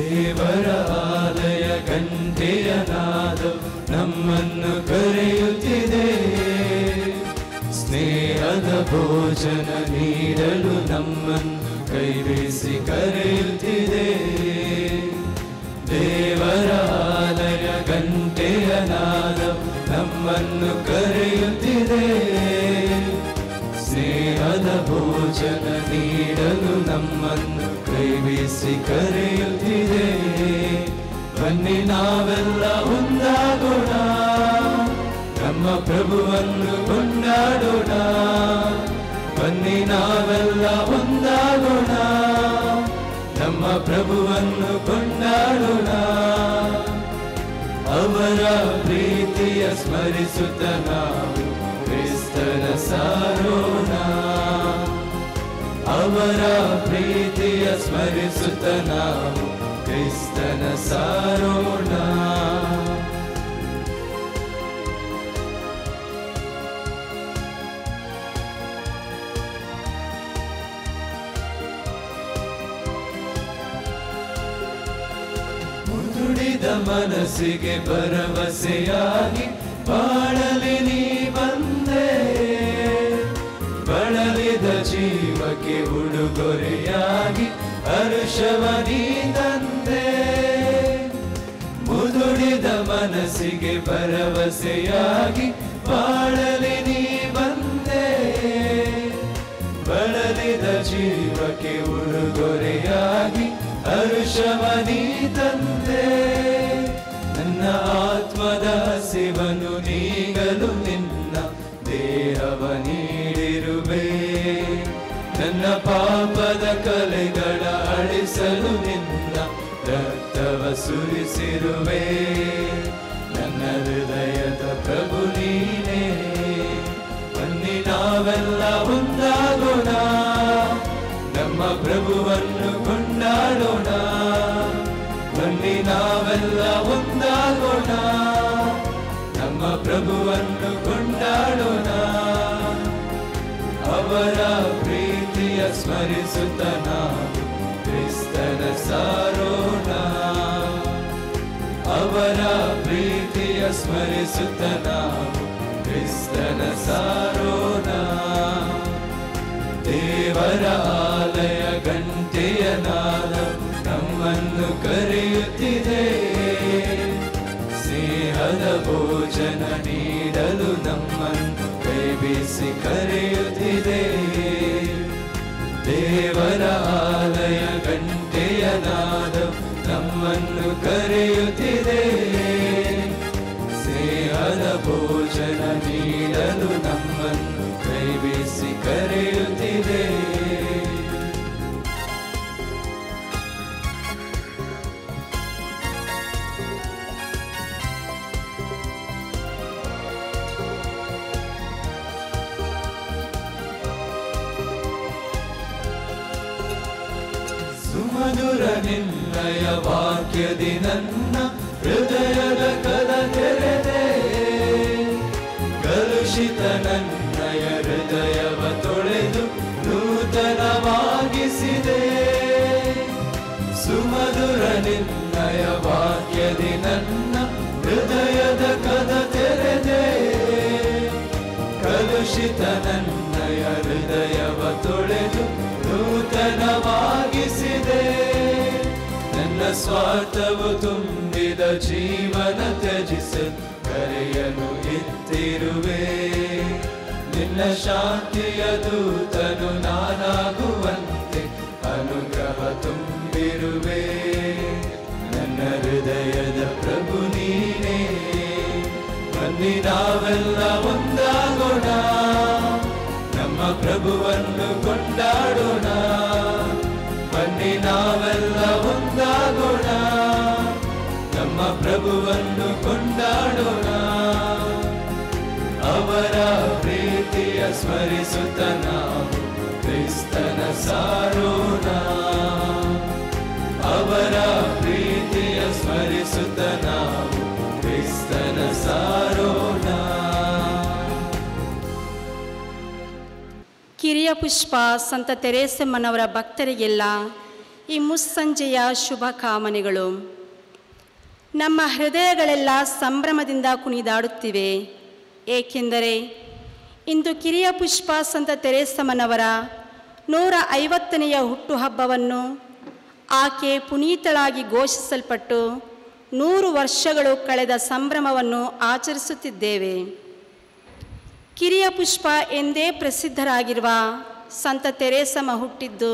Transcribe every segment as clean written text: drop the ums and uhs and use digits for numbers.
ದೇವರ ಆಲಯ ಗಂಟೆಯ ನಾದವು ನಮ್ಮನ್ನು ಕರೆಯುತ್ತಿದೆ. ಸ್ನೇಹದ ಭೋಜನ ನೀಡಲು ನಮ್ಮನ್ನು ಕೈಬೀಸಿ ಕರೆಯುತ್ತಿದೆ. ದೇವರ ಆಲಯ ಗಂಟೆಯ ನಾದವು ನಮ್ಮನ್ನು ಕರೆಯುತ್ತಿದೆ. ಸ್ನೇಹದ ಭೋಜನ ನೀಡಲು ನಮ್ಮನ್ನು ಕೈಬೀಸಿ ಕರೆಯುತ್ತಿದೆ. ಬನ್ನಿ ನಾವೆಲ್ಲ ಒಂದಾಗೋಣ, ನಮ್ಮ ಪ್ರಭುವನ್ನು ಕೊಂಡಾಡೋಣ. ಬನ್ನಿ ನಾವೆಲ್ಲ ಒಂದಾಗೋಣ, ನಮ್ಮ ಪ್ರಭುವನ್ನು ಕೊಂಡಾಡೋಣ. ಅವರ ಪ್ರೀತಿಯ ಸ್ಮರಿಸುತ್ತ ನಾವು ಕ್ರಿಸ್ತನ ಸಾರೋಣ. ಅವರ ಪ್ರೀತಿಯ ಸ್ಮರಿಸುತ್ತ ನಾವು ಕ್ರಿಸ್ತನ ಸಾರೋಣ. ಮುದುಡಿದ ಮನಸ್ಸಿಗೆ ಭರವಸೆಯಾಗಿ ಬಾಳಲಿ ನೀ ಬಂದೆ. ಬಳಲಿದ ಜೀವಕ್ಕೆ ಉಡುಗೊರೆಯಾಗಿ ಹರ್ಷವ ನೀ ತಂದೆ. ಮುದುಡಿದ ಮನಸ್ಸಿಗೆ ಭರವಸೆಯಾಗಿ ಬಾಳಲಿ ನೀ ಬಂದೆ. ಬಳಲಿದ ಜೀವಕ್ಕೆ ಉಡುಗೊರೆಯಾಗಿ ಹರ್ಷವ ನೀ ತಂದೆ. ನನ್ನ ಆತ್ಮದ ಹಸಿವನ್ನು ನೀಗಲು ನಿನ್ನ ದೇಹವ ನೀಡಿರುವೆ. ನನ್ನ ಪಾಪದ ಕಲೆಗಳ ಅಳಿಸಲು ನಿನ್ನ ರಕ್ತವ ಸುರಿಸಿರುವೆ. ನನ್ನ ಹೃದಯದ ಪ್ರಭು ನೀನೇ. ಬನ್ನಿ ನಾವೆಲ್ಲ ಒಂದಾಗೋಣ, ನಮ್ಮ ಪ್ರಭುವನ್ನು ಕೊಂಡಾಡೋಣ. ಬನ್ನಿ ನಾವೆಲ್ಲ ಒಂದಾಗೋಣ, ನಮ್ಮ ಪ್ರಭುವನ್ನು ಕೊಂಡಾಡೋಣ. ಅವರ ಪ್ರೀತಿಯ ಸ್ಮರಿಸುತ್ತ ನಾವು ಕ್ರಿಸ್ತನ ಸಾರೋಣ. ಅವರ ಪ್ರೀತಿಯ ಸ್ಮರಿಸುತ್ತ ನಾವು ಕ್ರಿಸ್ತನ ಸಾರೋಣ. ದೇವರ ಆಲಯ ಗಂಟೆಯ ನಾದವು ನಮ್ಮನ್ನು ಕರೆಯುತ್ತಿದೆ. ಸ್ನೇಹದ ಭೋಜನ ನೀಡಲು ನಮ್ಮನ್ನು ಕೈಬೀಸಿ ಕರೆಯುತ್ತಿದೆ. ದೇವರ ಆಲಯ ಗಂಟೆಯ ನಾದವು ನಮ್ಮನ್ನು ಕರೆಯುತ್ತಿದೆ. ಸ್ನೇಹದ ಭೋಜನ ನೀಡಲು ನಮ್ಮನ್ನು ಕೈಬೀಸಿ ಕರೆಯುತ್ತಿದೆ. ಸುಮಧುರ ನಿನ್ನಯ ವಾಕ್ಯದಿ ನನ್ನ ಹೃದಯದ ಕದ ತೆರೆದೆ. ಕಲುಷಿತ ನನ್ನಯ ಹೃದಯವ ತೊಳೆದು ನೂತನವಾಗಿಸಿದೆ. ಸುಮಧುರ ನಿನ್ನಯ ವಾಕ್ಯದಿ ನನ್ನ ಹೃದಯದ ಕದ ತೆರೆದೆ. ಕಲುಷಿತ ನನ್ನಯ ಹೃದಯವ ತೊಳೆದು ನೂತನವಾಗಿಸಿದೆ. ನನ್ನ ಸ್ವಾರ್ಥವು ತುಂಬಿದ ಜೀವನ ತ್ಯಜಿಸಲು ಕರೆಯಲು ಎತ್ತಿರುವೆ. ನಿನ್ನ ಶಾಂತಿಯ ದೂತನು ನಾನಾಗುವಂತೆ ಅನುಗ್ರಹ ತುಂಬಿರುವೆ. ನನ್ನ ಹೃದಯದ ಪ್ರಭು ನೀನೇ. ಬನ್ನಿ ನಾವೆಲ್ಲ ಒಂದಾಗೋಣ, ನಮ್ಮ ಪ್ರಭುವನ್ನು ಕೊಂಡಾಡೋಣ. ಬನ್ನಿ ನಾವೆಲ್ಲ ಒಂದಾಗೋಣ, ನಮ್ಮ ಪ್ರಭುವನ್ನು ಕೊಂಡಾಡೋಣ. ಅವರ ಪ್ರೀತಿಯ ಸ್ಮರಿಸುತ್ತ ನಾವು ಕ್ರಿಸ್ತನ ಸಾರೋಣ. ಅವರ ಪ್ರೀತಿಯ ಸ್ಮರಿಸುತ್ತ ನಾವು ಕ್ರಿಸ್ತನ ಸಾರೋಣ. ಕಿರಿಯ ಪುಷ್ಪ ಸಂತ ತೆರೇಸಮ್ಮನವರ ಭಕ್ತರಿಗೆಲ್ಲ ಈ ಮುಸ್ಸಂಜೆಯ ಶುಭ ಕಾಮನೆಗಳು. ನಮ್ಮ ಹೃದಯಗಳೆಲ್ಲ ಸಂಭ್ರಮದಿಂದ ಕುಣಿದಾಡುತ್ತಿವೆ. ಏಕೆಂದರೆ ಇಂದು ಕಿರಿಯ ಪುಷ್ಪ ಸಂತ ತೆರೇಸಮ್ಮನವರ 150ನೆಯ ಹುಟ್ಟುಹಬ್ಬವನ್ನು ಆಕೆ ಪುನೀತಳಾಗಿ ಘೋಷಿಸಲ್ಪಟ್ಟು 100 ವರ್ಷಗಳು ಕಳೆದ ಸಂಭ್ರಮವನ್ನು ಆಚರಿಸುತ್ತಿದ್ದೇವೆ. ಕಿರಿಯ ಪುಷ್ಪ ಎಂದೇ ಪ್ರಸಿದ್ಧರಾಗಿರುವ ಸಂತ ತೆರೇಸಮ್ಮ ಹುಟ್ಟಿದ್ದು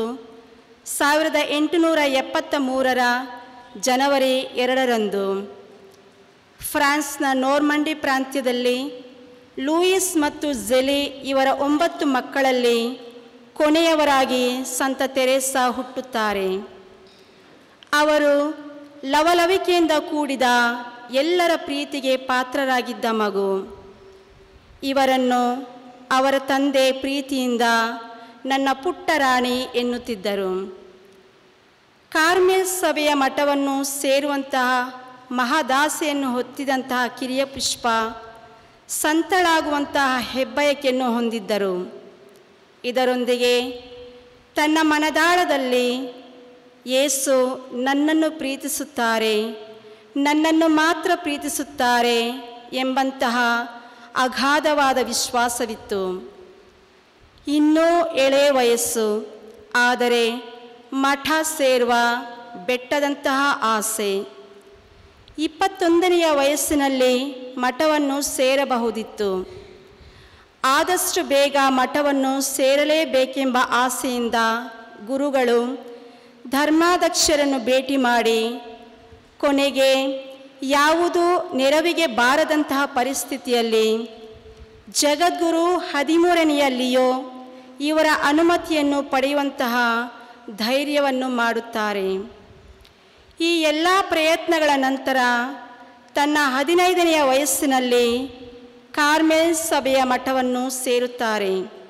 1873ರ ಜನವರಿ 2ರಂದು ಫ್ರಾನ್ಸ್ನ ನೋರ್ಮಂಡಿ ಪ್ರಾಂತ್ಯದಲ್ಲಿ ಲೂಯಿಸ್ ಮತ್ತು ಝೆಲಿ ಇವರ 9 ಮಕ್ಕಳಲ್ಲಿ ಕೊನೆಯವರಾಗಿ ಸಂತ ತೆರೇಸ ಹುಟ್ಟುತ್ತಾರೆ. ಅವರು ಲವಲವಿಕೆಯಿಂದ ಕೂಡಿದ ಎಲ್ಲರ ಪ್ರೀತಿಗೆ ಪಾತ್ರರಾಗಿದ್ದ ಮಗು. ಇವರನ್ನು ಅವರ ತಂದೆ ಪ್ರೀತಿಯಿಂದ ನನ್ನ ಪುಟ್ಟ ರಾಣಿ ಎನ್ನುತ್ತಿದ್ದರು. ಕಾರ್ಮೆಲ್ ಸಭೆಯ ಮಠವನ್ನು ಸೇರುವಂತಹ ಮಹಾದಾಸೆಯನ್ನು ಹೊತ್ತಿದಂತಹ ಕಿರಿಯ ಪುಷ್ಪ ಸಂತಳಾಗುವಂತಹ ಹೆಬ್ಬಯಕೆಯನ್ನು ಹೊಂದಿದ್ದರು. ಇದರೊಂದಿಗೆ ತನ್ನ ಮನದಾಳದಲ್ಲಿ ಯೇಸು ನನ್ನನ್ನು ಪ್ರೀತಿಸುತ್ತಾರೆ, ನನ್ನನ್ನು ಮಾತ್ರ ಪ್ರೀತಿಸುತ್ತಾರೆ ಎಂಬಂತಹ ಅಗಾಧವಾದ ವಿಶ್ವಾಸವಿತ್ತು. ಇನ್ನೂ ಎಳೆಯ ವಯಸ್ಸು, ಆದರೆ ಮಠ ಸೇರುವ ಬೆಟ್ಟದಂತಹ ಆಸೆ. 21ನೆಯ ವಯಸ್ಸಿನಲ್ಲಿ ಮಠವನ್ನು ಸೇರಬಹುದಿತ್ತು. ಆದಷ್ಟು ಬೇಗ ಮಠವನ್ನು ಸೇರಲೇಬೇಕೆಂಬ ಆಸೆಯಿಂದ ಗುರುಗಳು ಧರ್ಮಾಧ್ಯಕ್ಷರನ್ನು ಭೇಟಿ ಮಾಡಿ ಕೊನೆಗೆ ಯಾವುದೂ ನೆರವಿಗೆ ಬಾರದಂತಹ ಪರಿಸ್ಥಿತಿಯಲ್ಲಿ ಜಗದ್ಗುರು 13ನೆಯಲ್ಲಿಯೋ ಇವರ ಅನುಮತಿಯನ್ನು ಪಡೆಯುವಂತಹ ಧೈರ್ಯವನ್ನು ಮಾಡುತ್ತಾರೆ. ಈ ಎಲ್ಲ ಪ್ರಯತ್ನಗಳ ನಂತರ ತನ್ನ 15ನೆಯ ವಯಸ್ಸಿನಲ್ಲಿ ಕಾರ್ಮೆಲ್ ಸಭೆಯ ಮಠವನ್ನು ಸೇರುತ್ತಾರೆ.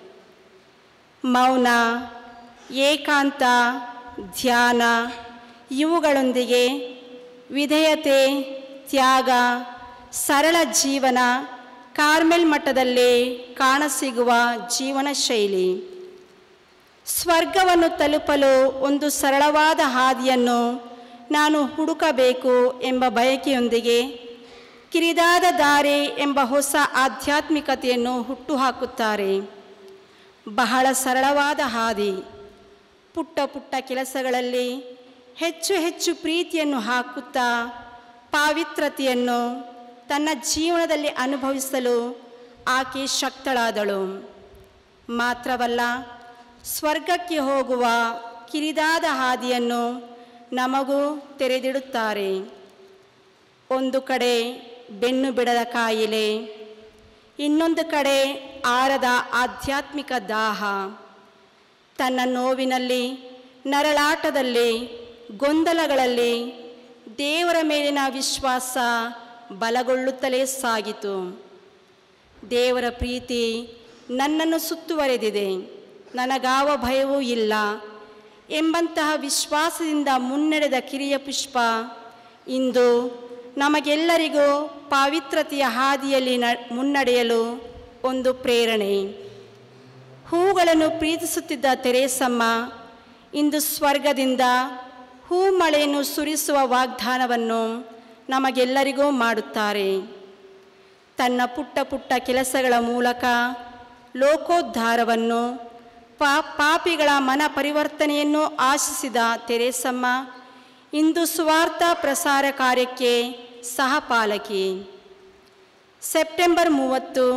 ಮೌನ, ಏಕಾಂತ, ಧ್ಯಾನ ಇವುಗಳೊಂದಿಗೆ ವಿಧೇಯತೆ, ತ್ಯಾಗ, ಸರಳ ಜೀವನ ಕಾರ್ಮೆಲ್ ಮಠದಲ್ಲಿ ಕಾಣಸಿಗುವ ಜೀವನ ಶೈಲಿ. ಸ್ವರ್ಗವನ್ನು ತಲುಪಲು ಒಂದು ಸರಳವಾದ ಹಾದಿಯನ್ನು ನಾನು ಹುಡುಕಬೇಕು ಎಂಬ ಬಯಕೆಯೊಂದಿಗೆ ಕಿರಿದಾದ ದಾರಿ ಎಂಬ ಹೊಸ ಆಧ್ಯಾತ್ಮಿಕತೆಯನ್ನು ಹುಟ್ಟುಹಾಕುತ್ತಾರೆ. ಬಹಳ ಸರಳವಾದ ಹಾದಿ. ಪುಟ್ಟ ಪುಟ್ಟ ಕೆಲಸಗಳಲ್ಲಿ ಹೆಚ್ಚು ಹೆಚ್ಚು ಪ್ರೀತಿಯನ್ನು ಹಾಕುತ್ತಾ ಪಾವಿತ್ರತೆಯನ್ನು ತನ್ನ ಜೀವನದಲ್ಲಿ ಅನುಭವಿಸಲು ಆಕೆ ಶಕ್ತಳಾದಳು. ಮಾತ್ರವಲ್ಲ, ಸ್ವರ್ಗಕ್ಕೆ ಹೋಗುವ ಕಿರಿದಾದ ಹಾದಿಯನ್ನು ನಮಗೂ ತೆರೆದಿಡುತ್ತಾರೆ. ಒಂದು ಕಡೆ ಬೆನ್ನು ಬಿಡದ ಕಾಯಿಲೆ, ಇನ್ನೊಂದು ಕಡೆ ಆರದ ಆಧ್ಯಾತ್ಮಿಕ ದಾಹ. ತನ್ನ ನೋವಿನಲ್ಲಿ, ನರಳಾಟದಲ್ಲಿ, ಗೊಂದಲಗಳಲ್ಲಿ ದೇವರ ಮೇಲಿನ ವಿಶ್ವಾಸ ಬಲಗೊಳ್ಳುತ್ತಲೇ ಸಾಗಿತು. ದೇವರ ಪ್ರೀತಿ ನನ್ನನ್ನು ಸುತ್ತುವರೆದಿದೆ, ನನಗಾವ ಭಯವೂ ಇಲ್ಲ ಎಂಬಂತಹ ವಿಶ್ವಾಸದಿಂದ ಮುನ್ನಡೆದ ಕಿರಿಯ ಪುಷ್ಪ ಇಂದು ನಮಗೆಲ್ಲರಿಗೂ ಪಾವಿತ್ರತೆಯ ಹಾದಿಯಲ್ಲಿ ಮುನ್ನಡೆಯಲು ಒಂದು ಪ್ರೇರಣೆ. ಹೂಗಳನ್ನು ಪ್ರೀತಿಸುತ್ತಿದ್ದ ತೆರೇಸಮ್ಮ ಇಂದು ಸ್ವರ್ಗದಿಂದ ಹೂಮಳೆಯನ್ನು ಸುರಿಸುವ ವಾಗ್ದಾನವನ್ನು ನಮಗೆಲ್ಲರಿಗೂ ಮಾಡುತ್ತಾರೆ. ತನ್ನ ಪುಟ್ಟ ಪುಟ್ಟ ಕೆಲಸಗಳ ಮೂಲಕ ಲೋಕೋದ್ಧಾರವನ್ನು, ಪಾಪಿಗಳ ಮನ ಪರಿವರ್ತನೆಯನ್ನು ಆಶಿಸಿದ ತೆರೇಸಮ್ಮ ಇಂದು ಸುವಾರ್ಥ ಪ್ರಸಾರ ಕಾರ್ಯಕ್ಕೆ ಸಹಪಾಲಕಿ. ಸೆಪ್ಟೆಂಬರ್ 30,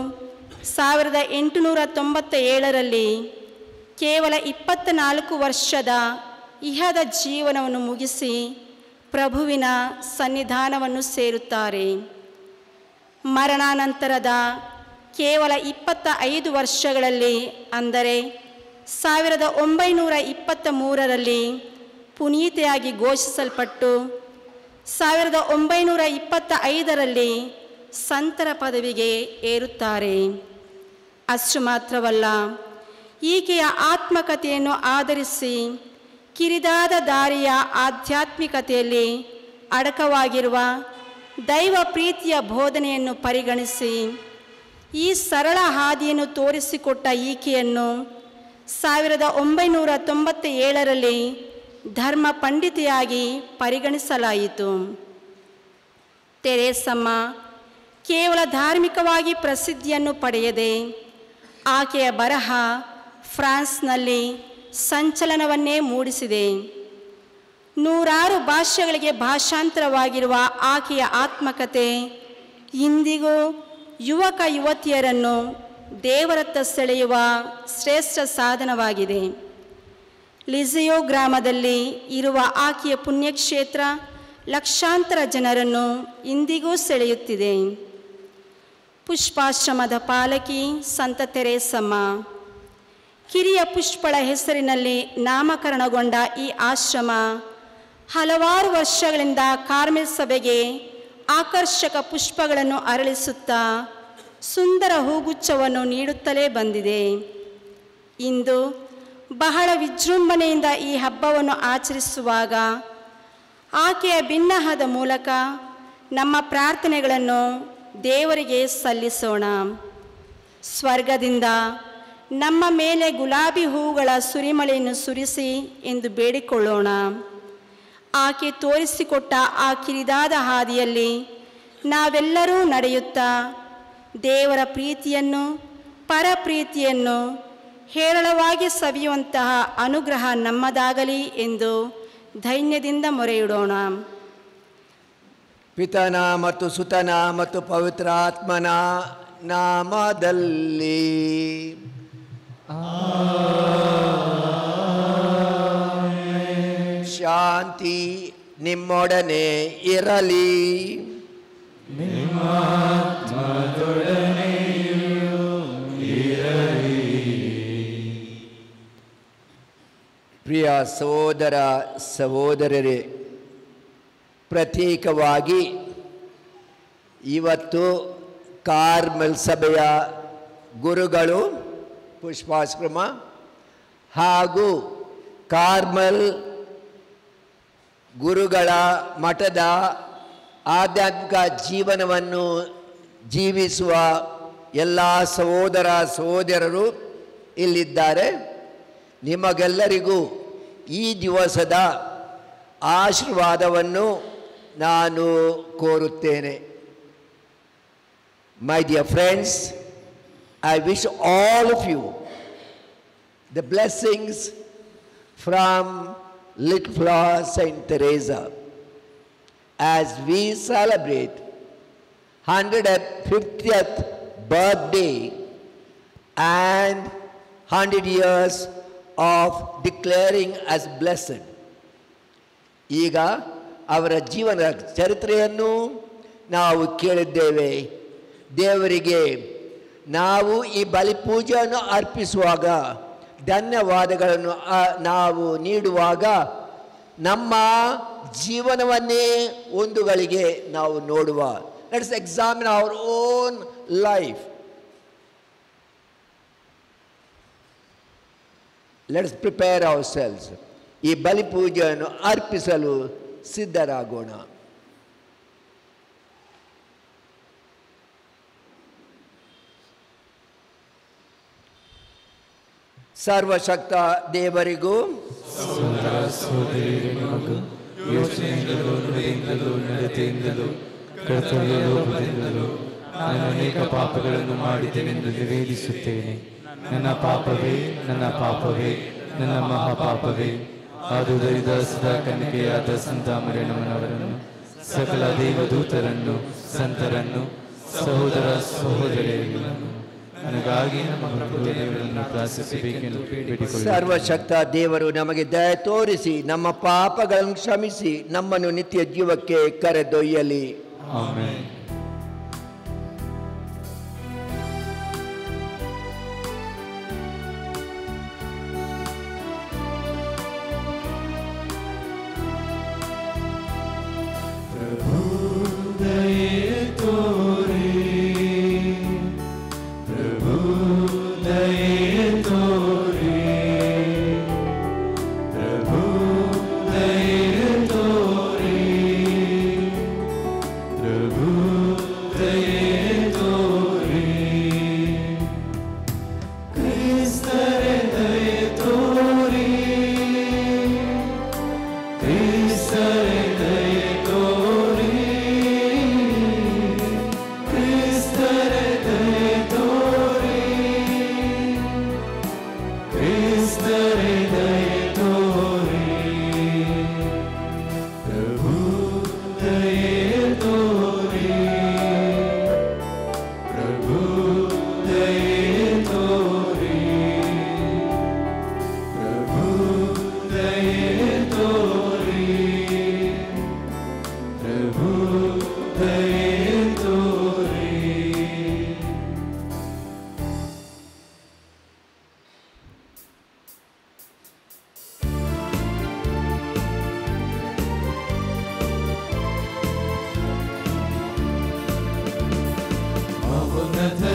1897ರಲ್ಲಿ ಕೇವಲ 24 ವರ್ಷದ ಇಹದ ಜೀವನವನ್ನು ಮುಗಿಸಿ ಪ್ರಭುವಿನ ಸನ್ನಿಧಾನವನ್ನು ಸೇರುತ್ತಾರೆ. ಮರಣಾನಂತರದ ಕೇವಲ 25 ವರ್ಷಗಳಲ್ಲಿ, ಅಂದರೆ 1923ರಲ್ಲಿ ಪುನೀತೆಯಾಗಿ ಘೋಷಿಸಲ್ಪಟ್ಟು 1925ರಲ್ಲಿ ಸಂತರ ಪದವಿಗೆ ಏರುತ್ತಾರೆ. ಅಷ್ಟು ಮಾತ್ರವಲ್ಲ, ಈಕೆಯ ಆತ್ಮಕಥೆಯನ್ನು ಆಧರಿಸಿ ಕಿರಿದಾದ ದಾರಿಯ ಆಧ್ಯಾತ್ಮಿಕತೆಯಲ್ಲಿ ಅಡಕವಾಗಿರುವ ದೈವ ಪ್ರೀತಿಯ ಬೋಧನೆಯನ್ನು ಪರಿಗಣಿಸಿ ಈ ಸರಳ ಹಾದಿಯನ್ನು ತೋರಿಸಿಕೊಟ್ಟ ಈಕೆಯನ್ನು 1997ರಲ್ಲಿ ಧರ್ಮ ಪಂಡಿತೆಯಾಗಿ ಪರಿಗಣಿಸಲಾಯಿತು. ತೆರೇಸಮ್ಮ ಕೇವಲ ಧಾರ್ಮಿಕವಾಗಿ ಪ್ರಸಿದ್ಧಿಯನ್ನು ಪಡೆಯದೆ ಆಕೆಯ ಬರಹ ಫ್ರಾನ್ಸ್ನಲ್ಲಿ ಸಂಚಲನವನ್ನೇ ಮೂಡಿಸಿದೆ. ನೂರಾರು ಭಾಷೆಗಳಿಗೆ ಭಾಷಾಂತರವಾಗಿರುವ ಆಕೆಯ ಆತ್ಮಕಥೆ ಇಂದಿಗೂ ಯುವಕ ಯುವತಿಯರನ್ನು ದೇವರತ್ತ ಸೆಳೆಯುವ ಶ್ರೇಷ್ಠ ಸಾಧನವಾಗಿದೆ. ಲಿಜಿಯೋ ಗ್ರಾಮದಲ್ಲಿ ಇರುವ ಆಕೆಯ ಪುಣ್ಯಕ್ಷೇತ್ರ ಲಕ್ಷಾಂತರ ಜನರನ್ನು ಇಂದಿಗೂ ಸೆಳೆಯುತ್ತಿದೆ. ಪುಷ್ಪಾಶ್ರಮದ ಪಾಲಕಿ ಸಂತ ತೆರೇಸಮ್ಮ. ಕಿರಿಯ ಪುಷ್ಪಳ ಹೆಸರಿನಲ್ಲಿ ನಾಮಕರಣಗೊಂಡ ಈ ಆಶ್ರಮ ಹಲವಾರು ವರ್ಷಗಳಿಂದ ಕಾರ್ಮೆಲ್ ಸಭೆಗೆ ಆಕರ್ಷಕ ಪುಷ್ಪಗಳನ್ನು ಅರಳಿಸುತ್ತಾ ಸುಂದರ ಹೂಗುಚ್ಛವನ್ನು ನೀಡುತ್ತಲೇ ಬಂದಿದೆ. ಇಂದು ಬಹಳ ವಿಜೃಂಭಣೆಯಿಂದ ಈ ಹಬ್ಬವನ್ನು ಆಚರಿಸುವಾಗ ಆಕೆಯ ಬಿನ್ನಹದ ಮೂಲಕ ನಮ್ಮ ಪ್ರಾರ್ಥನೆಗಳನ್ನು ದೇವರಿಗೆ ಸಲ್ಲಿಸೋಣ. ಸ್ವರ್ಗದಿಂದ ನಮ್ಮ ಮೇಲೆ ಗುಲಾಬಿ ಹೂವುಗಳ ಸುರಿಮಳೆಯನ್ನು ಸುರಿಸಿ ಎಂದು ಬೇಡಿಕೊಳ್ಳೋಣ. ಆಕೆ ತೋರಿಸಿಕೊಟ್ಟ ಆ ಕಿರಿದಾದ ಹಾದಿಯಲ್ಲಿ ನಾವೆಲ್ಲರೂ ನಡೆಯುತ್ತಾ ದೇವರ ಪ್ರೀತಿಯನ್ನು ಪರಪ್ರೀತಿಯನ್ನು ಹೇರಳವಾಗಿ ಸವಿಯುವಂತಹ ಅನುಗ್ರಹ ನಮ್ಮದಾಗಲಿ ಎಂದು ಧೈರ್ಯದಿಂದ ಮೊರೆಯಿಡೋಣ. ಪಿತನ ಮತ್ತು ಸುತನ ಮತ್ತು ಪವಿತ್ರ ಆತ್ಮನ ನಾಮದಲ್ಲಿ ಶಾಂತಿ ನಿಮ್ಮೊಡನೆ ಇರಲಿ. ಪ್ರಿಯ ಸಹೋದರ ಸಹೋದರರೇ, ಪ್ರತ್ಯೇಕವಾಗಿ ಇವತ್ತು ಕಾರ್ಮೆಲ್ ಸಭೆಯ ಗುರುಗಳು ಪುಷ್ಪಾಶ್ರಮ ಹಾಗೂ ಕಾರ್ಮೆಲ್ ಗುರುಗಳ ಮಠದ ಆಧ್ಯಾತ್ಮಿಕ ಜೀವನವನ್ನು ಜೀವಿಸುವ ಎಲ್ಲ ಸಹೋದರ ಸಹೋದರರು ಇಲ್ಲಿದ್ದಾರೆ. ನಿಮಗೆಲ್ಲರಿಗೂ ಈ ದಿವಸದ ಆಶೀರ್ವಾದವನ್ನು ನಾನು ಕೋರುತ್ತೇನೆ. My dear friends, I wish all of you the blessings from Little Flower Saint Teresa as we celebrate 150th birthday and 100 years of declaring as blessed. ಈಗ ಅವರ ಜೀವನ ಚರಿತ್ರೆಯನ್ನು ನಾವು ಕೇಳಿದ್ದೇವೆ. ದೇವರಿಗೆ ನಾವು ಈ ಬಲಿಪೂಜೆಯನ್ನು ಅರ್ಪಿಸುವಾಗ, ಧನ್ಯವಾದಗಳನ್ನು ನಾವು ನೀಡುವಾಗ ನಮ್ಮ ಜೀವನವನ್ನೇ ಒಂದು ಗಳಿಗೆ ನಾವು ನೋಡುವ. Let's examine our own life. Let's prepare our selves. ಈ ಬಲಿಪೂಜೆಯನ್ನು ಅರ್ಪಿಸಲು ಸಿದ್ಧರಾಗೋಣ. ಸರ್ವಶಕ್ತ ದೇವರಿಗೂ ಸಹೋದರ ಸಹೋದರಿಯರಿಗೂ ಯೋಚನೆಯಿಂದಲೂ ನುಡಿಯಿಂದಲೂ ನಡತೆಯಿಂದಲೂ ಕರ್ತವ್ಯ ಲೋಪದಿಂದಲೂ ನಾನು ಅನೇಕ ಪಾಪಗಳನ್ನು ಮಾಡಿದ್ದೇನೆಂದು ನಿವೇದಿಸುತ್ತೇನೆ. ನನ್ನ ಪಾಪವೇ ನನ್ನ ಪಾಪವೇ ನನ್ನ ಮಹಾಪಾಪವೇ. ಆದುದರಿಂದ ಸದಾ ಕನ್ನಿಕೆಯಾದ ಸಂತ ಮರಿಯಮ್ಮನವರನ್ನು, ಸಕಲ ದೇವದೂತರನ್ನು, ಸಂತರನ್ನು, ಸಹೋದರ ಸಹೋದರಿಯರನ್ನು ನನಗಾಗಿ ನಮ್ಮ ಪ್ರಭು ದೇವರನ್ನು ಪ್ರಾರ್ಥಿಸಬೇಕೆಂದು ಬೇಡಿಕೊಳ್ಳುತ್ತೇನೆ. ಸರ್ವಶಕ್ತ ದೇವರು ನಮಗೆ ದಯ ತೋರಿಸಿ ನಮ್ಮ ಪಾಪಗಳನ್ನು ಕ್ಷಮಿಸಿ ನಮ್ಮನ್ನು ನಿತ್ಯ ಜೀವಕ್ಕೆ ಕರೆದೊಯ್ಯಲಿ. ಆಮೆನ್.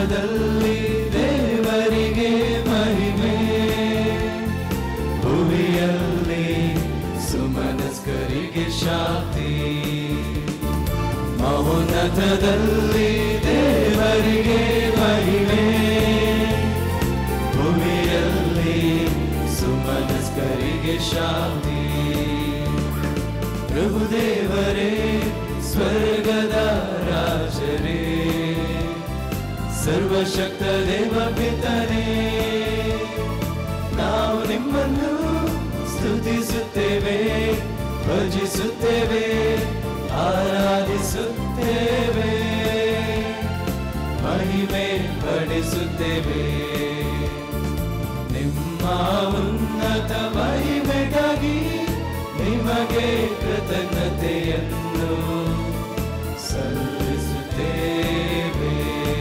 ಮಹೋನ್ನತದಲ್ಲಿ ದೇವರಿಗೆ ಮಹಿಮೆ, ಭುವಿಯಲ್ಲಿ ಸುಮನಸ್ಕರಿಗೆ ಶಾಂತಿ. ಮಹೋನ್ನತದಲ್ಲಿ ದೇವರಿಗೆ ಮಹಿಮೆ, ಭುವಿಯಲ್ಲಿ ಸುಮನಸ್ಕರಿಗೆ ಶಾಂತಿ. ಪ್ರಭುದೇವರೇ ಸ್ವರ್ಗದ ರಾಜರೇ, ಸರ್ವಶಕ್ತ ದೇವ ಪಿತನೇ, ನಾವು ನಿಮ್ಮನ್ನು ಸ್ತುತಿಸುತ್ತೇವೆ, ಭಜಿಸುತ್ತೇವೆ, ಆರಾಧಿಸುತ್ತೇವೆ, ಮಹಿಮೆ ಪಡಿಸುತ್ತೇವೆ. ನಿಮ್ಮ ಉನ್ನತ ಮಹಿಮೆಗಾಗಿ ನಿಮಗೆ ಕೃತಜ್ಞತೆಯನ್ನು ಸಲ್ಲಿಸುತ್ತೇವೆ.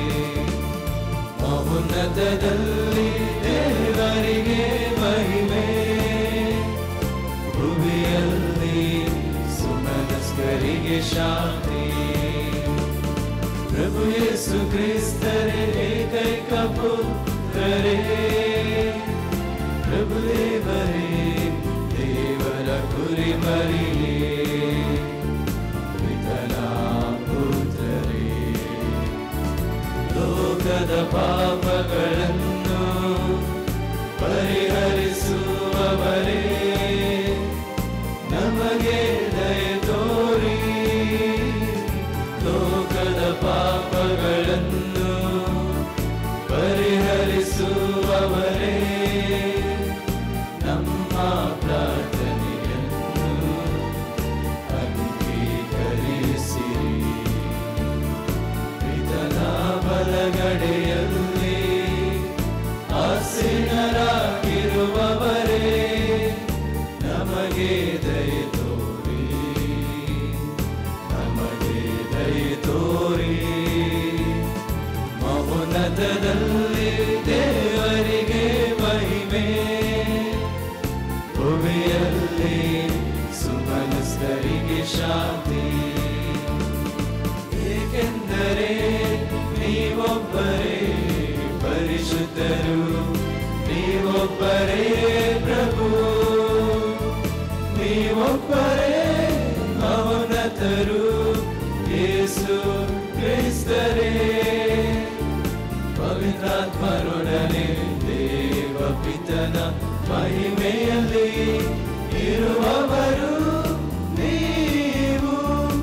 ಮಹೋನ್ನತದಲ್ಲಿ ದೇವರಿಗೆ ಮಹಿಮೆ, ಭುವಿಯಲ್ಲಿ ಸುಮನಸ್ಕರಿಗೆ ಶಾಂತಿ. ಪ್ರಭು ಯೇಸು ಕ್ರಿಸ್ತರೇ ಏಕೈಕ ಪುತ್ರರೇ, ಪ್ರಭು ದೇವರೇ ದೇವರ ಕುರಿಮರಿಯೇ, ಪಿತನ ಪುತ್ರರೇ, ಲೋಕದ ಪಾಪಗಳನ್ನು ಪರಿಹರಿಸುವವರೇ, ನಮಗೆ ದಯೆ ತೋರಿ, ಲೋಕದ ಪಾಪಗಳನ್ನು ಪರಿಹರಿಸುವವರೇ, ನಮ್ಮ ಪ್ರಾರ್ಥನೆಯನ್ನು ಅಂಗೀಕರಿಸಿರಿ. ಪಿತನ ಬಲಗಡೆಯಲ್ಲಿ ಆಸೀನರಾಗಿರುವವರೇ, ನಮಗೆ ದಯೆ ತೋರಿ, ನಮಗೆ ದಯೆ ತೋರಿ. ಮಹೋನ್ನತದಲ್ಲಿ ದೇವರಿಗೆ ಮಹಿಮೆ, ಭುವಿಯಲ್ಲಿ ಸುಮನಸ್ಕರಿಗೆ ಶಾಂತಿ. ಏಕೆಂದರೆ ನೀವೊಬ್ಬರೇ ಪರಿಶುದ್ಧರು, ನೀವೊಬ್ಬರೇ ಪ್ರಭು, ನೀವೊಬ್ಬರೇ ಮಹೋನ್ನತರು, ಯೇಸು ಕ್ರಿಸ್ತರೇ. ಪವಿತ್ರಾತ್ಮರೊಡನೆ ದೇವ ಪಿತನ ಮಹಿಮೆಯಲ್ಲಿ ಇರುವವರು ನೀವು.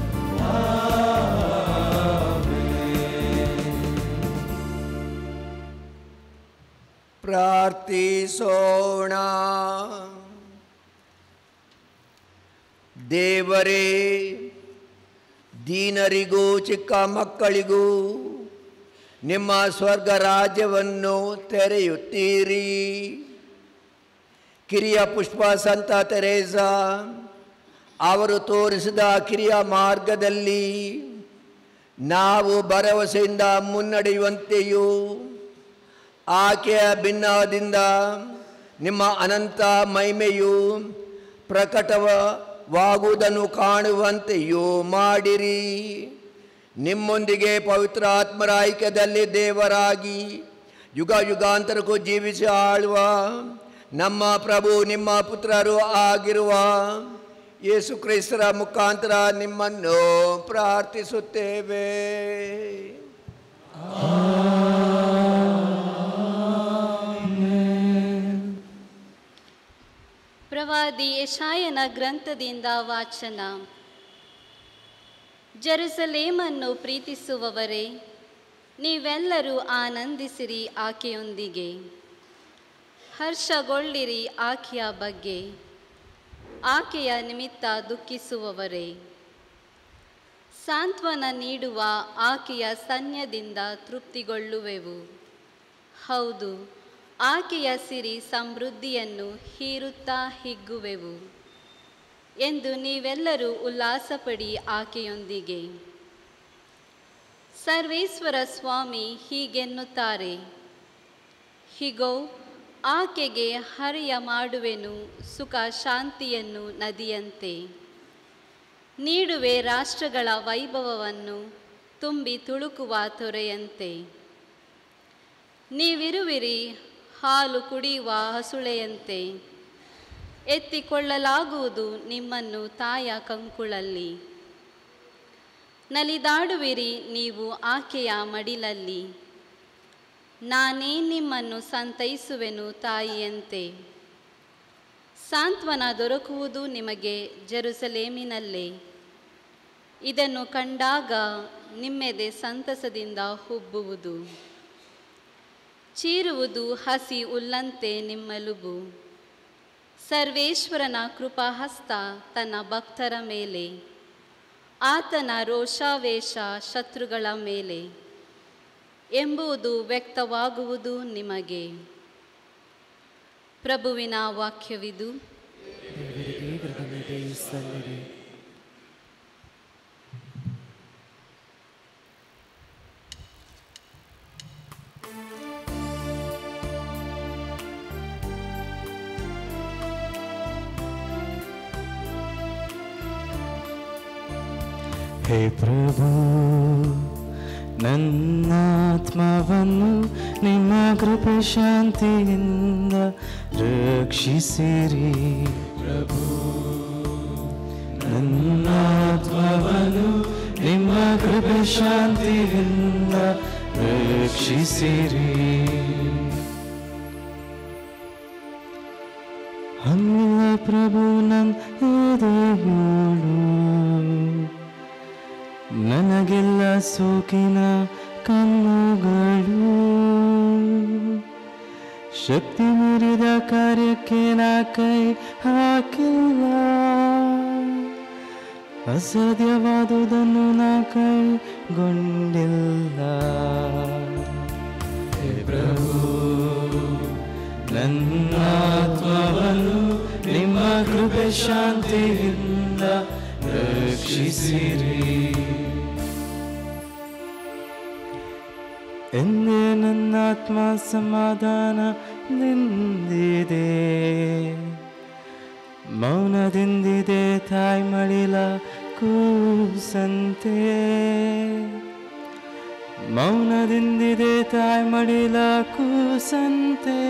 ಪ್ರಾರ್ಥಿಸೋಣ. ದೇವರೇ, ದೀನರಿಗೂ ಚಿಕ್ಕ ಮಕ್ಕಳಿಗೂ ನಿಮ್ಮ ಸ್ವರ್ಗ ರಾಜ್ಯವನ್ನು ತೆರೆಯುತ್ತೀರಿ. ಕಿರಿಯ ಪುಷ್ಪ ಸಂತ ತೆರೇಸಾ ಅವರು ತೋರಿಸಿದ ಕಿರಿಯ ಮಾರ್ಗದಲ್ಲಿ ನಾವು ಭರವಸೆಯಿಂದ ಮುನ್ನಡೆಯುವಂತೆಯೂ, ಆಕೆಯ ಭಿನ್ನದಿಂದ ನಿಮ್ಮ ಅನಂತ ಮಹಿಮೆಯು ಪ್ರಕಟವಾಗುವುದನ್ನು ಕಾಣುವಂತೆಯೂ ಮಾಡಿರಿ. ನಿಮ್ಮೊಂದಿಗೆ ಪವಿತ್ರ ಆತ್ಮರ ಐಕ್ಯದಲ್ಲಿ ದೇವರಾಗಿ ಯುಗ ಯುಗಾಂತರಕ್ಕೂ ಜೀವಿಸಿ ಆಳುವ ನಮ್ಮ ಪ್ರಭು ನಿಮ್ಮ ಪುತ್ರರು ಆಗಿರುವ ಯೇಸು ಕ್ರಿಸ್ತರ ಮುಖಾಂತರ ನಿಮ್ಮನ್ನು ಪ್ರಾರ್ಥಿಸುತ್ತೇವೆ. ಪ್ರವಾದಿ ಯೆಶಾಯನ ಗ್ರಂಥದಿಂದ ವಾಚನ. ಜೆರುಸಲೇಮನ್ನು ಪ್ರೀತಿಸುವವರೇ, ನೀವೆಲ್ಲರೂ ಆನಂದಿಸಿರಿ ಆಕೆಯೊಂದಿಗೆ, ಹರ್ಷಗೊಳ್ಳಿರಿ ಆಕೆಯ ಬಗ್ಗೆ, ಆಕೆಯ ನಿಮಿತ್ತ ದುಃಖಿಸುವವರೇ. ಸಾಂತ್ವನ ನೀಡುವ ಆಕೆಯ ಸೈನ್ಯದಿಂದ ತೃಪ್ತಿಗೊಳ್ಳುವೆವು. ಹೌದು, ಆಕೆಯ ಸಿರಿ ಸಮೃದ್ಧಿಯನ್ನು ಹೀರುತ್ತಾ ಹಿಗ್ಗುವೆವು ಎಂದು ನೀವೆಲ್ಲರೂ ಉಲ್ಲಾಸಪಡಿ ಆಕೆಯೊಂದಿಗೆ. ಸರ್ವೇಶ್ವರ ಸ್ವಾಮಿ ಹೀಗೆನ್ನುತ್ತಾರೆ, ಹೀಗೋ ಆಕೆಗೆ ಹರಿಯ ಮಾಡುವೆನು ಸುಖ ಶಾಂತಿಯನ್ನು ನದಿಯಂತೆ. ನೀಡುವೆ ರಾಷ್ಟ್ರಗಳ ವೈಭವವನ್ನು ತುಂಬಿ ತುಳುಕುವ ತೊರೆಯಂತೆ. ನೀವಿರುವಿರಿ ಹಾಲು ಕುಡಿಯುವ ಹಸುಳೆಯಂತೆ. ಎತ್ತಿಕೊಳ್ಳಲಾಗುವುದು ನಿಮ್ಮನ್ನು ತಾಯ ಕಂಕುಳಲ್ಲಿ. ನಲಿದಾಡುವಿರಿ ನೀವು ಆಕೆಯ ಮಡಿಲಲ್ಲಿ. ನಾನೇ ನಿಮ್ಮನ್ನು ಸಂತೈಸುವೆನು ತಾಯಿಯಂತೆ. ಸಾಂತ್ವನ ದೊರಕುವುದು ನಿಮಗೆ ಜೆರುಸಲೇಮಿನಲ್ಲೇ. ಇದನ್ನು ಕಂಡಾಗ ನಿಮ್ಮೆದೆ ಸಂತಸದಿಂದ ಹುಬ್ಬುವುದು. ಚೀರುವುದು ಹಸಿ ಹುಲ್ಲಂತೆ ನಿಮ್ಮೆಲುಬು. ಸರ್ವೇಶ್ವರನ ಕೃಪಾಹಸ್ತ ತನ್ನ ಭಕ್ತರ ಮೇಲೆ, ಆತನ ರೋಷಾವೇಶ ಶತ್ರುಗಳ ಮೇಲೆ ಎಂಬುದು ವ್ಯಕ್ತವಾಗುವುದು ನಿಮಗೆ. ಪ್ರಭುವಿನ ವಾಕ್ಯವಿದು. ಹೇ ಪ್ರಭು, ನನ್ನಾತ್ಮವನ್ನು ನಿಮ್ಮ ಕೃಪೆ ಶಾಂತಿಯಿಂದ ರಕ್ಷಿಸಿರಿ. ಪ್ರಭು, ನನ್ನಾತ್ಮವನ್ನು ನಿಮ್ಮ ಕೃಪೆ ಶಾಂತಿಯಿಂದ ರಕ್ಷಿಸಿರಿ. ಅಲ್ಲ ಪ್ರಭು, ನನ್ನ ಎದೆಗೋಳು ನನಗೆಲ್ಲ ಸೋಕಿನ ಕಣ್ಣುಗಳು. ಶಕ್ತಿ ಮೀರಿದ ಕಾರ್ಯಕ್ಕೆ ನಾ ಕೈ ಹಾಕಿಲ್ಲ. ಅಸಾಧ್ಯವಾದುದನ್ನು ನಾ ಕೈಗೊಂಡಿಲ್ಲ. ಹೇ ಪ್ರಭು, ನನ್ನ ಆತ್ಮವನ್ನು ನಿಮ್ಮ ಕೃಪೆ ಶಾಂತಿಯಿಂದ ರಕ್ಷಿಸಿರಿ. ಎಂದೇ ನನ್ನ ಆತ್ಮ ಸಮಾಧಾನ ನಿಂದಿದೆ. ಮೌನದಿಂದಿದೆ ತಾಯಿ ಮಡಿಲ ಕೂಸಂತೆ. ಮೌನದಿಂದಿದೆ ತಾಯಿ ಮಡಿಲ ಕೂಸಂತೆ.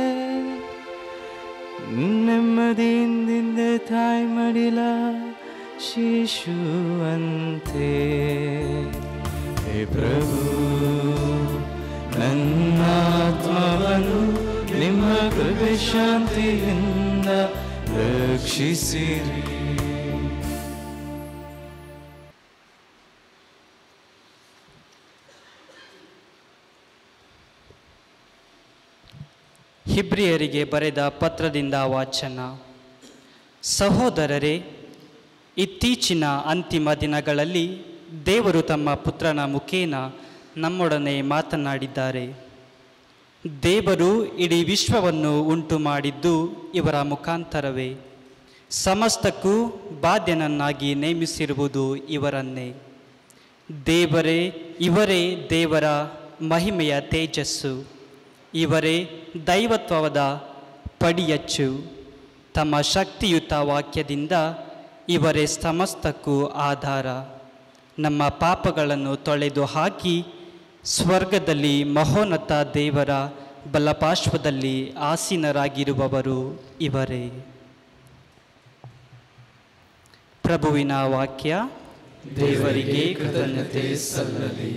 ನೆಮ್ಮದಿಯಿಂದಿಂದೆ ತಾಯಿ ಮಡಿಲ ಶಿಶುವಂತೆ. ಹೇ ಪ್ರಭು, ನನ್ನ ಆತ್ಮವನ್ನು ನಿಮ್ಮ ಕೃಪೆ ಶಾಂತಿಯಿಂದ ರಕ್ಷಿಸಿರಿ. ಹಿಬ್ರಿಯರಿಗೆ ಬರೆದ ಪತ್ರದಿಂದ ವಾಚನ. ಸಹೋದರರೇ, ಇತ್ತೀಚಿನ ಅಂತಿಮ ದಿನಗಳಲ್ಲಿ ದೇವರು ತಮ್ಮ ಪುತ್ರನ ಮುಖೇನ ನಮ್ಮೊಡನೆ ಮಾತನಾಡಿದ್ದಾರೆ. ದೇವರು ಇಡೀ ವಿಶ್ವವನ್ನು ಉಂಟು ಮಾಡಿದ್ದು ಇವರ ಮುಖಾಂತರವೇ. ಸಮಸ್ತಕ್ಕೂ ಬಾಧ್ಯನನ್ನಾಗಿ ನೇಮಿಸಿರುವುದು ಇವರನ್ನೇ. ಇವರೇ ದೇವರ ಮಹಿಮೆಯ ತೇಜಸ್ಸು. ಇವರೇ ದೈವತ್ವದ ಪಡಿಯಚ್ಚು. ತಮ್ಮ ಶಕ್ತಿಯುತ ವಾಕ್ಯದಿಂದ ಇವರೇ ಸಮಸ್ತಕ್ಕೂ ಆಧಾರ. ನಮ್ಮ ಪಾಪಗಳನ್ನು ತೊಳೆದು ಹಾಕಿ ಸ್ವರ್ಗದಲ್ಲಿ ಮಹೋನ್ನತ ದೇವರ ಬಲಪಾರ್ಶ್ವದಲ್ಲಿ ಆಸೀನರಾಗಿರುವವರು ಇವರೇ. ಪ್ರಭುವಿನ ವಾಕ್ಯ. ದೇವರಿಗೆ ಕೃತಜ್ಞತೆ ಸಲ್ಲಲಿ.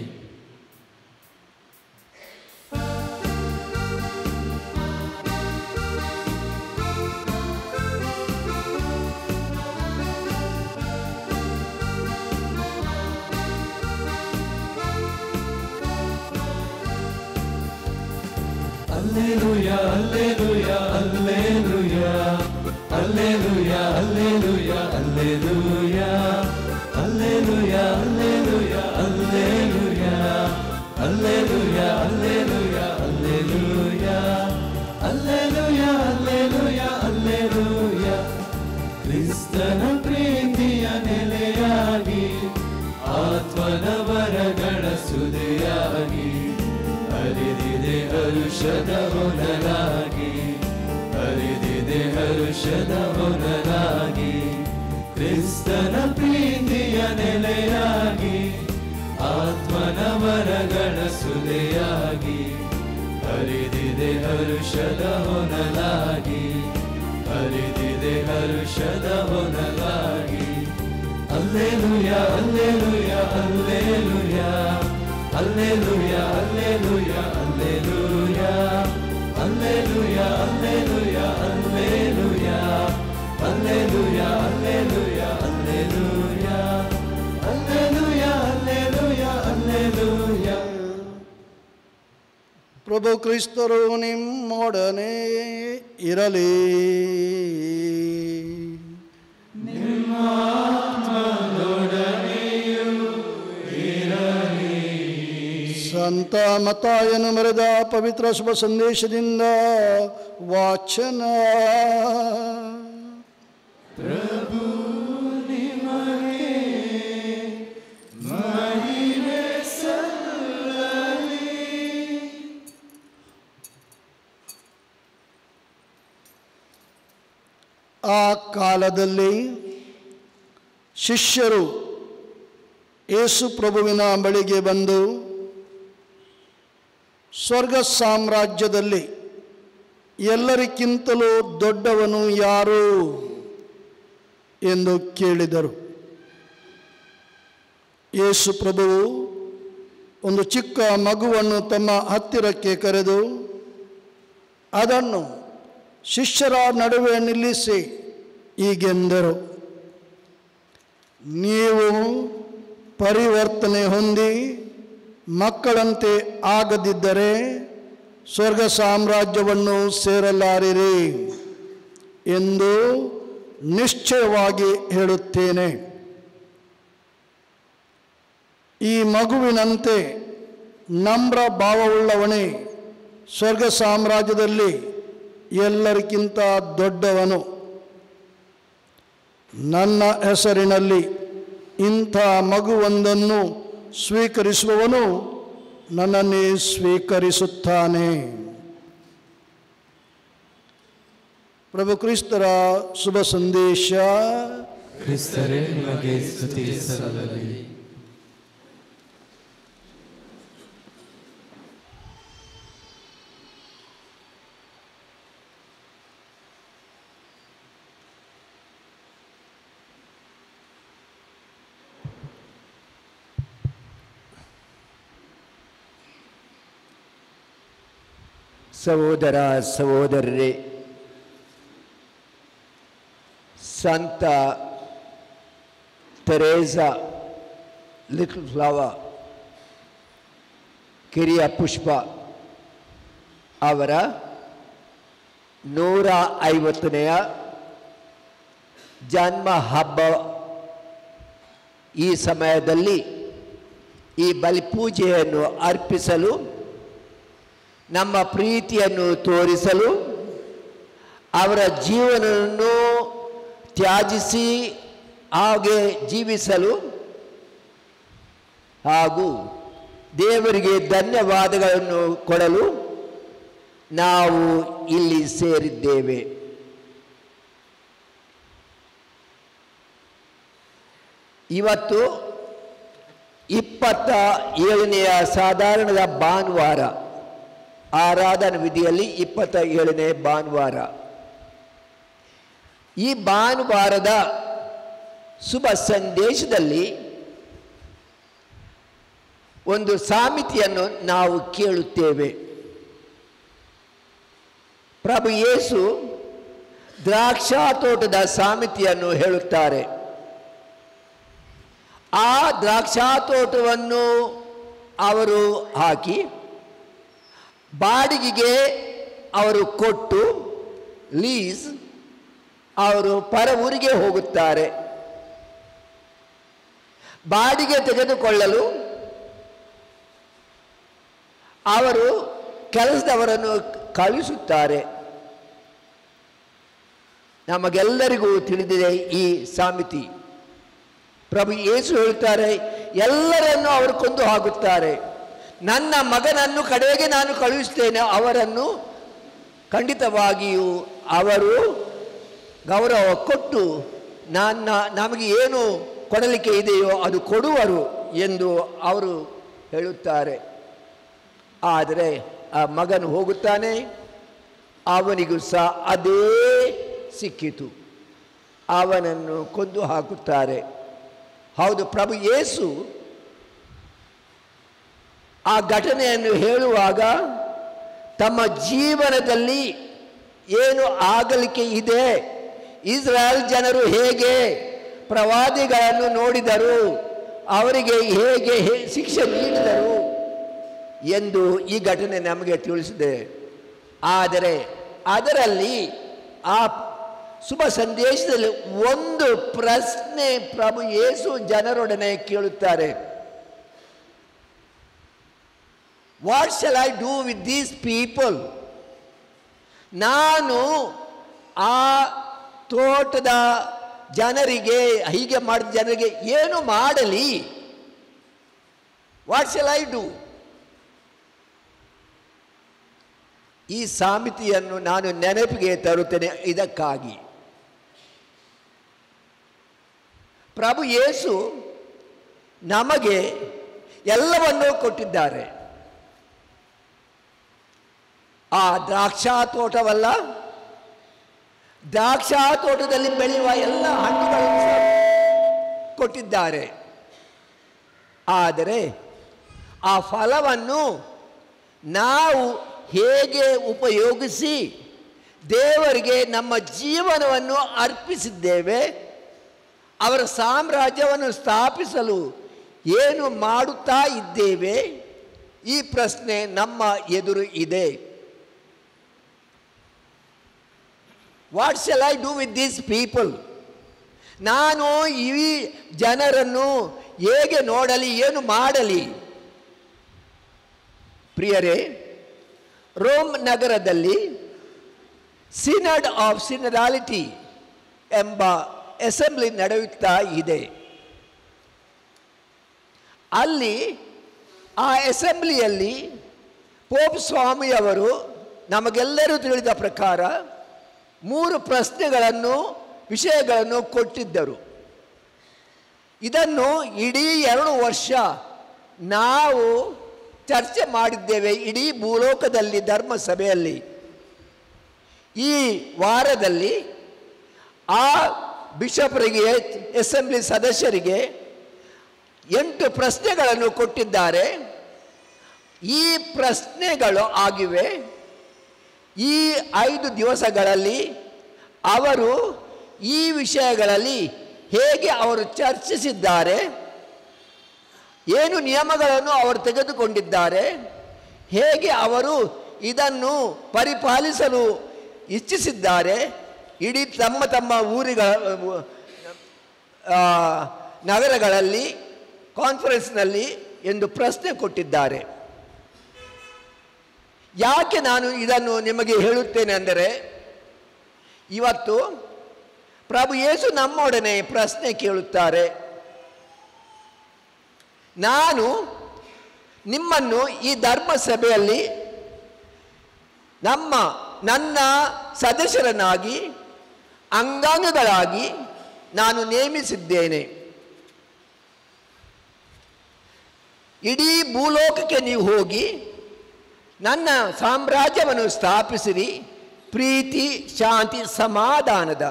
Alleluia, alleluia, alleluia, alleluia, alleluia, alleluia, alleluia, alleluia, alleluia, alleluia, alleluia, alleluia, alleluia, alleluia, alleluia. ಕ್ರಿಸ್ತನ ಪ್ರೀತಿಯ ನೆಲೆಯಾಗಿ, ಆತ್ಮನ ವರಗಳ ಸುದೆಯಾಗಿ ಹರಿದಿದೆ ಹರುಷದ ಹೊನಲಾಗಿ, ಹರಿದಿದೆ ಹರುಷದ ಹೊನಲಾಗಿ. ಕ್ರಿಸ್ತನ ಪ್ರೀತಿಯ ನೆಲೆಯಾಗಿ, ಆತ್ಮನ ವರಗಳ ಸುದೆಯಾಗಿ ಹರಿದಿದೆ ಹರುಷದ ಹೊನಲಾಗಿ, ಹರಿದಿದೆ ಹರುಷದ ಹೊನಲಾಗಿ. ಅಲ್ಲೇಲುಯ ಅಲ್ಲೇಲುಯ ಅಲ್ಲೇಲುಯ ಅಲ್ಲೇಲುಯ ಅಲ್ಲೇಲುಯ ಅಲ್ಲೇಲುಯ ಅಲ್ಲೇಲುಯ ಅಲ್ಲೇಲುಯ ಅಲ್ಲೇಲುಯ ಅಲ್ಲೇಲುಯ ಅಲ್ಲೇಲುಯ ಅಲ್ಲೇಲುಯ ಅಲ್ಲೇಲುಯ ಅಲ್ಲೇಲುಯ ಅಲ್ಲೇಲುಯ. ಪ್ರಭು ಕ್ರಿಸ್ತರು ನಿಮ್ಮೊಡನೆ ಇರಲಿ. ಸಂತ ಮತ್ತಾಯನು ಮೆರೆದ ಪವಿತ್ರ ಶುಭ ಸಂದೇಶದಿಂದ ವಾಚನ. ಪ್ರಭು ನಿಮಗೆ ಮಹಿಮೆ ಸಲ್ಲಲಿ. ಆ ಕಾಲದಲ್ಲಿ ಶಿಷ್ಯರು ಯೇಸು ಪ್ರಭುವಿನ ಬಳಿಗೆ ಬಂದು, ಸ್ವರ್ಗ ಸಾಮ್ರಾಜ್ಯದಲ್ಲಿ ಎಲ್ಲರಿಗಿಂತಲೂ ದೊಡ್ಡವನು ಯಾರು ಎಂದು ಕೇಳಿದರು. ಯೇಸು ಪ್ರಭುವು ಒಂದು ಚಿಕ್ಕ ಮಗುವನ್ನು ತಮ್ಮ ಹತ್ತಿರಕ್ಕೆ ಕರೆದು ಅದನ್ನು ಶಿಷ್ಯರ ನಡುವೆ ನಿಲ್ಲಿಸಿ ಹೀಗೆಂದರು, ನೀವು ಪರಿವರ್ತನೆ ಹೊಂದಿ ಮಕ್ಕಳಂತೆ ಆಗದಿದ್ದರೆ ಸ್ವರ್ಗ ಸಾಮ್ರಾಜ್ಯವನ್ನು ಸೇರಲಾರಿರಿ ಎಂದು ನಿಶ್ಚಯವಾಗಿ ಹೇಳುತ್ತೇನೆ. ಈ ಮಗುವಿನಂತೆ ನಮ್ರ ಭಾವವುಳ್ಳವನೇ ಸ್ವರ್ಗ ಸಾಮ್ರಾಜ್ಯದಲ್ಲಿ ಎಲ್ಲರಿಗಿಂತ ದೊಡ್ಡವನು. ನನ್ನ ಹೆಸರಿನಲ್ಲಿ ಇಂಥ ಮಗುವೊಂದನ್ನು ಸ್ವೀಕರಿಸುವವನು ನನ್ನನ್ನೇ ಸ್ವೀಕರಿಸುತ್ತಾನೆ. ಪ್ರಭು ಕ್ರಿಸ್ತರ ಶುಭ ಸಂದೇಶ. ಕ್ರಿಸ್ತರೇ ನಿಮಗೆ ಸ್ತುತಿ ಸಲ್ಲಲಿ. ಸಹೋದರ ಸಹೋದರರೇ, ಸಂತ ತೆರೇಸಾ ಲಿಟಲ್ ಫ್ಲವರ್ ಕಿರಿಯ ಪುಷ್ಪ ಅವರ 150ನೇ ಜನ್ಮ ಹಬ್ಬ ಈ ಸಮಯದಲ್ಲಿ ಈ ಬಲಿಪೂಜೆಯನ್ನು ಅರ್ಪಿಸಲು, ನಮ್ಮ ಪ್ರೀತಿಯನ್ನು ತೋರಿಸಲು, ಅವರ ಜೀವನವನ್ನು ತ್ಯಾಜಿಸಿ ಹಾಗೆ ಜೀವಿಸಲು ಹಾಗೂ ದೇವರಿಗೆ ಧನ್ಯವಾದಗಳನ್ನು ಕೊಡಲು ನಾವು ಇಲ್ಲಿ ಸೇರಿದ್ದೇವೆ. ಇವತ್ತು 27ನೇ ಸಾಧಾರಣದ ಭಾನುವಾರ, ಆರಾಧನಾ ವಿಧಿಯಲ್ಲಿ 27ನೇ ಭಾನುವಾರ. ಈ ಭಾನುವಾರದ ಶುಭ ಸಂದೇಶದಲ್ಲಿ ಒಂದು ಸಾಮಿತಿಯನ್ನು ನಾವು ಕೇಳುತ್ತೇವೆ. ಪ್ರಭು ಯೇಸು ದ್ರಾಕ್ಷಾ ತೋಟದ ಸಾಮಿತಿಯನ್ನು ಹೇಳುತ್ತಾರೆ. ಆ ದ್ರಾಕ್ಷಾ ತೋಟವನ್ನು ಅವರು ಹಾಕಿ ಬಾಡಿಗೆಗೆ ಅವರು ಕೊಟ್ಟು ಲೀಸ್ ಅವರು ಪರ ಊರಿಗೆ ಹೋಗುತ್ತಾರೆ. ಬಾಡಿಗೆ ತೆಗೆದುಕೊಳ್ಳಲು ಅವರು ಕೆಲಸದವರನ್ನು ಕಳುಹಿಸುತ್ತಾರೆ. ನಮಗೆಲ್ಲರಿಗೂ ತಿಳಿದಿದೆ ಈ ಸಾಮಿತಿ. ಪ್ರಭು ಯೇಸು ಹೇಳ್ತಾರೆ, ಎಲ್ಲರನ್ನು ಅವರು ಕೊಂದು ಹಾಕುತ್ತಾರೆ. ನನ್ನ ಮಗನನ್ನು ಕಡೆಗೆ ನಾನು ಕಳುಹಿಸ್ತೇನೆ, ಅವರನ್ನು ಖಂಡಿತವಾಗಿಯೂ ಅವರು ಗೌರವ ಕೊಟ್ಟು ನಮಗೆ ಏನು ಕೊಡಲಿಕ್ಕೆ ಇದೆಯೋ ಅದು ಕೊಡುವರು ಎಂದು ಅವರು ಹೇಳುತ್ತಾರೆ. ಆದರೆ ಆ ಮಗನು ಹೋಗುತ್ತಾನೆ, ಅವನಿಗೂ ಸಹ ಅದೇ ಸಿಕ್ಕಿತು. ಅವನನ್ನು ಕೊಂದು ಹಾಕುತ್ತಾರೆ. ಹೌದು, ಪ್ರಭು ಯೇಸು ಆ ಘಟನೆಯನ್ನು ಹೇಳುವಾಗ ತಮ್ಮ ಜೀವನದಲ್ಲಿ ಏನು ಆಗಲಿಕ್ಕೆ ಇದೆ, ಇಸ್ರಾಯೇಲ್ ಜನರು ಹೇಗೆ ಪ್ರವಾದಿಗಳನ್ನು ನೋಡಿದರು, ಅವರಿಗೆ ಹೇಗೆ ಶಿಕ್ಷೆ ನೀಡಿದರು ಎಂದು ಈ ಘಟನೆ ನಮಗೆ ತಿಳಿಸಿದೆ. ಆದರೆ ಅದರಲ್ಲಿ ಆ ಶುಭ ಸಂದೇಶದಲ್ಲಿ ಒಂದು ಪ್ರಶ್ನೆ ಪ್ರಭು ಯೇಸು ಜನರೊಡನೆ ಕೇಳುತ್ತಾರೆ. What shall I do with these people? ನಾನು ಆ ತೋಟದ ಜನರಿಗೆ, ಹೀಗೆ ಮಾಡಿದ ಜನರಿಗೆ ಏನು ಮಾಡಲಿ? What shall I do? ಈ ಸಾಮಿತಿಯನ್ನು ನಾನು ನೆನಪಿಗೆ ತರುತ್ತೇನೆ. ಇದಕ್ಕಾಗಿ ಪ್ರಭು ಯೇಸು ನಮಗೆ ಎಲ್ಲವನ್ನೂ ಕೊಟ್ಟಿದ್ದಾರೆ. ಆ ದ್ರಾಕ್ಷಾ ತೋಟವಲ್ಲ, ದ್ರಾಕ್ಷಾ ತೋಟದಲ್ಲಿ ಬೆಳೆಯುವ ಎಲ್ಲ ಹಣ್ಣುಗಳನ್ನು ಸಹ ಕೊಟ್ಟಿದ್ದಾರೆ. ಆದರೆ ಆ ಫಲವನ್ನು ನಾವು ಹೇಗೆ ಉಪಯೋಗಿಸಿ ದೇವರಿಗೆ ನಮ್ಮ ಜೀವನವನ್ನು ಅರ್ಪಿಸಿದ್ದೇವೆ, ಅವರ ಸಾಮ್ರಾಜ್ಯವನ್ನು ಸ್ಥಾಪಿಸಲು ಏನು ಮಾಡುತ್ತಾ ಇದ್ದೇವೆ, ಈ ಪ್ರಶ್ನೆ ನಮ್ಮ ಎದುರು ಇದೆ. What shall I do with these people? ನಾನು ಈ ಜನರನ್ನು ಹೇಗೆ ನೋಡಲಿ, ಏನು ಮಾಡಲಿ? ಪ್ರಿಯರೇ, ರೋಮ್ ನಗರದಲ್ಲಿ ಸಿನಡ್ ಆಫ್ ಸಿನರಾಲಿಟಿ ಎಂಬ ಅಸೆಂಬ್ಲಿ ನಡೆಯುತ್ತಾ ಇದೆ. ಅಲ್ಲಿ ಆ ಅಸೆಂಬ್ಲಿಯಲ್ಲಿ ಪೋಪ್ ಸ್ವಾಮಿಯವರು ನಮಗೆಲ್ಲರೂ ತಿಳಿದ ಪ್ರಕಾರ 3 ಪ್ರಶ್ನೆಗಳನ್ನು, ವಿಷಯಗಳನ್ನು ಕೊಟ್ಟಿದ್ದರು. ಇದನ್ನು ಇಡೀ 2 ವರ್ಷ ನಾವು ಚರ್ಚೆ ಮಾಡಿದ್ದೇವೆ ಇಡೀ ಭೂಲೋಕದಲ್ಲಿ ಧರ್ಮಸಭೆಯಲ್ಲಿ. ಈ ವಾರದಲ್ಲಿ ಆ ಬಿಷಪ್ರಿಗೆ, ಅಸೆಂಬ್ಲಿ ಸದಸ್ಯರಿಗೆ 8 ಪ್ರಶ್ನೆಗಳನ್ನು ಕೊಟ್ಟಿದ್ದಾರೆ. ಈ ಪ್ರಶ್ನೆಗಳು ಆಗಿವೆ. ಈ 5 ದಿವಸಗಳಲ್ಲಿ ಅವರು ಈ ವಿಷಯಗಳಲ್ಲಿ ಹೇಗೆ ಅವರು ಚರ್ಚಿಸಿದ್ದಾರೆ, ಏನು ನಿಯಮಗಳನ್ನು ಅವರು ತೆಗೆದುಕೊಂಡಿದ್ದಾರೆ, ಹೇಗೆ ಅವರು ಇದನ್ನು ಪರಿಪಾಲಿಸಲು ಇಚ್ಛಿಸಿದ್ದಾರೆ, ಇಡೀ ತಮ್ಮ ತಮ್ಮ ಊರುಗಳ ನಗರಗಳಲ್ಲಿ ಕಾನ್ಫರೆನ್ಸ್ನಲ್ಲಿ ಎಂದು ಪ್ರಶ್ನೆ ಕೊಟ್ಟಿದ್ದಾರೆ. ಯಾಕೆ ನಾನು ಇದನ್ನು ನಿಮಗೆ ಹೇಳುತ್ತೇನೆ ಅಂದರೆ, ಇವತ್ತು ಪ್ರಭು ಯೇಸು ನಮ್ಮೊಡನೆ ಪ್ರಶ್ನೆ ಕೇಳುತ್ತಾರೆ. ನಾನು ನಿಮ್ಮನ್ನು ಈ ಧರ್ಮಸಭೆಯಲ್ಲಿ ನನ್ನ ಸದಸ್ಯರನ್ನಾಗಿ, ಅಂಗಾಂಗಗಳಾಗಿ ನಾನು ನೇಮಿಸಿದ್ದೇನೆ. ಇಡೀ ಭೂಲೋಕಕ್ಕೆ ನೀವು ಹೋಗಿ ನನ್ನ ಸಾಮ್ರಾಜ್ಯವನ್ನು ಸ್ಥಾಪಿಸಿರಿ, ಪ್ರೀತಿ, ಶಾಂತಿ, ಸಮಾಧಾನದ.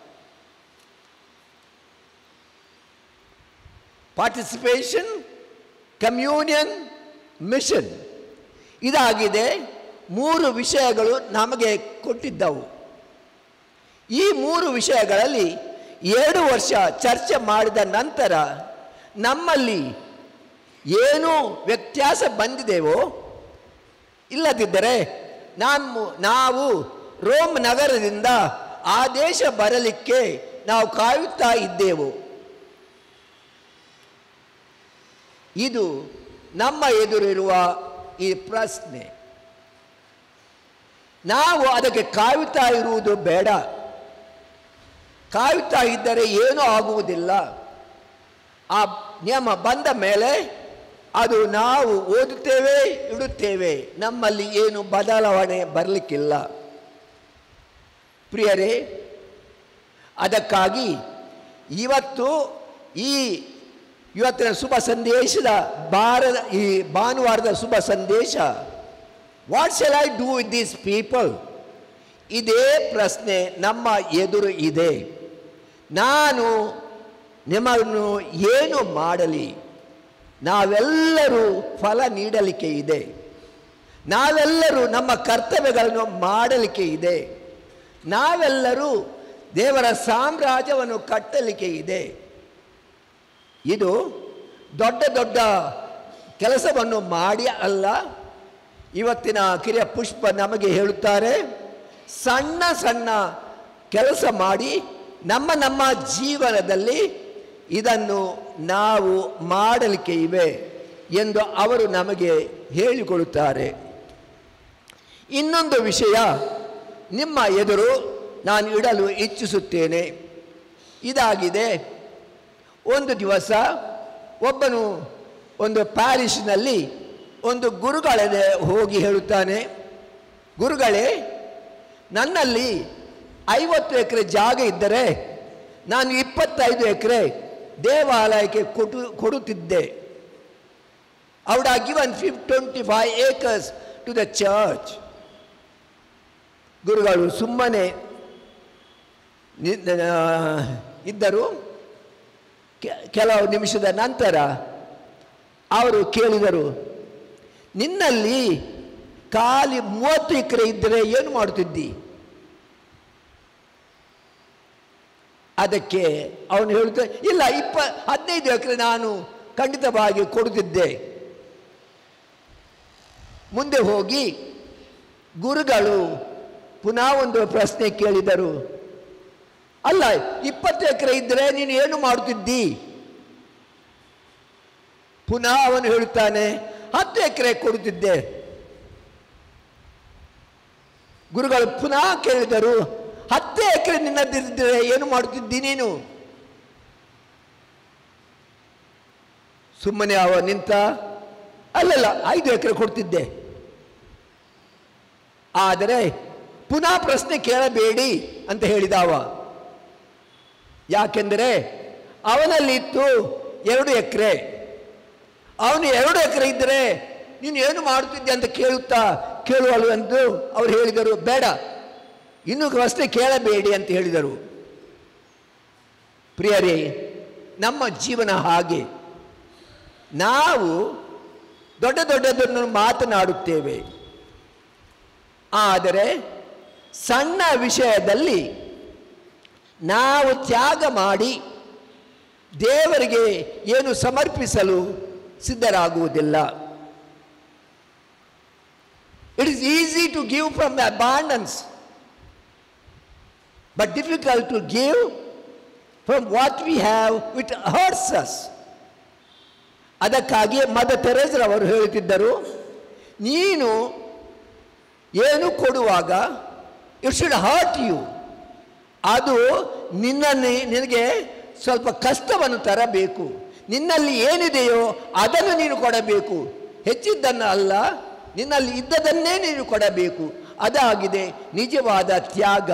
ಪಾರ್ಟಿಸಿಪೇಷನ್, ಕಮ್ಯೂನಿಯನ್, ಮಿಷನ್, ಇದಾಗಿದೆ 3 ವಿಷಯಗಳು ನಮಗೆ ಕೊಟ್ಟಿದ್ದವು. ಈ 3 ವಿಷಯಗಳಲ್ಲಿ 2 ವರ್ಷ ಚರ್ಚೆ ಮಾಡಿದ ನಂತರ ನಮ್ಮಲ್ಲಿ ಏನು ವ್ಯತ್ಯಾಸ ಬಂದಿದೆವೋ, ಇಲ್ಲದಿದ್ದರೆ ನಾವು ರೋಮ್ ನಗರದಿಂದ ಆ ದೇಶ ಬರಲಿಕ್ಕೆ ನಾವು ಕಾಯುತ್ತಾ ಇದ್ದೆವು. ಇದು ನಮ್ಮ ಎದುರಿರುವ ಈ ಪ್ರಶ್ನೆ. ನಾವು ಅದಕ್ಕೆ ಕಾಯುತ್ತಾ ಇರುವುದು ಬೇಡ. ಕಾಯುತ್ತಾ ಇದ್ದರೆ ಏನೂ ಆಗುವುದಿಲ್ಲ. ಆ ನಿಯಮ ಬಂದ ಮೇಲೆ ಅದು ನಾವು ಓದುತ್ತೇವೆ, ಇಡುತ್ತೇವೆ, ನಮ್ಮಲ್ಲಿ ಏನು ಬದಲಾವಣೆ ಬರಲಿಕ್ಕಿಲ್ಲ. ಪ್ರಿಯರೇ, ಅದಕ್ಕಾಗಿ ಇವತ್ತಿನ ಶುಭ ಸಂದೇಶದ ಈ ಭಾನುವಾರದ ಶುಭ ಸಂದೇಶ what shall I do with these people? ಇದೇ ಪ್ರಶ್ನೆ ನಮ್ಮ ಎದುರು ಇದೆ. ನಾನು ನಿಮ್ಮನ್ನು ಏನು ಮಾಡಲಿ? ನಾವೆಲ್ಲರೂ ಫಲ ನೀಡಲಿಕ್ಕೆ ಇದೆ. ನಾವೆಲ್ಲರೂ ನಮ್ಮ ಕರ್ತವ್ಯಗಳನ್ನು ಮಾಡಲಿಕ್ಕೆ ಇದೆ. ನಾವೆಲ್ಲರೂ ದೇವರ ಸಾಮ್ರಾಜ್ಯವನ್ನು ಕಟ್ಟಲಿಕ್ಕೆ ಇದೆ. ಇದು ದೊಡ್ಡ ದೊಡ್ಡ ಕೆಲಸವನ್ನು ಮಾಡಿ ಅಲ್ಲ. ಇವತ್ತಿನ ಕಿರಿಯ ಪುಷ್ಪ ನಮಗೆ ಹೇಳುತ್ತಾರೆ, ಸಣ್ಣ ಸಣ್ಣ ಕೆಲಸ ಮಾಡಿ ನಮ್ಮ ಜೀವನದಲ್ಲಿ ಇದನ್ನು ನಾವು ಮಾಡಲಿಕ್ಕೆ ಇವೆ ಎಂದು ಅವರು ನಮಗೆ ಹೇಳಿಕೊಡುತ್ತಾರೆ. ಇನ್ನೊಂದು ವಿಷಯ ನಿಮ್ಮ ಎದುರು ನಾನು ಇಡಲು ಇಚ್ಛಿಸುತ್ತೇನೆ. ಇದಾಗಿದೆ. ಒಂದು ದಿವಸ ಒಬ್ಬನು ಒಂದು ಪ್ಯಾರಿಸ್ನಲ್ಲಿ ಒಂದು ಗುರುಗಳೇ ಹೋಗಿ ಹೇಳುತ್ತಾನೆ, ಗುರುಗಳೇ, ನನ್ನಲ್ಲಿ 50 ಎಕರೆ ಜಾಗ ಇದ್ದರೆ ನಾನು 25 ಎಕರೆ ದೇವಾಲಯಕ್ಕೆ ಕೊಡುತ್ತಿದ್ದೆ. I would have given 25 acres to the church. ಗುರುಗಳು ಸುಮ್ಮನೆ ಇದ್ದರು. ಕೆಲವು ನಿಮಿಷದ ನಂತರ ಅವರು ಕೇಳಿದರು, ನಿನ್ನಲ್ಲಿ ಖಾಲಿ 30 ಎಕರೆ ಇದ್ದರೆ ಏನು ಮಾಡುತ್ತಿದ್ದಿ? ಅದಕ್ಕೆ ಅವನು ಹೇಳುತ್ತಾ, ಇಲ್ಲ 15 ಎಕರೆ ನಾನು ಖಂಡಿತವಾಗಿ ಕೊಡುತ್ತಿದ್ದೆ. ಮುಂದೆ ಹೋಗಿ ಗುರುಗಳು ಪುನಃ ಒಂದು ಪ್ರಶ್ನೆ ಕೇಳಿದರು, ಅಲ್ಲ 20 ಎಕರೆ ಇದ್ದರೆ ನೀನು ಏನು ಮಾಡುತ್ತಿದ್ದಿ? ಪುನಃ ಅವನು ಹೇಳುತ್ತಾನೆ, 10 ಎಕರೆ ಕೊಡುತ್ತಿದ್ದೆ. ಗುರುಗಳು ಪುನಃ ಕೇಳಿದರು, 10 ಎಕರೆ ನಿನ್ನದಿದ್ದರೆ ಏನು ಮಾಡುತ್ತಿದ್ದಿ ನೀನು? ಸುಮ್ಮನೆ ಅವ ನಿಂತ, ಅಲ್ಲಲ್ಲ 5 ಎಕರೆ ಕೊಡ್ತಿದ್ದೆ. ಆದರೆ ಪುನಃ ಪ್ರಶ್ನೆ ಕೇಳಬೇಡಿ ಅಂತ ಹೇಳಿದ ಅವ. ಯಾಕೆಂದರೆ ಅವನಲ್ಲಿತ್ತು 2 ಎಕರೆ. ಅವನು 2 ಎಕರೆ ಇದ್ದರೆ ನೀನು ಏನು ಮಾಡುತ್ತಿದ್ದೆ ಅಂತ ಕೇಳುವಳು ಎಂದು ಅವರು ಹೇಳಿದರು. ಬೇಡ, ಇನ್ನೂ ಪ್ರಶ್ನೆ ಕೇಳಬೇಡಿ ಅಂತ ಹೇಳಿದರು. ಪ್ರಿಯರೇ, ನಮ್ಮ ಜೀವನ ಹಾಗೆ. ನಾವು ದೊಡ್ಡ ದೊಡ್ಡದನ್ನು ಮಾತನಾಡುತ್ತೇವೆ, ಆದರೆ ಸಣ್ಣ ವಿಷಯದಲ್ಲಿ ನಾವು ತ್ಯಾಗ ಮಾಡಿ ದೇವರಿಗೆ ಏನು ಸಮರ್ಪಿಸಲು ಸಿದ್ಧರಾಗುವುದಿಲ್ಲ. It is easy to give from the abundance, but difficult to give from what we have which hurts us. ಅದಕ್ಕಾಗಿ ಮದರ್ ತೆರೇಸಾ ಅವರು ಹೇಳುತ್ತಿದ್ದರು, ನೀನು ಏನು ಕೊಡುವಾಗ ಇಟ್ ಶುಡ್ ಹರ್ಟ್ ಯು. ಅದು ನಿನಗೆ ಸ್ವಲ್ಪ ಕಷ್ಟವನ್ನು ತರಬೇಕು. ನಿನ್ನಲ್ಲಿ ಏನಿದೆಯೋ ಅದನ್ನು ನೀನು ಕೊಡಬೇಕು, ಹೆಚ್ಚಿದ್ದನ್ನು ಅಲ್ಲ. ನಿನ್ನಲ್ಲಿ ಇದ್ದದನ್ನೇ ನೀನು ಕೊಡಬೇಕು. ಅದಾಗಿದೆ ನಿಜವಾದ ತ್ಯಾಗ.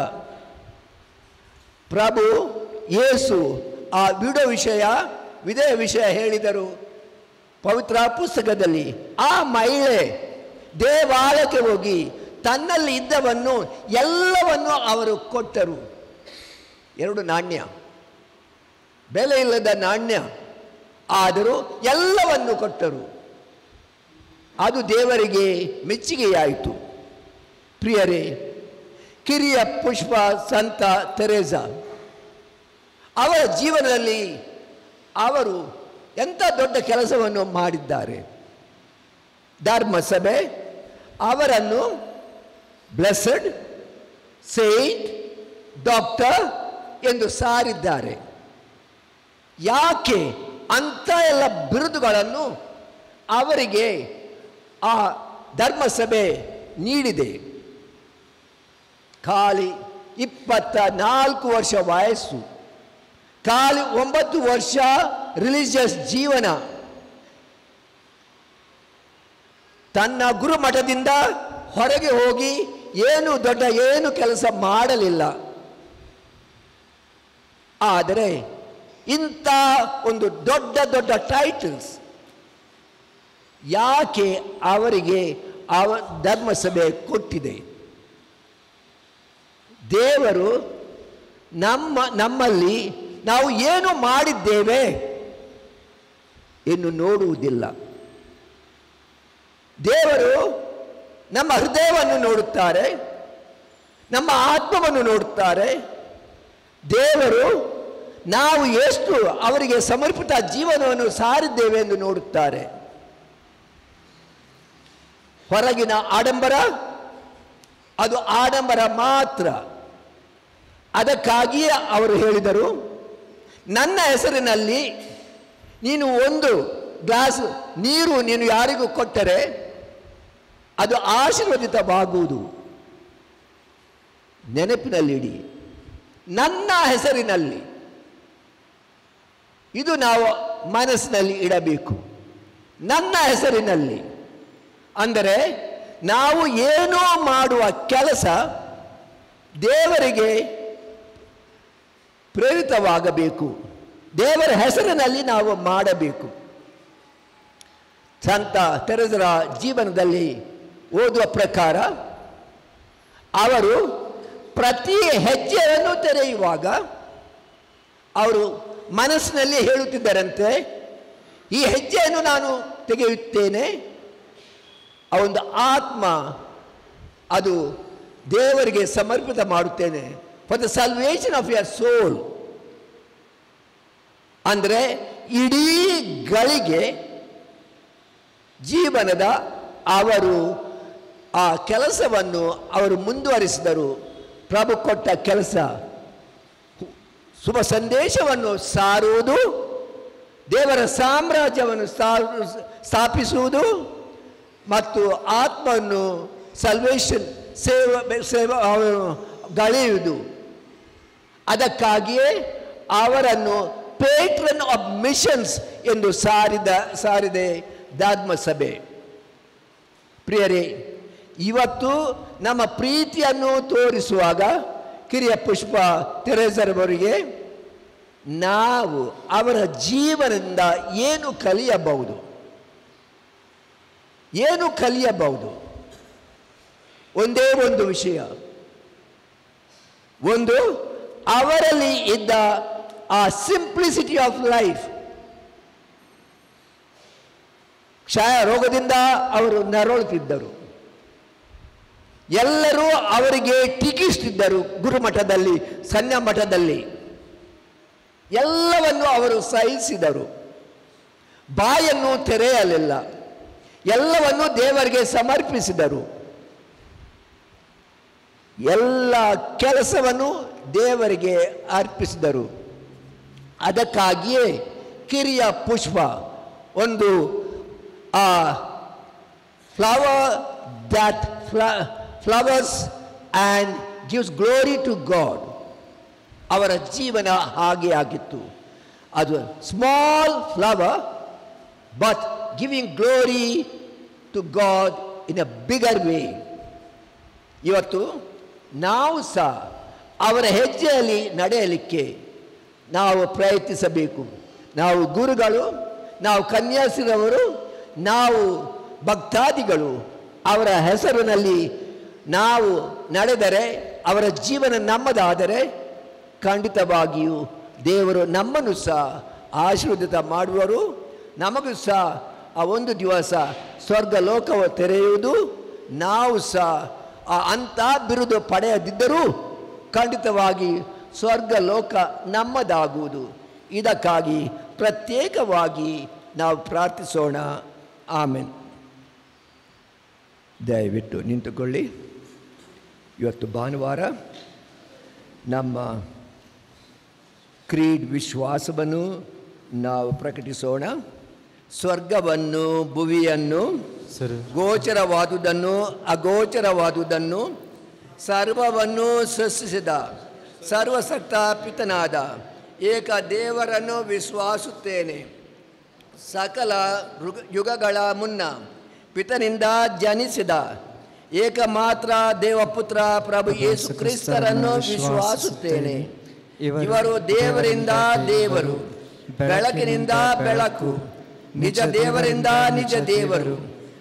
ಪ್ರಭು ಯೇಸು ಆ ವಿಧೇಯ ವಿಷಯ ಹೇಳಿದರು ಪವಿತ್ರ ಪುಸ್ತಕದಲ್ಲಿ. ಆ ಮಹಿಳೆ ದೇವಾಲಯಕ್ಕೆ ಹೋಗಿ ತನ್ನಲ್ಲಿ ಇದ್ದವನ್ನು ಎಲ್ಲವನ್ನು ಅವರು ಕೊಟ್ಟರು. 2 ನಾಣ್ಯ, ಬೆಲೆ ಇಲ್ಲದ ನಾಣ್ಯ, ಆದರೂ ಎಲ್ಲವನ್ನು ಕೊಟ್ಟರು. ಅದು ದೇವರಿಗೆ ಮೆಚ್ಚುಗೆಯಾಯಿತು. ಪ್ರಿಯರೇ, ಕಿರಿಯ ಪುಷ್ಪ ಸಂತ ತೆರೇಸಾ ಅವರ ಜೀವನದಲ್ಲಿ ಅವರು ಎಂಥ ದೊಡ್ಡ ಕೆಲಸವನ್ನು ಮಾಡಿದ್ದಾರೆ. ಧರ್ಮಸಭೆ ಅವರನ್ನು ಬ್ಲೆಸ್ಸಡ್, ಸೇಂಟ್, ಡಾಕ್ಟರ್ ಎಂದು ಸಾರಿದ್ದಾರೆ. ಯಾಕೆ ಅಂಥ ಎಲ್ಲ ಬಿರುದುಗಳನ್ನು ಅವರಿಗೆ ಆ ಧರ್ಮಸಭೆ ನೀಡಿದೆ? ಖಾಲಿ 24 ವರ್ಷ ವಯಸ್ಸು, ಖಾಲಿ 9 ವರ್ಷ ರಿಲಿಜಿಯಸ್ ಜೀವನ. ತನ್ನ ಗುರುಮಠದಿಂದ ಹೊರಗೆ ಹೋಗಿ ಏನು ಕೆಲಸ ಮಾಡಲಿಲ್ಲ. ಆದರೆ ಇಂಥ ಒಂದು ದೊಡ್ಡ ದೊಡ್ಡ ಟೈಟಲ್ಸ್ ಯಾಕೆ ಅವರಿಗೆ ಧರ್ಮಸಭೆ ಕೊಟ್ಟಿದೆ. ದೇವರು ನಮ್ಮಲ್ಲಿ ನಾವು ಏನು ಮಾಡಿದ್ದೇವೆ ಎಂದು ನೋಡುವುದಿಲ್ಲ. ದೇವರು ನಮ್ಮ ಹೃದಯವನ್ನು ನೋಡುತ್ತಾರೆ, ನಮ್ಮ ಆತ್ಮವನ್ನು ನೋಡುತ್ತಾರೆ. ದೇವರು ನಾವು ಎಷ್ಟು ಅವರಿಗೆ ಸಮರ್ಪಿತ ಜೀವನವನ್ನು ಸಾರಿದ್ದೇವೆ ಎಂದು ನೋಡುತ್ತಾರೆ. ಹೊರಗಿನ ಆಡಂಬರ ಅದು ಆಡಂಬರ ಮಾತ್ರ. ಅದಕ್ಕಾಗಿಯೇ ಅವರು ಹೇಳಿದರು, ನನ್ನ ಹೆಸರಿನಲ್ಲಿ ನೀನು ಒಂದು ಗ್ಲಾಸ್ ನೀರು ನೀನು ಯಾರಿಗೂ ಕೊಟ್ಟರೆ ಅದು ಆಶೀರ್ವದಿತವಾಗುವುದು. ನೆನಪಿನಲ್ಲಿಡಿ, ನನ್ನ ಹೆಸರಿನಲ್ಲಿ. ಇದು ನಾವು ಮನಸ್ಸಿನಲ್ಲಿ ಇಡಬೇಕು. ನನ್ನ ಹೆಸರಿನಲ್ಲಿ ಅಂದರೆ ನಾವು ಏನೋ ಮಾಡುವ ಕೆಲಸ ದೇವರಿಗೆ ಪ್ರೇರಿತವಾಗಬೇಕು. ದೇವರ ಹೆಸರಿನಲ್ಲಿ ನಾವು ಮಾಡಬೇಕು. ಸಂತ ತೆರೆಸರ ಜೀವನದಲ್ಲಿ ಓದುವ ಪ್ರಕಾರ ಅವರು ಪ್ರತಿ ಹೆಜ್ಜೆಯನ್ನು ತೆರೆಯುವಾಗ ಅವರು ಮನಸ್ಸಿನಲ್ಲಿ ಹೇಳುತ್ತಿದ್ದರಂತೆ, ಈ ಹೆಜ್ಜೆಯನ್ನು ನಾನು ತೆಗೆಯುತ್ತೇನೆ, ಆ ಒಂದು ಆತ್ಮ ಅದು ದೇವರಿಗೆ ಸಮರ್ಪಿತ ಮಾಡುತ್ತೇನೆ, for the salvation of your soul. ಅಂದರೆ ಇಡೀ ಗಳಿಗೆ ಜೀವನದ ಅವರು ಆ ಕೆಲಸವನ್ನು ಅವರು ಮುಂದುವರಿಸಿದರು. ಪ್ರಭು ಕೊಟ್ಟ ಕೆಲಸ ಶುಭ ಸಂದೇಶವನ್ನು ಸಾರುವುದು, ದೇವರ ಸಾಮ್ರಾಜ್ಯವನ್ನು ಸ್ಥಾಪಿಸುವುದು ಮತ್ತು ಆತ್ಮವನ್ನು ಸಲ್ವೇಷನ್ ಸೇವ ಗಳೆಯುವುದು. ಅದಕ್ಕಾಗಿಯೇ ಅವರನ್ನು ಪೇಟ್ರನ್ ಆಫ್ ಮಿಷನ್ಸ್ ಎಂದು ಸಾರಿದೆ ಧರ್ಮಸಭೆ. ಪ್ರಿಯರೇ, ಇವತ್ತು ನಮ್ಮ ಪ್ರೀತಿಯನ್ನು ತೋರಿಸುವಾಗ ಕಿರಿಯ ಪುಷ್ಪ ತೆರೆಸರವರಿಗೆ ನಾವು ಅವರ ಜೀವನದಿಂದ ಏನು ಕಲಿಯಬಹುದು? ಏನು ಕಲಿಯಬಹುದು? ಒಂದೇ ಒಂದು ವಿಷಯ. ಒಂದು, ಅವರಲ್ಲಿ ಇದ್ದ ಆ ಸಿಂಪ್ಲಿಸಿಟಿ ಆಫ್ ಲೈಫ್. ಕ್ಷಯ ರೋಗದಿಂದ ಅವರು ನರಳುತ್ತಿದ್ದರು. ಎಲ್ಲರೂ ಅವರಿಗೆ ಟೀಕಿಸುತ್ತಿದ್ದರು. ಗುರುಮಠದಲ್ಲಿ, ಸಣ್ಣ ಮಠದಲ್ಲಿ ಎಲ್ಲವನ್ನು ಅವರು ಸಹಿಸಿದರು. ಬಾಯನ್ನು ತೆರೆಯಲಿಲ್ಲ. ಎಲ್ಲವನ್ನು ದೇವರಿಗೆ ಸಮರ್ಪಿಸಿದರು. ಎಲ್ಲ ಕೆಲಸವನ್ನು ದೇವರಿಗೆ ಅರ್ಪಿಸಿದರು. ಅದಕ್ಕಾಗಿಯೇ ಕಿರಿಯ ಪುಷ್ಪ ಒಂದು flower that flowers and gives glory to God. ಅವರ ಜೀವನ ಹಾಗೆ ಆಗಿತ್ತು. ಅದು small flower but giving glory to God in a bigger way. ಇವತ್ತು ನಾವು ಸಹ ಅವರ ಹೆಜ್ಜೆಯಲ್ಲಿ ನಡೆಯಲಿಕ್ಕೆ ನಾವು ಪ್ರಯತ್ನಿಸಬೇಕು. ನಾವು ಗುರುಗಳು, ನಾವು ಕನ್ಯಾಸಿರವರು, ನಾವು ಭಕ್ತಾದಿಗಳು ಅವರ ಹೆಸರಿನಲ್ಲಿ ನಾವು ನಡೆದರೆ, ಅವರ ಜೀವನ ನಮ್ಮದಾದರೆ ಖಂಡಿತವಾಗಿಯೂ ದೇವರು ನಮ್ಮನ್ನು ಸಹ ಆಶೀರ್ವದಿತ ಮಾಡುವರು. ನಮಗೂ ಸಹ ಆ ಒಂದು ದಿವಸ ಸ್ವರ್ಗ ಲೋಕವು ತೆರೆಯುವುದು. ನಾವು ಸಹ ಅಂಥ ಬಿರುದು ಪಡೆಯದಿದ್ದರೂ ಖಂಡಿತವಾಗಿ ಸ್ವರ್ಗ ಲೋಕ ನಮ್ಮದಾಗುವುದು. ಇದಕ್ಕಾಗಿ ಪ್ರತ್ಯೇಕವಾಗಿ ನಾವು ಪ್ರಾರ್ಥಿಸೋಣ. ಆಮೆನ್. ದಯವಿಟ್ಟು ನಿಂತುಕೊಳ್ಳಿ. ಇವತ್ತು ಭಾನುವಾರ ನಮ್ಮ ಕ್ರೀಡ್ ವಿಶ್ವಾಸವನ್ನು ನಾವು ಪ್ರಕಟಿಸೋಣ. ಸ್ವರ್ಗವನ್ನು, ಭುವಿಯನ್ನು, ಗೋಚರವಾದುದನ್ನು, ಅಗೋಚರವಾದುದನ್ನು, ಸರ್ವವನ್ನು ಸೃಷ್ಟಿಸಿದ ಸರ್ವಶಕ್ತ ಪಿತನಾದ ಏಕ ದೇವರನ್ನು ವಿಶ್ವಾಸುತ್ತೇನೆ. ಸಕಲ ಯುಗಗಳ ಮುನ್ನ ಪಿತನಿಂದ ಜನಿಸಿದ ಏಕಮಾತ್ರ ದೇವಪುತ್ರ ಪ್ರಭು ಯೇಸು ಕ್ರಿಸ್ತರನ್ನು ವಿಶ್ವಾಸುತ್ತೇನೆ. ಇವರು ದೇವರಿಂದ ದೇವರು, ಬೆಳಕಿನಿಂದ ಬೆಳಕು, ನಿಜ ದೇವರಿಂದ ನಿಜ ದೇವರು,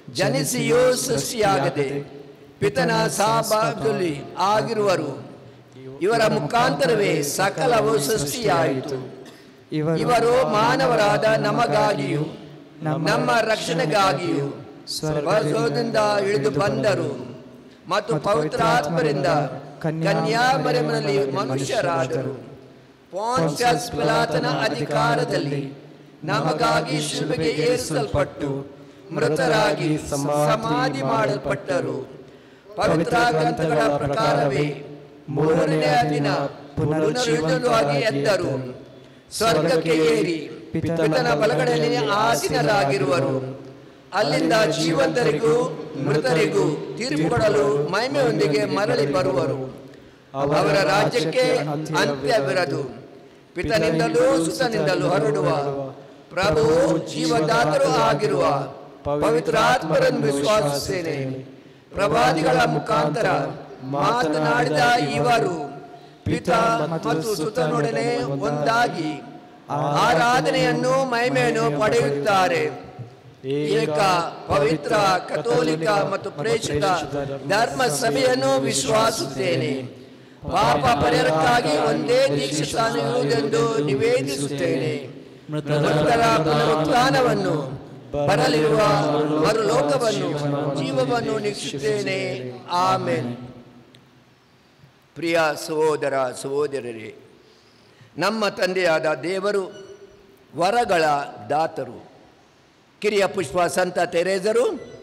ಜನಿಸಿಯೂ ಸೃಷ್ಟಿಯಾಗದೆ ಪಿತನ ಸಹಭಾಗದಲ್ಲಿ ಆಗಿರುವರು. ಇವರ ಮುಖಾಂತರವೇ ಸಕಲವು ಸೃಷ್ಟಿಯಾಯಿತು. ಇವರು ಮಾನವರಾದ ನಮಗಾಗಿಯೂ ನಮ್ಮ ರಕ್ಷಣೆಗಾಗಿಯೂ ಸ್ವರ್ಗದಿಂದ ಇಳಿದು ಬಂದರು ಮತ್ತು ಪವಿತ್ರಾತ್ಮರಿಂದ ಕನ್ಯಾಮರಿಯಂನಲ್ಲಿ ಮನುಷ್ಯರಾದರು. ಪೋನ್ಷಿಯಸ್ ಪಿಲಾತನ ಅಧಿಕಾರದಲ್ಲಿ ನಮಗಾಗಿ ಶಿಲುಬೆಗೆ ಏರಿಸಲ್ಪಟ್ಟು ಮೃತರಾಗಿ ಸಮಾಧಿ ಮಾಡಲ್ಪಟ್ಟರು. ಪವಿತ್ರ ಗ್ರಂಥಗಳ ಪ್ರಕಾರವೇ ಮೂರನೆಯ ದಿನ ಪುನರುಜ್ಜೀವನವಾಗಿ ಎದ್ದರು. ಸ್ವರ್ಗಕ್ಕೆ ಏರಿ ಪಿತನ ಬಲಗಡೆಯಲ್ಲಿ ಆಸೀನರಾಗಿರುವರು. ಅಲ್ಲಿಂದ ಜೀವಂತರಿಗೂ ಮೃತರಿಗೂ ತೀರ್ಪು ಕೊಡಲು ಮಹಿಮೆಯೊಂದಿಗೆ ಮರಳಿ ಬರುವರು. ಅವರ ರಾಜ್ಯಕ್ಕೆ ಅಂತ್ಯವಿರದು. ಪಿತನಿಂದಲೂ ಸುತನಿಂದಲೂ ಹೊರಡುವ ಪ್ರಭು ಜೀವದಾತರೂ ಆಗಿರುವ ಪವಿತ್ರಾತ್ಮರನ್ನು ವಿಶ್ವಾಸಿಸುತ್ತೇನೆ. ಪ್ರವಾದಿಗಳ ಮುಖಾಂತರ ಮಾತನಾಡಿದ ಇವರು ಪಿತ ಮತ್ತು ಸುತನೊಡನೆ ಒಂದಾಗಿ ಆರಾಧನೆಯನ್ನು ಮಹಿಮೆಯನ್ನು ಪಡೆಯುತ್ತಾರೆ. ಏಕ ಪವಿತ್ರ ಕಥೋಲಿಕ ಮತ್ತು ಪ್ರೇಷಿತ ಧರ್ಮ ಸಭೆಯನ್ನು ವಿಶ್ವಾಸಿಸುತ್ತೇನೆ. ಪಾಪ ಪರಿಹಾರಕ್ಕಾಗಿ ಒಂದೇ ದೀಕ್ಷಾಸ್ನಾನ ಇರುವುದೆಂದು ನಿವೇದಿಸುತ್ತೇನೆ. ಮೃತರ ಪುನರುತ್ಥಾನವನ್ನು, ಬರಲಿರುವ ಮರುಲೋಕವನ್ನು, ಜೀವವನ್ನು ನಿರೀಕ್ಷಿಸುತ್ತೇನೆ. ಆಮೆನ್. ಪ್ರಿಯ ಸಹೋದರ ಸಹೋದರರೇ, ನಮ್ಮ ತಂದೆಯಾದ ದೇವರು ವರಗಳ ದಾತರು. ಕಿರಿಯ ಪುಷ್ಪ ಸಂತ ತೆರೇಸರು,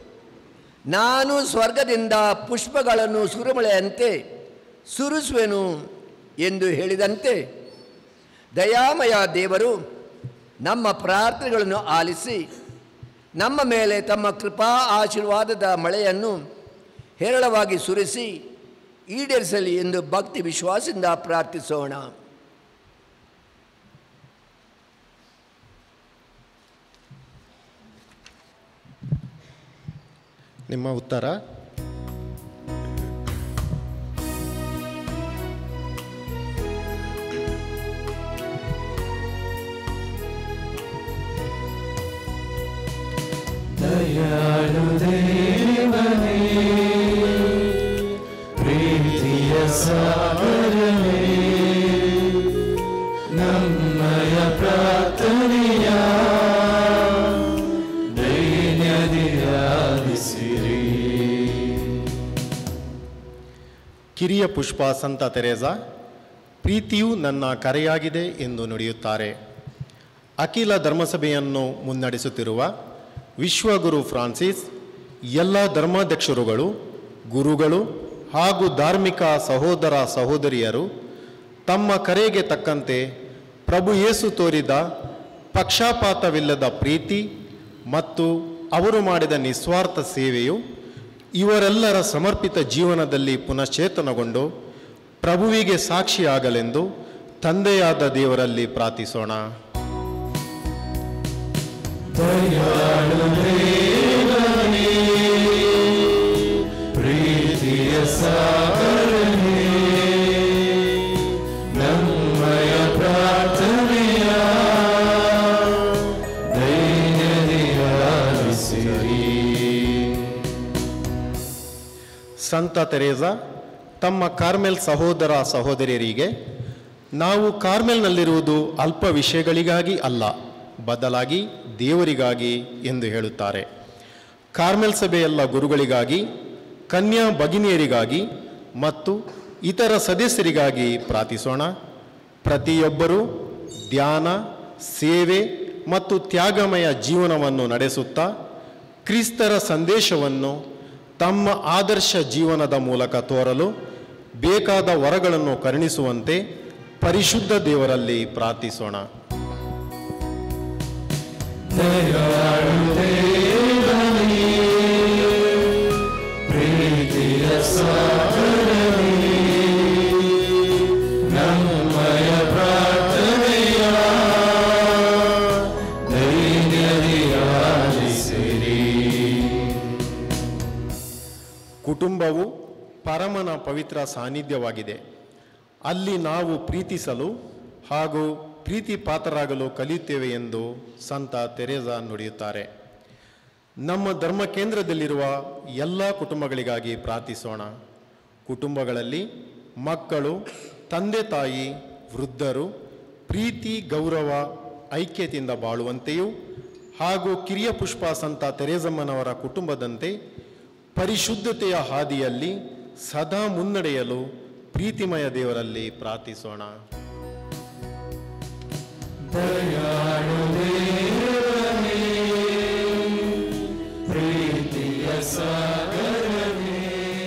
ನಾನು ಸ್ವರ್ಗದಿಂದ ಪುಷ್ಪಗಳನ್ನು ಸುರಿಮಳೆಯಂತೆ ಸುರಿಸುವೆನು ಎಂದು ಹೇಳಿದಂತೆ ದಯಾಮಯ ದೇವರು ನಮ್ಮ ಪ್ರಾರ್ಥನೆಗಳನ್ನು ಆಲಿಸಿ ನಮ್ಮ ಮೇಲೆ ತಮ್ಮ ಕೃಪಾ ಆಶೀರ್ವಾದದ ಮಳೆಯನ್ನು ಹೇರಳವಾಗಿ ಸುರಿಸಿ ಈಡೇರಿಸಲಿ ಎಂದು ಭಕ್ತಿ ವಿಶ್ವಾಸದಿಂದ ಪ್ರಾರ್ಥಿಸೋಣ. ನಿಮ್ಮ ಉತ್ತರ. ದಯಾಳು ದೇವನೇ, ಪ್ರೀತಿಯ ಸಾಗರನೇ, ನಮ್ಮಯ ಪ್ರಾರ್ಥನೆಯ ದೈನ್ಯದಿ ಆಲಿಸಿರಿ. ಕಿರಿಯ ಪುಷ್ಪ ಸಂತ ತೆರೇಸಾ ಪ್ರೀತಿಯು ನನ್ನ ಕರೆಯಾಗಿದೆ ಎಂದು ನುಡಿಯುತ್ತಾರೆ. ಅಖಿಲ ಧರ್ಮಸಭೆಯನ್ನು ಮುನ್ನಡೆಸುತ್ತಿರುವ ವಿಶ್ವಗುರು ಫ್ರಾನ್ಸಿಸ್, ಎಲ್ಲ ಧರ್ಮಾಧ್ಯಕ್ಷರುಗಳು, ಗುರುಗಳು ಹಾಗೂ ಧಾರ್ಮಿಕ ಸಹೋದರ ಸಹೋದರಿಯರು ತಮ್ಮ ಕರೆಗೆ ತಕ್ಕಂತೆ ಪ್ರಭು ಯೇಸು ತೋರಿದ ಪಕ್ಷಪಾತವಿಲ್ಲದ ಪ್ರೀತಿ ಮತ್ತು ಅವರು ಮಾಡಿದ ನಿಸ್ವಾರ್ಥ ಸೇವೆಯು ಇವರೆಲ್ಲರ ಸಮರ್ಪಿತ ಜೀವನದಲ್ಲಿ ಪುನಶ್ಚೇತನಗೊಂಡು ಪ್ರಭುವಿಗೆ ಸಾಕ್ಷಿಯಾಗಲೆಂದು ತಂದೆಯಾದ ದೇವರಲ್ಲಿ ಪ್ರಾರ್ಥಿಸೋಣ. ದಯಾಳು ದೇವನೇ, ಪ್ರೀತಿಯ ಸಾಗರನೇ, ನಮ್ಮಯ ಪ್ರಾರ್ಥನೆಯ ದೈನ್ಯದಿ ಆಲಿಸಿರಿ. ಸಂತ ತೆರೇಸಾ ತಮ್ಮ ಕಾರ್ಮೆಲ್ ಸಹೋದರ ಸಹೋದರಿಯರಿಗೆ, ನಾವು ಕಾರ್ಮೆಲ್ನಲ್ಲಿರುವುದು ಅಲ್ಪ ವಿಷಯಗಳಿಗಾಗಿ ಅಲ್ಲ, ಬದಲಾಗಿ ದೇವರಿಗಾಗಿ ಎಂದು ಹೇಳುತ್ತಾರೆ. ಕಾರ್ಮೆಲ್ ಸಭೆಯೆಲ್ಲ ಗುರುಗಳಿಗಾಗಿ, ಕನ್ಯಾ ಭಗಿನಿಯರಿಗಾಗಿ ಮತ್ತು ಇತರ ಸದಸ್ಯರಿಗಾಗಿ ಪ್ರಾರ್ಥಿಸೋಣ. ಪ್ರತಿಯೊಬ್ಬರೂ ಧ್ಯಾನ, ಸೇವೆ ಮತ್ತು ತ್ಯಾಗಮಯ ಜೀವನವನ್ನು ನಡೆಸುತ್ತಾ ಕ್ರಿಸ್ತರ ಸಂದೇಶವನ್ನು ತಮ್ಮ ಆದರ್ಶ ಜೀವನದ ಮೂಲಕ ತೋರಲು ಬೇಕಾದ ವರಗಳನ್ನು ಕರುಣಿಸುವಂತೆ ಪರಿಶುದ್ಧ ದೇವರಲ್ಲಿ ಪ್ರಾರ್ಥಿಸೋಣ. ದಯಾಳು ದೇವನೇ, ಪ್ರೀತಿಯ ಸಾಗರನೇ, ನಮ್ಮಯ ಪ್ರಾರ್ಥನೆಯ ದೈನ್ಯದಿ ಆಲಿಸಿರಿ. ಕುಟುಂಬವು ಪರಮನ ಪವಿತ್ರ ಸಾನ್ನಿಧ್ಯವಾಗಿದೆ. ಅಲ್ಲಿ ನಾವು ಪ್ರೀತಿಸಲು ಹಾಗೂ ಪ್ರೀತಿ ಪಾತ್ರರಾಗಲು ಕಲಿಯುತ್ತೇವೆ ಎಂದು ಸಂತ ತೆರೇಸಾ ನುಡಿಯುತ್ತಾರೆ. ನಮ್ಮ ಧರ್ಮ ಕೇಂದ್ರದಲ್ಲಿರುವ ಎಲ್ಲ ಕುಟುಂಬಗಳಿಗಾಗಿ ಪ್ರಾರ್ಥಿಸೋಣ. ಕುಟುಂಬಗಳಲ್ಲಿ ಮಕ್ಕಳು, ತಂದೆ ತಾಯಿ, ವೃದ್ಧರು ಪ್ರೀತಿ, ಗೌರವ, ಐಕ್ಯತೆಯಿಂದ ಬಾಳುವಂತೆಯೂ ಹಾಗೂ ಕಿರಿಯ ಪುಷ್ಪ ಸಂತ ತೆರೇಸಮ್ಮನವರ ಕುಟುಂಬದಂತೆ ಪರಿಶುದ್ಧತೆಯ ಹಾದಿಯಲ್ಲಿ ಸದಾ ಮುನ್ನಡೆಯಲು ಪ್ರೀತಿಮಯ ದೇವರಲ್ಲಿ ಪ್ರಾರ್ಥಿಸೋಣ. ದಯಾಳು ದೇವನೇ, ಪ್ರೀತಿಯ ಸಾಗರನೇ,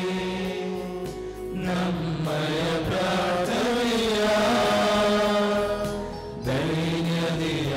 ನಮ್ಮಯ ಪ್ರಾರ್ಥನೆಯ ದೈನ್ಯದಿಯಾಲಿಸಿರಿ.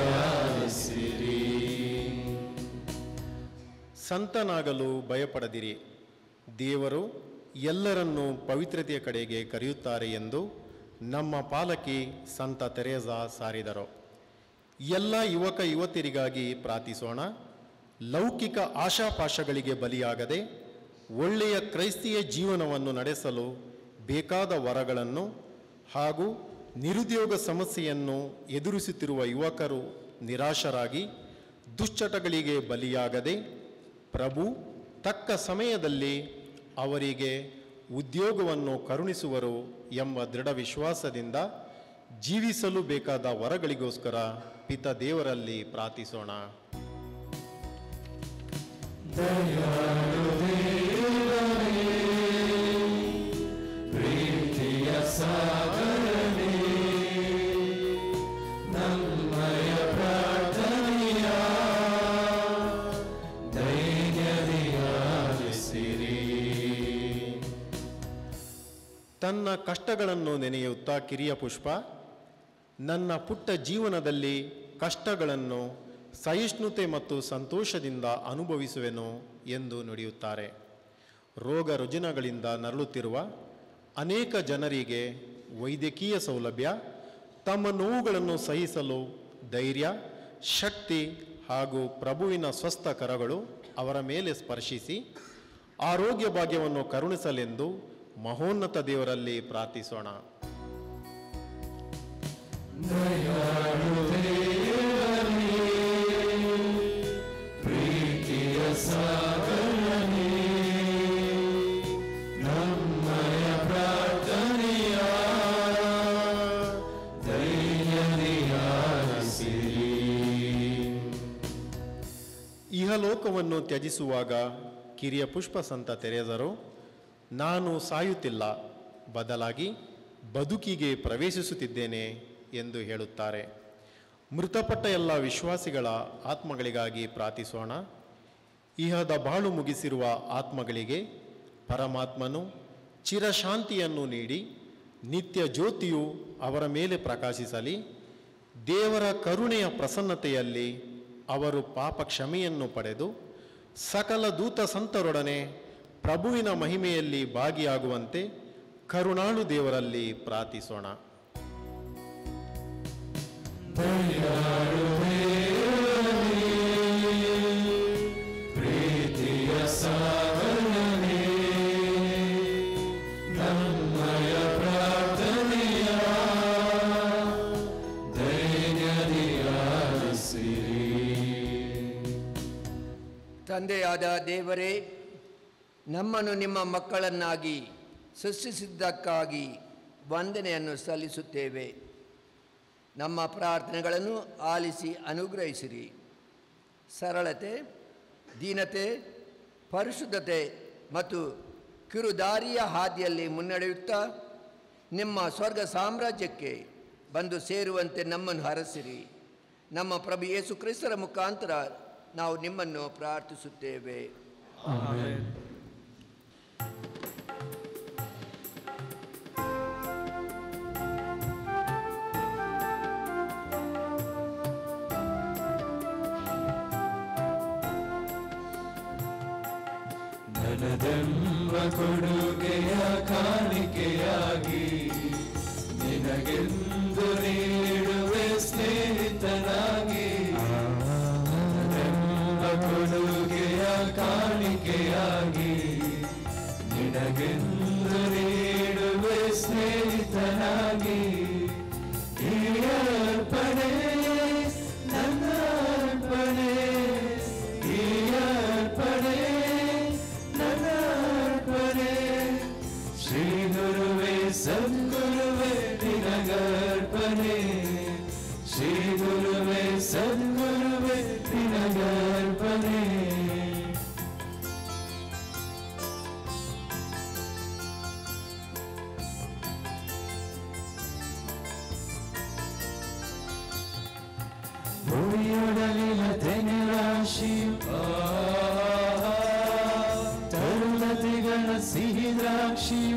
ಸಂತನಾಗಲು ಭಯಪಡದಿರಿ, ದೇವರು ಎಲ್ಲರನ್ನೂ ಪವಿತ್ರತೆಯ ಕಡೆಗೆ ಕರೆಯುತ್ತಾರೆ ಎಂದು ನಮ್ಮ ಪಾಲಕಿ ಸಂತ ತೆರೇಸಾ ಸಾರಿದರು. ಎಲ್ಲ ಯುವಕ ಯುವತಿಯರಿಗಾಗಿ ಪ್ರಾರ್ಥಿಸೋಣ. ಲೌಕಿಕ ಆಶಾಪಾಶಗಳಿಗೆ ಬಲಿಯಾಗದೆ ಒಳ್ಳೆಯ ಕ್ರೈಸ್ತಿಯ ಜೀವನವನ್ನು ನಡೆಸಲು ಬೇಕಾದ ವರಗಳನ್ನು ಹಾಗೂ ನಿರುದ್ಯೋಗ ಸಮಸ್ಯೆಯನ್ನು ಎದುರಿಸುತ್ತಿರುವ ಯುವಕರು ನಿರಾಶರಾಗಿ ದುಶ್ಚಟಗಳಿಗೆ ಬಲಿಯಾಗದೆ ಪ್ರಭು ತಕ್ಕ ಸಮಯದಲ್ಲಿ ಅವರಿಗೆ ಉದ್ಯೋಗವನ್ನು ಕರುಣಿಸುವರು ಎಂಬ ದೃಢ ವಿಶ್ವಾಸದಿಂದ ಜೀವಿಸಲು ಬೇಕಾದ ವರಗಳಿಗೋಸ್ಕರ ಪಿತ ದೇವರಲ್ಲಿ ಪ್ರಾರ್ಥಿಸೋಣ. ದಯಾಳು ದೇವನೇ, ಪ್ರೀತಿಯ ಸಾಗರನೇ, ನಮ್ಮಯ ಪ್ರಾರ್ಥನೆಯ ದೈನ್ಯದಿಯಾಲಿಸಿರಿ. ತನ್ನ ಕಷ್ಟಗಳನ್ನು ನೆನೆಯುತ್ತಾ ಕಿರಿಯ ಪುಷ್ಪ, ನನ್ನ ಪುಟ್ಟ ಜೀವನದಲ್ಲಿ ಕಷ್ಟಗಳನ್ನು ಸಹಿಷ್ಣುತೆ ಮತ್ತು ಸಂತೋಷದಿಂದ ಅನುಭವಿಸುವೆನು ಎಂದು ನುಡಿಯುತ್ತಾರೆ. ರೋಗ ರುಜಿನಗಳಿಂದ ನರಳುತ್ತಿರುವ ಅನೇಕ ಜನರಿಗೆ ವೈದ್ಯಕೀಯ ಸೌಲಭ್ಯ, ತಮ್ಮ ನೋವುಗಳನ್ನು ಸಹಿಸಲು ಧೈರ್ಯ, ಶಕ್ತಿ ಹಾಗೂ ಪ್ರಭುವಿನ ಸ್ವಸ್ಥ ಕರಗಳು ಅವರ ಮೇಲೆ ಸ್ಪರ್ಶಿಸಿ ಆರೋಗ್ಯ ಭಾಗ್ಯವನ್ನು ಕರುಣಿಸಲೆಂದು ಮಹೋನ್ನತ ದೇವರಲ್ಲಿ ಪ್ರಾರ್ಥಿಸೋಣ. ದಯಾಳು ದೇವನೇ, ಪ್ರೀತಿಯ ಸಾಗರನೇ, ನಮ್ಮಯ ಪ್ರಾರ್ಥನೆಯ ದೈನ್ಯದಿಯಾಲಿಸಿರಿ. ಇಹಲೋಕವನ್ನು ತ್ಯಜಿಸುವಾಗ ಕಿರಿಯ ಪುಷ್ಪ ಸಂತ ತೆರೇಸರು, ನಾನು ಸಾಯುತ್ತಿಲ್ಲ, ಬದಲಾಗಿ ಬದುಕಿಗೆ ಪ್ರವೇಶಿಸುತ್ತಿದ್ದೇನೆ ಎಂದು ಹೇಳುತ್ತಾರೆ. ಮೃತಪಟ್ಟ ಎಲ್ಲ ವಿಶ್ವಾಸಿಗಳ ಆತ್ಮಗಳಿಗಾಗಿ ಪ್ರಾರ್ಥಿಸೋಣ. ಇಹದ ಬಾಳು ಮುಗಿಸಿರುವ ಆತ್ಮಗಳಿಗೆ ಪರಮಾತ್ಮನು ಚಿರಶಾಂತಿಯನ್ನು ನೀಡಿ ನಿತ್ಯ ಜ್ಯೋತಿಯು ಅವರ ಮೇಲೆ ಪ್ರಕಾಶಿಸಲಿ. ದೇವರ ಕರುಣೆಯ ಪ್ರಸನ್ನತೆಯಲ್ಲಿ ಅವರು ಪಾಪ ಕ್ಷಮೆಯನ್ನು ಪಡೆದು ಸಕಲ ದೂತ ಸಂತರೊಡನೆ ಪ್ರಭುವಿನ ಮಹಿಮೆಯಲ್ಲಿ ಭಾಗಿಯಾಗುವಂತೆ ಕರುಣಾಳು ದೇವರಲ್ಲಿ ಪ್ರಾರ್ಥಿಸೋಣ. ದಯಾಳು ದೇವನೇ, ಪ್ರೀತಿಯ ಸಾಗರನೇ, ನಮ್ಮಯ ಪ್ರಾರ್ಥನೆಯ ದೈನ್ಯದಿಯಾಲಿಸಿರಿ. ತಂದೆಯಾದ ದೇವರೇ, ನಮ್ಮನ್ನು ನಿಮ್ಮ ಮಕ್ಕಳನ್ನಾಗಿ ಸೃಷ್ಟಿಸಿದ್ದಕ್ಕಾಗಿ ವಂದನೆಯನ್ನು ಸಲ್ಲಿಸುತ್ತೇವೆ. ನಮ್ಮ ಪ್ರಾರ್ಥನೆಗಳನ್ನು ಆಲಿಸಿ ಅನುಗ್ರಹಿಸಿರಿ. ಸರಳತೆ, ದೀನತೆ, ಪರಿಶುದ್ಧತೆ ಮತ್ತು ಕಿರುದಾರಿಯ ಹಾದಿಯಲ್ಲಿ ಮುನ್ನಡೆಯುತ್ತಾ ನಿಮ್ಮ ಸ್ವರ್ಗ ಸಾಮ್ರಾಜ್ಯಕ್ಕೆ ಬಂದು ಸೇರುವಂತೆ ನಮ್ಮನ್ನು ಹರಸಿರಿ. ನಮ್ಮ ಪ್ರಭು ಯೇಸು ಕ್ರಿಸ್ತರ ಮುಖಾಂತರ ನಾವು ನಿಮ್ಮನ್ನು ಪ್ರಾರ್ಥಿಸುತ್ತೇವೆ. ಆಮೆನ್. ನನದೆಂಬ ಕೊಡುಗೆಯ ಕಾಣಿಕೆಯಾಗಿ ನಿನಗೆಂದು ನೀಡುವೆ ಸ್ನೇಹಿತನಾಗಿ. ನನದೆಂಬ ಕೊಡುಗೆಯ ಕಾಣಿಕೆಯಾಗಿ ನಿನಗೆಂದು ನೀಡುವೆ ಸ್ನೇಹಿತನಾಗಿ. ಈ ಅರ್ಪಣೆ ನನ್ನ ಅರ್ಪಣೆ, ಈ ಸದ್ಗುರುವೇ ನಿನಗರ್ಪಣೆ, ಶ್ರೀ ಗುರುವೇ ಸದ್ಗುರುವೇ ನಿನಗರ್ಪಣೆ. ಭೂಮಿಯೊಡಲಿನ ತೆನೆ ರಾಶಿಯು ತರುಣತೆಗಳ ಸಿಹಿ ದ್ರಾಕ್ಷಿಯು,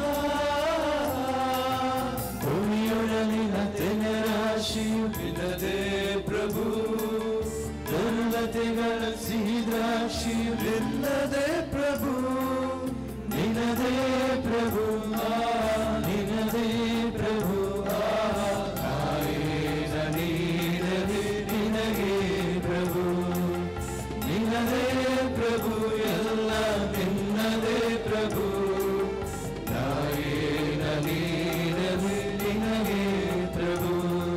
ಭೂಮಿಯೊಡಲಿನ ತೆನೆ ರಾಶಿಯು ನಿನ್ನದೇ ಪ್ರಭು, ತರುಣತೆಗಳ ಸಿಹಿ ದ್ರಾಕ್ಷಿಯು ನಿನ್ನದೇ ಪ್ರಭು, ನಿನ್ನದೇ ಪ್ರಭು, ನಿನ್ನದೇ ಪ್ರಭು. ನಿನ್ನದೇ ಪ್ರಭು, ಎಲ್ಲ ನಿನ್ನದೇ ಪ್ರಭು, ನಾಯೇನ ನೀನದೇ ನಿನಗೆ ಪ್ರಭು.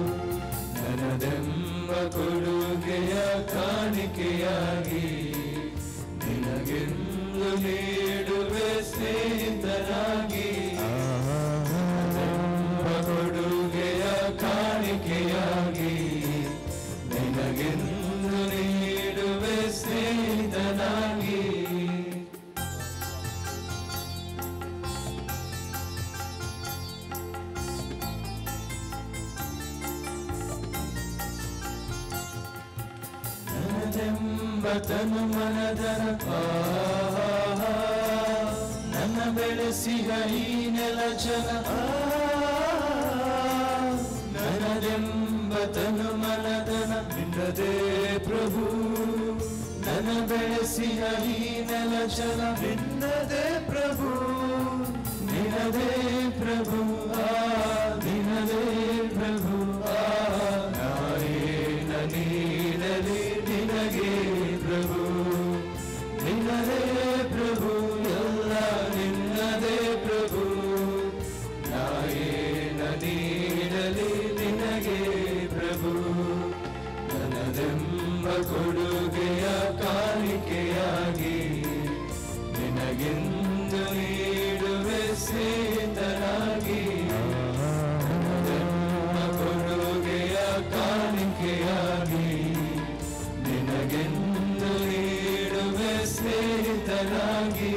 ನನದೆಂಬ ಕೊಡುಗೆಯ ಕಾಣಿಕೆಯಾಗಿ ನಿನಗೆಂದು ನೀಡುವೆ ಸ್ನೇಹಿತನಾಗಿ. ನನದೆಂಬ ಕೊಡುಗೆಯ ಕಾಣಿಕೆಯಾಗಿ ನಿನಗೆಂದು ನೀಡುವೆ ಸ್ನೇಹಿತನಾಗಿ. ನನ್ನದೆಂಬ ತನು ಮನದರ ನನ್ನ ಬೆಳೆಸಿದ ಈ ನೆಲ ಜಲ, ನನ್ನದೆಂಬ ತನು ಮನದನ ನಿನ್ನದೇ ಪ್ರಭು, ನನ್ನ ಬೆಳೆಸಿದ ಈ ನೆಲ ಜಲ ನಿನ್ನದೇ ಪ್ರಭು, ನಿನ್ನದೇ ಪ್ರಭು, ನಿನ್ನದೇ ಪ್ರಭು. ನಾಯೇನ ನೀಡಲಿ ನಿನಗೆ ಪ್ರಭು, ನಿನ್ನದೇ ಪ್ರಭು, ಎಲ್ಲ ನಿನ್ನದೇ ಪ್ರಭು, ನಾಯೇನ ನೀಡಲಿ ನಿನಗೆ ಪ್ರಭು. ನನ್ನದೆಂಬ ಕೊಡುಗೆಯ ಕಾಣಿಕೆಯಾಗಿ ನಿನಗೆಂದು ನೀಡುವೆ ಸ್ನೇಹಿತನಾಗಿ. ನನ್ನದೆಂಬ ಕೊಡುಗೆಯ ಕಾಣಿಕೆಯಾಗಿ ನಿನಗೆಂದು ನೀಡುವೆ ಸ್ನೇಹಿತನಾಗಿ.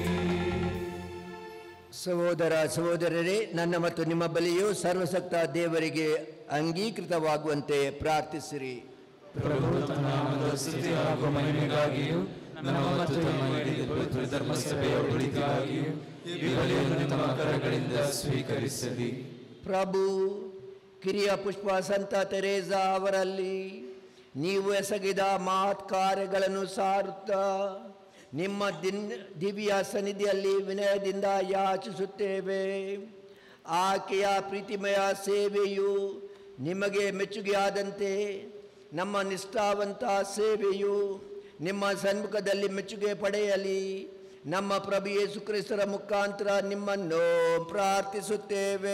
ಸಹೋದರ ಸಹೋದರರೇ, ನನ್ನ ಮತ್ತು ನಿಮ್ಮ ಬಲಿಯು ಸರ್ವಸಕ್ತ ದೇವರಿಗೆ ಅಂಗೀಕೃತವಾಗುವಂತೆ ಪ್ರಾರ್ಥಿಸಿರಿ. ಪ್ರಭು ತನ್ನ ನಾಮದ ಸ್ತುತಿ ಹಾಗೂ ಮಹಿಮೆಗಾಗಿಯೂ ನಮ್ಮ ಮತ್ತು ನಮ್ಮ ಇಡೀ ಪವಿತ್ರ ಧರ್ಮಸಭೆಯ ಒಳಿತಿಗಾಗಿಯೂ ಈ ಬಲಿಯನ್ನು ನಮ್ಮ ಕರಗಳಿಂದ ಸ್ವೀಕರಿಸಲಿ. ಪ್ರಭು ಕಿರಿಯ ಪುಷ್ಪ ಸಂತ ತೆರೇಸಾ ಅವರಲ್ಲಿ ನೀವು ಎಸಗಿದ ಮಹತ್ ಕಾರ್ಯಗಳನ್ನು ಸಾರುತ್ತಾ ನಿಮ್ಮ ದಿವ್ಯ ಸನ್ನಿಧಿಯಲ್ಲಿ ವಿನಯದಿಂದ ಯಾಚಿಸುತ್ತೇವೆ. ಆಕೆಯ ಪ್ರೀತಿಮಯ ಸೇವೆಯು ನಿಮಗೆ ಮೆಚ್ಚುಗೆಯಾದಂತೆ ನಮ್ಮ ನಿಷ್ಠಾವಂತ ಸೇವೆಯು ನಿಮ್ಮ ಸನ್ಮುಖದಲ್ಲಿ ಮೆಚ್ಚುಗೆ ಪಡೆಯಲಿ. ನಮ್ಮ ಪ್ರಭು ಯೇಸು ಕ್ರಿಸ್ತರ ಮುಖಾಂತರ ನಿಮ್ಮನ್ನು ಪ್ರಾರ್ಥಿಸುತ್ತೇವೆ.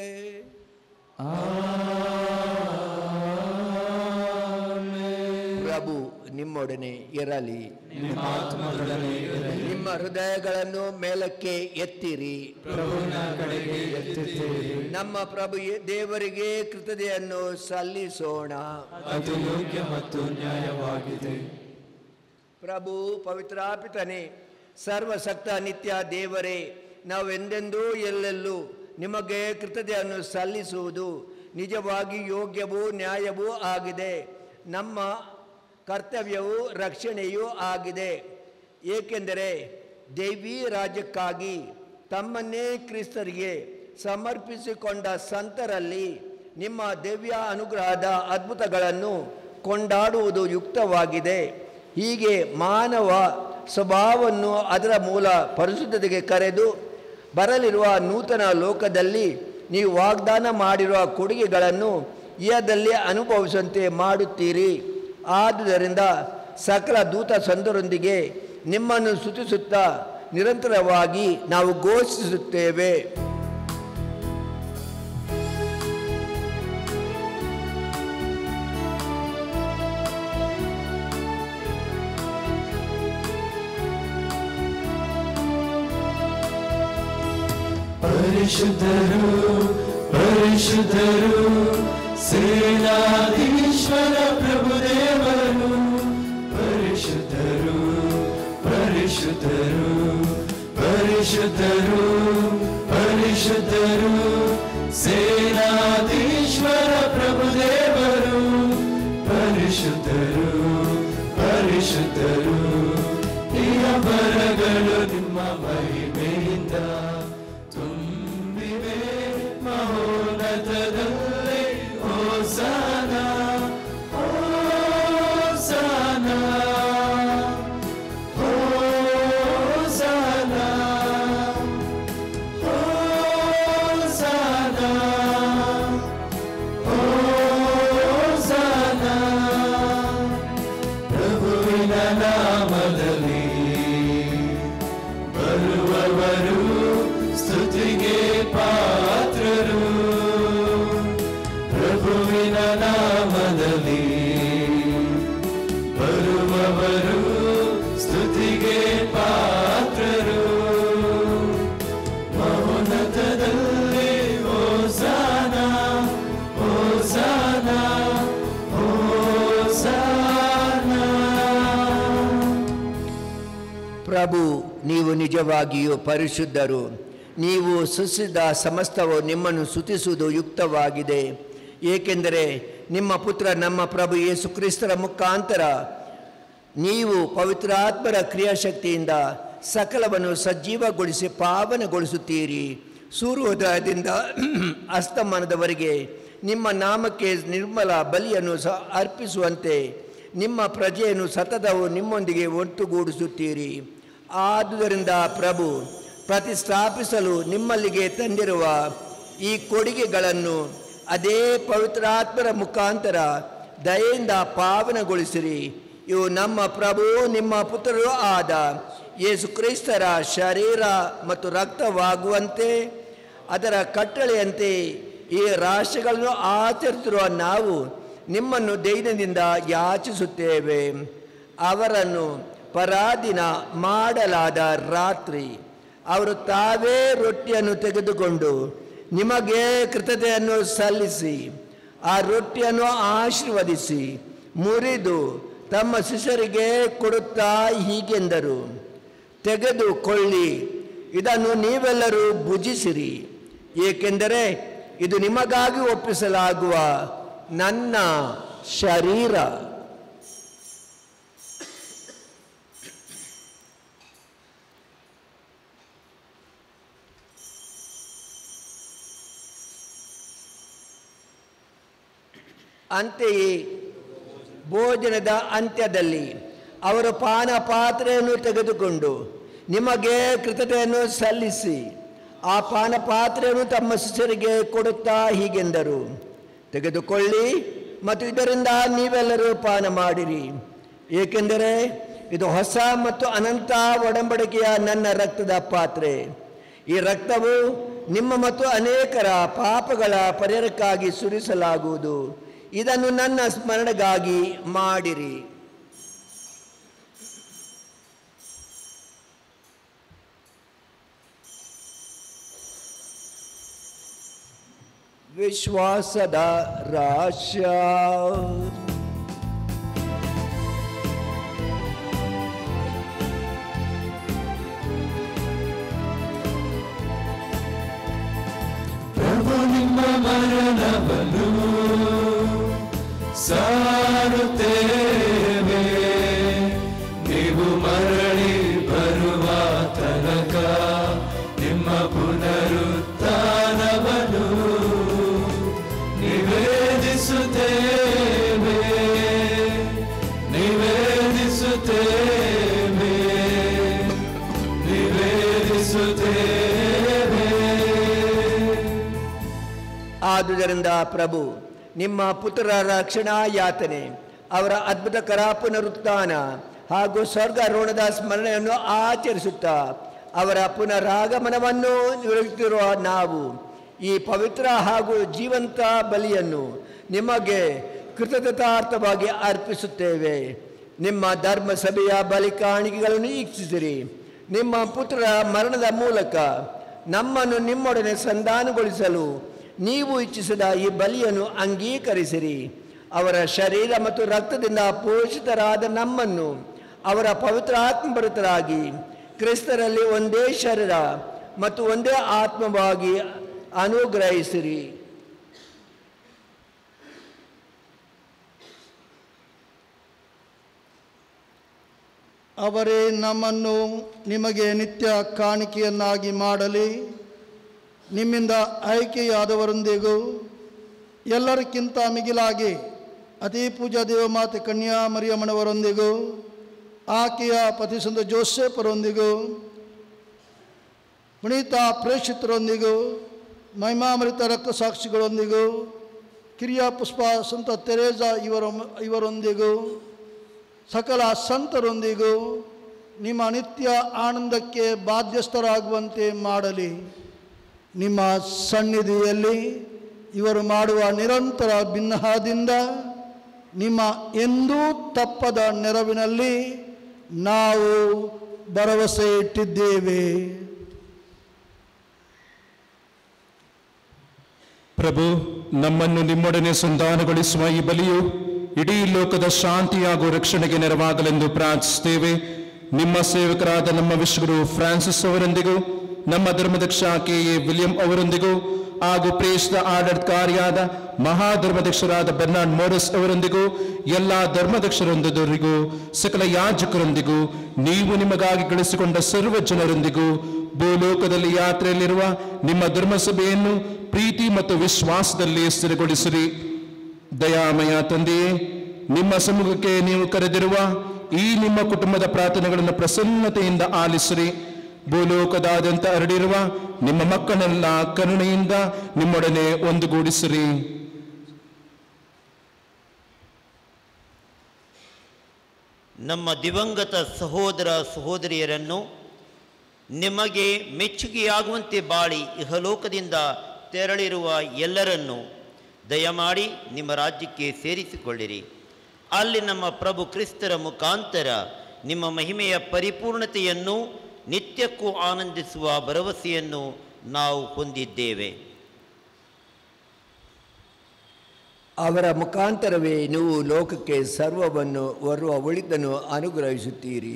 ಪ್ರಭು ನಿಮ್ಮೊಡನೆ ಇರಲಿ, ನಿಮ್ಮ ಹೃದಯಗಳನ್ನು ಮೇಲಕ್ಕೆ ಎತ್ತಿರಿ. ಪ್ರಭುವಿನ ಕಡೆಗೆ ಎತ್ತುತ್ತೇವೆ. ನಮ್ಮ ಪ್ರಭು ದೇವರಿಗೆ ಕೃತಜ್ಞತೆಯನ್ನು ಸಲ್ಲಿಸೋಣ. ಅದು ಯೋಗ್ಯ ಮತ್ತು ನ್ಯಾಯವಾಗಿದೆ. ಪ್ರಭು ಪವಿತ್ರಾಪಿತನೇ, ಸರ್ವಶಕ್ತ ನಿತ್ಯ ದೇವರೇ, ನಾವೆಂದೆಂದೂ ಎಲ್ಲೆಲ್ಲೂ ನಿಮಗೆ ಕೃತಜ್ಞತೆಯನ್ನು ಸಲ್ಲಿಸುವುದು ನಿಜವಾಗಿ ಯೋಗ್ಯವೂ ನ್ಯಾಯವೂ ಆಗಿದೆ. ನಮ್ಮ ಕರ್ತವ್ಯವೂ ರಕ್ಷಣೆಯೂ ಆಗಿದೆ. ಏಕೆಂದರೆ ದೈವೀ ರಾಜ್ಯಕ್ಕಾಗಿ ತಮ್ಮನ್ನೇ ಕ್ರಿಸ್ತರಿಗೆ ಸಮರ್ಪಿಸಿಕೊಂಡ ಸಂತರಲ್ಲಿ ನಿಮ್ಮ ದಿವ್ಯ ಅನುಗ್ರಹದ ಅದ್ಭುತಗಳನ್ನು ಕೊಂಡಾಡುವುದು ಯುಕ್ತವಾಗಿದೆ. ಹೀಗೆ ಮಾನವ ಸ್ವಭಾವವನ್ನು ಅದರ ಮೂಲ ಪರಿಶುದ್ಧತೆಗೆ ಕರೆದು ಬರಲಿರುವ ನೂತನ ಲೋಕದಲ್ಲಿ ನೀವು ವಾಗ್ದಾನ ಮಾಡಿರುವ ಕೊಡುಗೆಗಳನ್ನು ಇಹದಲ್ಲಿ ಅನುಭವಿಸುವಂತೆ ಮಾಡುತ್ತೀರಿ. ಆದುದರಿಂದ ಸಕಲ ದೂತ ಸಂತರೊಂದಿಗೆ ನಿಮ್ಮನ್ನು ಸ್ತುತಿಸುತ್ತಾ ನಿರಂತರವಾಗಿ ನಾವು ಘೋಷಿಸುತ್ತೇವೆ. ಪರಿಶುದ್ಧರು ಪರಿಶುದ್ಧರು ಸೇನಾಧೀಶ್ವರ ಪ್ರಭುದೇವರು ಪರಿಶುದ್ಧರು ಪರಿಶುದ್ಧರು ಪರಿಶುದ್ಧರು ಪರಿಶುದ್ಧರು ಸೇನಾಧೀಶ್ವರ ಪ್ರಭುದೇವರು ಪರಿಶುದ್ಧರು ಪರಿಶುದ್ಧರು ಈ ಅಮರಗಳು ನಿಮ್ಮ ಮಹಿಮೆಯಿಂದ ತುಂಬಿವೆ ಮಹೋನ್ನತದಲ್ಲಿ ಹೋಸನ ಹೋಸನ ಹೋಸನ ಹೋಸನ ಹೋಸನ ಪ್ರಭುವಿನ ನಾಮದಲ್ಲಿ ಬರುವವರು ಸ್ತುತಿಗೆ ಪಾತ್ರರು ಪ್ರಭುವಿನ ನಾಮದಲ್ಲಿ ಬರುವವರು ಸ್ತುತಿಗೆ ಪಾತ್ರರು ಮಹೋನ್ನತದಲ್ಲಿ ಹೋಸನ ಹೋಸನ ಹೋಸನ. ಪ್ರಭು, ನೀವು ನಿಜವಾಗಿಯೂ ಪರಿಶುದ್ಧರು. ನೀವು ಸೃಷ್ಟಿಸಿದ ಸಮಸ್ತವು ನಿಮ್ಮನ್ನು ಸ್ತುತಿಸುವುದು ಯುಕ್ತವಾಗಿದೆ, ಏಕೆಂದರೆ ನಿಮ್ಮ ಪುತ್ರ ನಮ್ಮ ಪ್ರಭು ಯೇಸು ಕ್ರಿಸ್ತರ ಮುಖಾಂತರ ನೀವು ಪವಿತ್ರಾತ್ಮರ ಕ್ರಿಯಾಶಕ್ತಿಯಿಂದ ಸಕಲವನ್ನು ಸಜೀವಗೊಳಿಸಿ ಪಾವನಗೊಳಿಸುತ್ತೀರಿ. ಸೂರ್ಯೋದಯದಿಂದ ಅಸ್ತಮಾನದವರೆಗೆ ನಿಮ್ಮ ನಾಮಕ್ಕೆ ನಿರ್ಮಲ ಬಲಿಯನ್ನು ಅರ್ಪಿಸುವಂತೆ ನಿಮ್ಮ ಪ್ರಜೆಯನ್ನು ಸತತವು ನಿಮ್ಮೊಂದಿಗೆ ಒಟ್ಟುಗೂಡಿಸುತ್ತೀರಿ. ಆದುದರಿಂದ ಪ್ರಭು, ಪ್ರತಿಷ್ಠಾಪಿಸಲು ನಿಮ್ಮಲ್ಲಿಗೆ ತಂದಿರುವ ಈ ಕೊಡುಗೆಗಳನ್ನು ಅದೇ ಪವಿತ್ರಾತ್ಮರ ಮುಖಾಂತರ ದಯೆಯಿಂದ ಪಾವನಗೊಳಿಸಿರಿ. ಇವು ನಮ್ಮ ಪ್ರಭು ನಿಮ್ಮ ಪುತ್ರರು ಆದ ಯೇಸು ಕ್ರಿಸ್ತರ ಶರೀರ ಮತ್ತು ರಕ್ತವಾಗುವಂತೆ ಅದರ ಕಟ್ಟಳೆಯಂತೆ ಈ ರಾಷ್ಟ್ರಗಳನ್ನು ಆಚರಿಸಿರುವ ನಾವು ನಿಮ್ಮನ್ನು ದೈನ್ಯದಿಂದ ಯಾಚಿಸುತ್ತೇವೆ. ಅವರನ್ನು ಪರಾಧೀನ ಮಾಡಲಾದ ರಾತ್ರಿ ಅವರು ತಾವೇ ರೊಟ್ಟಿಯನ್ನು ತೆಗೆದುಕೊಂಡು ನಿಮಗೆ ಕೃತಜ್ಞತೆಯನ್ನು ಸಲ್ಲಿಸಿ ಆ ರೊಟ್ಟಿಯನ್ನು ಆಶೀರ್ವದಿಸಿ ಮುರಿದು ತಮ್ಮ ಶಿಷ್ಯರಿಗೆ ಕೊಡುತ್ತಾ ಹೀಗೆಂದರು, ತೆಗೆದುಕೊಳ್ಳಿ, ಇದನ್ನು ನೀವೆಲ್ಲರೂ ಭುಜಿಸಿರಿ, ಏಕೆಂದರೆ ಇದು ನಿಮಗಾಗಿ ಒಪ್ಪಿಸಲಾಗುವ ನನ್ನ ಶರೀರ. ಅಂತೆಯೇ ಭೋಜನದ ಅಂತ್ಯದಲ್ಲಿ ಅವರು ಪಾನ ಪಾತ್ರೆಯನ್ನು ತೆಗೆದುಕೊಂಡು ನಿಮಗೆ ಕೃತಜ್ಞತೆಯನ್ನು ಸಲ್ಲಿಸಿ ಆ ಪಾನ ಪಾತ್ರೆಯನ್ನು ತಮ್ಮ ಶಿಷ್ಯರಿಗೆ ಕೊಡುತ್ತಾ ಹೀಗೆಂದರು, ತೆಗೆದುಕೊಳ್ಳಿ ಮತ್ತು ಇದರಿಂದ ನೀವೆಲ್ಲರೂ ಪಾನ ಮಾಡಿರಿ, ಏಕೆಂದರೆ ಇದು ಹೊಸ ಮತ್ತು ಅನಂತ ಒಡಂಬಡಿಕೆಯ ನನ್ನ ರಕ್ತದ ಪಾತ್ರೆ. ಈ ರಕ್ತವು ನಿಮ್ಮ ಮತ್ತು ಅನೇಕರ ಪಾಪಗಳ ಪರಿಹಾರಕ್ಕಾಗಿ ಸುರಿಸಲಾಗುವುದು. ಇದನ್ನು ನನ್ನ ಸ್ಮರಣೆಗಾಗಿ ಮಾಡಿರಿ. ವಿಶ್ವಾಸದ ರಹಸ್ಯ. ಪ್ರಭು ನಿಮ್ಮ ಮರಣವನ್ನು ಸಾರುತ್ತೇವೆ, ನೀವು ಮರಳಿ ಬರುವ ತನಕ ನಿಮ್ಮ ಪುನರುತ್ಥಾನವನ್ನು ನಿವೇದಿಸುತ್ತೇವೆ ನಿವೇದಿಸುತ್ತೇವೆ ನಿವೇದಿಸುತ್ತೇವೆ. ಆದುದರಿಂದ ಪ್ರಭು, ನಿಮ್ಮ ಪುತ್ರರ ರಕ್ಷಣಾ ಯಾತನೆ, ಅವರ ಅದ್ಭುತಕರ ಪುನರುತ್ಥಾನ ಹಾಗೂ ಸ್ವರ್ಗಾರೋಹಣದ ಸ್ಮರಣೆಯನ್ನು ಆಚರಿಸುತ್ತಾ ಅವರ ಪುನರಾಗಮನವನ್ನು ನಿರೀಕ್ಷಿಸುತ್ತಿರುವ ನಾವು ಈ ಪವಿತ್ರ ಹಾಗೂ ಜೀವಂತ ಬಲಿಯನ್ನು ನಿಮಗೆ ಕೃತಜ್ಞತಾರ್ಥವಾಗಿ ಅರ್ಪಿಸುತ್ತೇವೆ. ನಿಮ್ಮ ಧರ್ಮಸಭೆಯ ಬಲಿ ಕಾಣಿಕೆಗಳನ್ನು ವೀಕ್ಷಿಸಿರಿ. ನಿಮ್ಮ ಪುತ್ರರ ಮರಣದ ಮೂಲಕ ನಮ್ಮನ್ನು ನಿಮ್ಮೊಡನೆ ಸಂಧಾನಗೊಳಿಸಲು ನೀವು ಇಚ್ಛಿಸಿದ ಈ ಬಲಿಯನ್ನು ಅಂಗೀಕರಿಸಿರಿ. ಅವರ ಶರೀರ ಮತ್ತು ರಕ್ತದಿಂದ ಪೋಷಿತರಾದ ನಮ್ಮನ್ನು ಅವರ ಪವಿತ್ರ ಆತ್ಮಭರಿತರಾಗಿ ಕ್ರಿಸ್ತರಲ್ಲಿ ಒಂದೇ ಶರೀರ ಮತ್ತು ಒಂದೇ ಆತ್ಮವಾಗಿ ಅನುಗ್ರಹಿಸಿರಿ. ಅವರೇ ನಮ್ಮನ್ನು ನಿಮಗೆ ನಿತ್ಯ ಕಾಣಿಕೆಯನ್ನಾಗಿ ಮಾಡಲಿ. ನಿಮ್ಮಿಂದ ಆಯ್ಕೆಯಾದವರೊಂದಿಗೂ ಎಲ್ಲರಿಗಿಂತ ಮಿಗಿಲಾಗಿ ಅತಿ ಪೂಜಾ ದೇವಮಾತೆ ಕನ್ಯಾ ಮರಿಯಮ್ಮನವರೊಂದಿಗೂ ಆಕೆಯ ಪತಿಸಂತ ಜೋಸೆಫರೊಂದಿಗೂ ಪುನೀತ ಪ್ರೇಷಿತರೊಂದಿಗೂ ಮಹಿಮಾಮೃತ ರಕ್ತ ಸಾಕ್ಷಿಗಳೊಂದಿಗೂ ಕಿರಿಯ ಪುಷ್ಪ ಸಂತ ತೆರೇಜಾ ಇವರೊಂದಿಗೂ ಸಕಲ ಸಂತರೊಂದಿಗೂ ನಿಮ್ಮ ನಿತ್ಯ ಆನಂದಕ್ಕೆ ಬಾಧ್ಯಸ್ಥರಾಗುವಂತೆ ಮಾಡಲಿ. ನಿಮ್ಮ ಸನ್ನಿಧಿಯಲ್ಲಿ ಇವರು ಮಾಡುವ ನಿರಂತರ ಬಿನ್ನಹದಿಂದ ನಿಮ್ಮ ಎಂದೂ ತಪ್ಪದ ನೆರವಿನಲ್ಲಿ ನಾವು ಭರವಸೆ ಇಟ್ಟಿದ್ದೇವೆ. ಪ್ರಭು, ನಮ್ಮನ್ನು ನಿಮ್ಮೊಡನೆ ಸಂಧಾನಗೊಳಿಸುವ ಈ ಬಲಿಯು ಇಡೀ ಲೋಕದ ಶಾಂತಿ ಹಾಗೂ ರಕ್ಷಣೆಗೆ ನೆರವಾಗಲೆಂದು ಪ್ರಾರ್ಥಿಸುತ್ತೇವೆ. ನಿಮ್ಮ ಸೇವಕರಾದ ನಮ್ಮ ವಿಶ್ವಗುರು ಫ್ರಾನ್ಸಿಸ್ ಅವರೊಂದಿಗೂ ನಮ್ಮ ಧರ್ಮದಕ್ಷ ಕೆ.ಎ. ವಿಲಿಯಂ ಅವರೊಂದಿಗೂ ಹಾಗೂ ಪ್ರೇಷಿತ ಆಡಳಿತಕಾರಿಯಾದ ಮಹಾಧರ್ಮದಕ್ಷರಾದ ಬೆರ್ನಾರ್ಡ್ ಮೋರಸ್ ಅವರೊಂದಿಗೂ ಎಲ್ಲ ಧರ್ಮದಕ್ಷರೊಂದಿಗೂ ಸಕಲ ಯಾಜಕರೊಂದಿಗೂ ನೀವು ನಿಮಗಾಗಿ ಗಳಿಸಿಕೊಂಡ ಸರ್ವ ಜನರೊಂದಿಗೂ ಭೂಲೋಕದಲ್ಲಿ ಯಾತ್ರೆಯಲ್ಲಿರುವ ನಿಮ್ಮ ಧರ್ಮಸಭೆಯನ್ನು ಪ್ರೀತಿ ಮತ್ತು ವಿಶ್ವಾಸದಲ್ಲಿ ಸ್ಥಿರಗೊಳಿಸಿರಿ. ದಯಾಮಯ ತಂದೆಯೇ, ನಿಮ್ಮ ಸಮ್ಮುಖಕ್ಕೆ ನೀವು ಕರೆದಿರುವ ಈ ನಿಮ್ಮ ಕುಟುಂಬದ ಪ್ರಾರ್ಥನೆಗಳನ್ನು ಪ್ರಸನ್ನತೆಯಿಂದ ಆಲಿಸಿರಿ. ಭೂಲೋಕದಾದ್ಯಂತ ಹರಡಿರುವ ನಿಮ್ಮ ಮಕ್ಕಳನ್ನೆಲ್ಲ ಕರುಣೆಯಿಂದ ನಿಮ್ಮೊಡನೆ ಒಂದುಗೂಡಿಸಿರಿ. ನಮ್ಮ ದಿವಂಗತ ಸಹೋದರ ಸಹೋದರಿಯರನ್ನು ನಿಮಗೆ ಮೆಚ್ಚುಗೆಯಾಗುವಂತೆ ಬಾಳಿ ಇಹಲೋಕದಿಂದ ತೆರಳಿರುವ ಎಲ್ಲರನ್ನೂ ದಯಮಾಡಿ ನಿಮ್ಮ ರಾಜ್ಯಕ್ಕೆ ಸೇರಿಸಿಕೊಳ್ಳಿರಿ. ಅಲ್ಲಿ ನಮ್ಮ ಪ್ರಭು ಕ್ರಿಸ್ತರ ಮುಖಾಂತರ ನಿಮ್ಮ ಮಹಿಮೆಯ ಪರಿಪೂರ್ಣತೆಯನ್ನು ನಿತ್ಯಕ್ಕೂ ಆನಂದಿಸುವ ಭರವಸೆಯನ್ನು ನಾವು ಹೊಂದಿದ್ದೇವೆ. ಅವರ ಮುಖಾಂತರವೇ ನೀವು ಲೋಕಕ್ಕೆ ಸರ್ವವನ್ನು ಹೊರುವ ಒಳಿತನ್ನು ಅನುಗ್ರಹಿಸುತ್ತೀರಿ.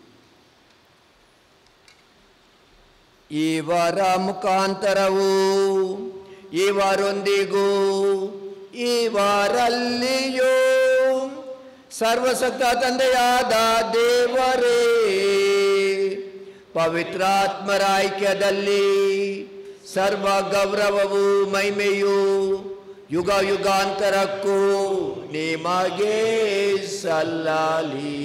ಇವರ ಮುಖಾಂತರವೂ ಇವರೊಂದಿಗೂ ಇವರಲ್ಲಿಯೂ ಸರ್ವಶಕ್ತ ತಂದೆಯಾದ ದೇವರೇ ಪವಿತ್ರಾತ್ಮರ ಐಕ್ಯದಲ್ಲಿ ಸರ್ವ ಗೌರವವು ಮಹಿಮೆಯು ಯುಗ ಯುಗಾಂತರಕ್ಕೂ ನಿಮಗೆ ಸಲ್ಲಲಿ.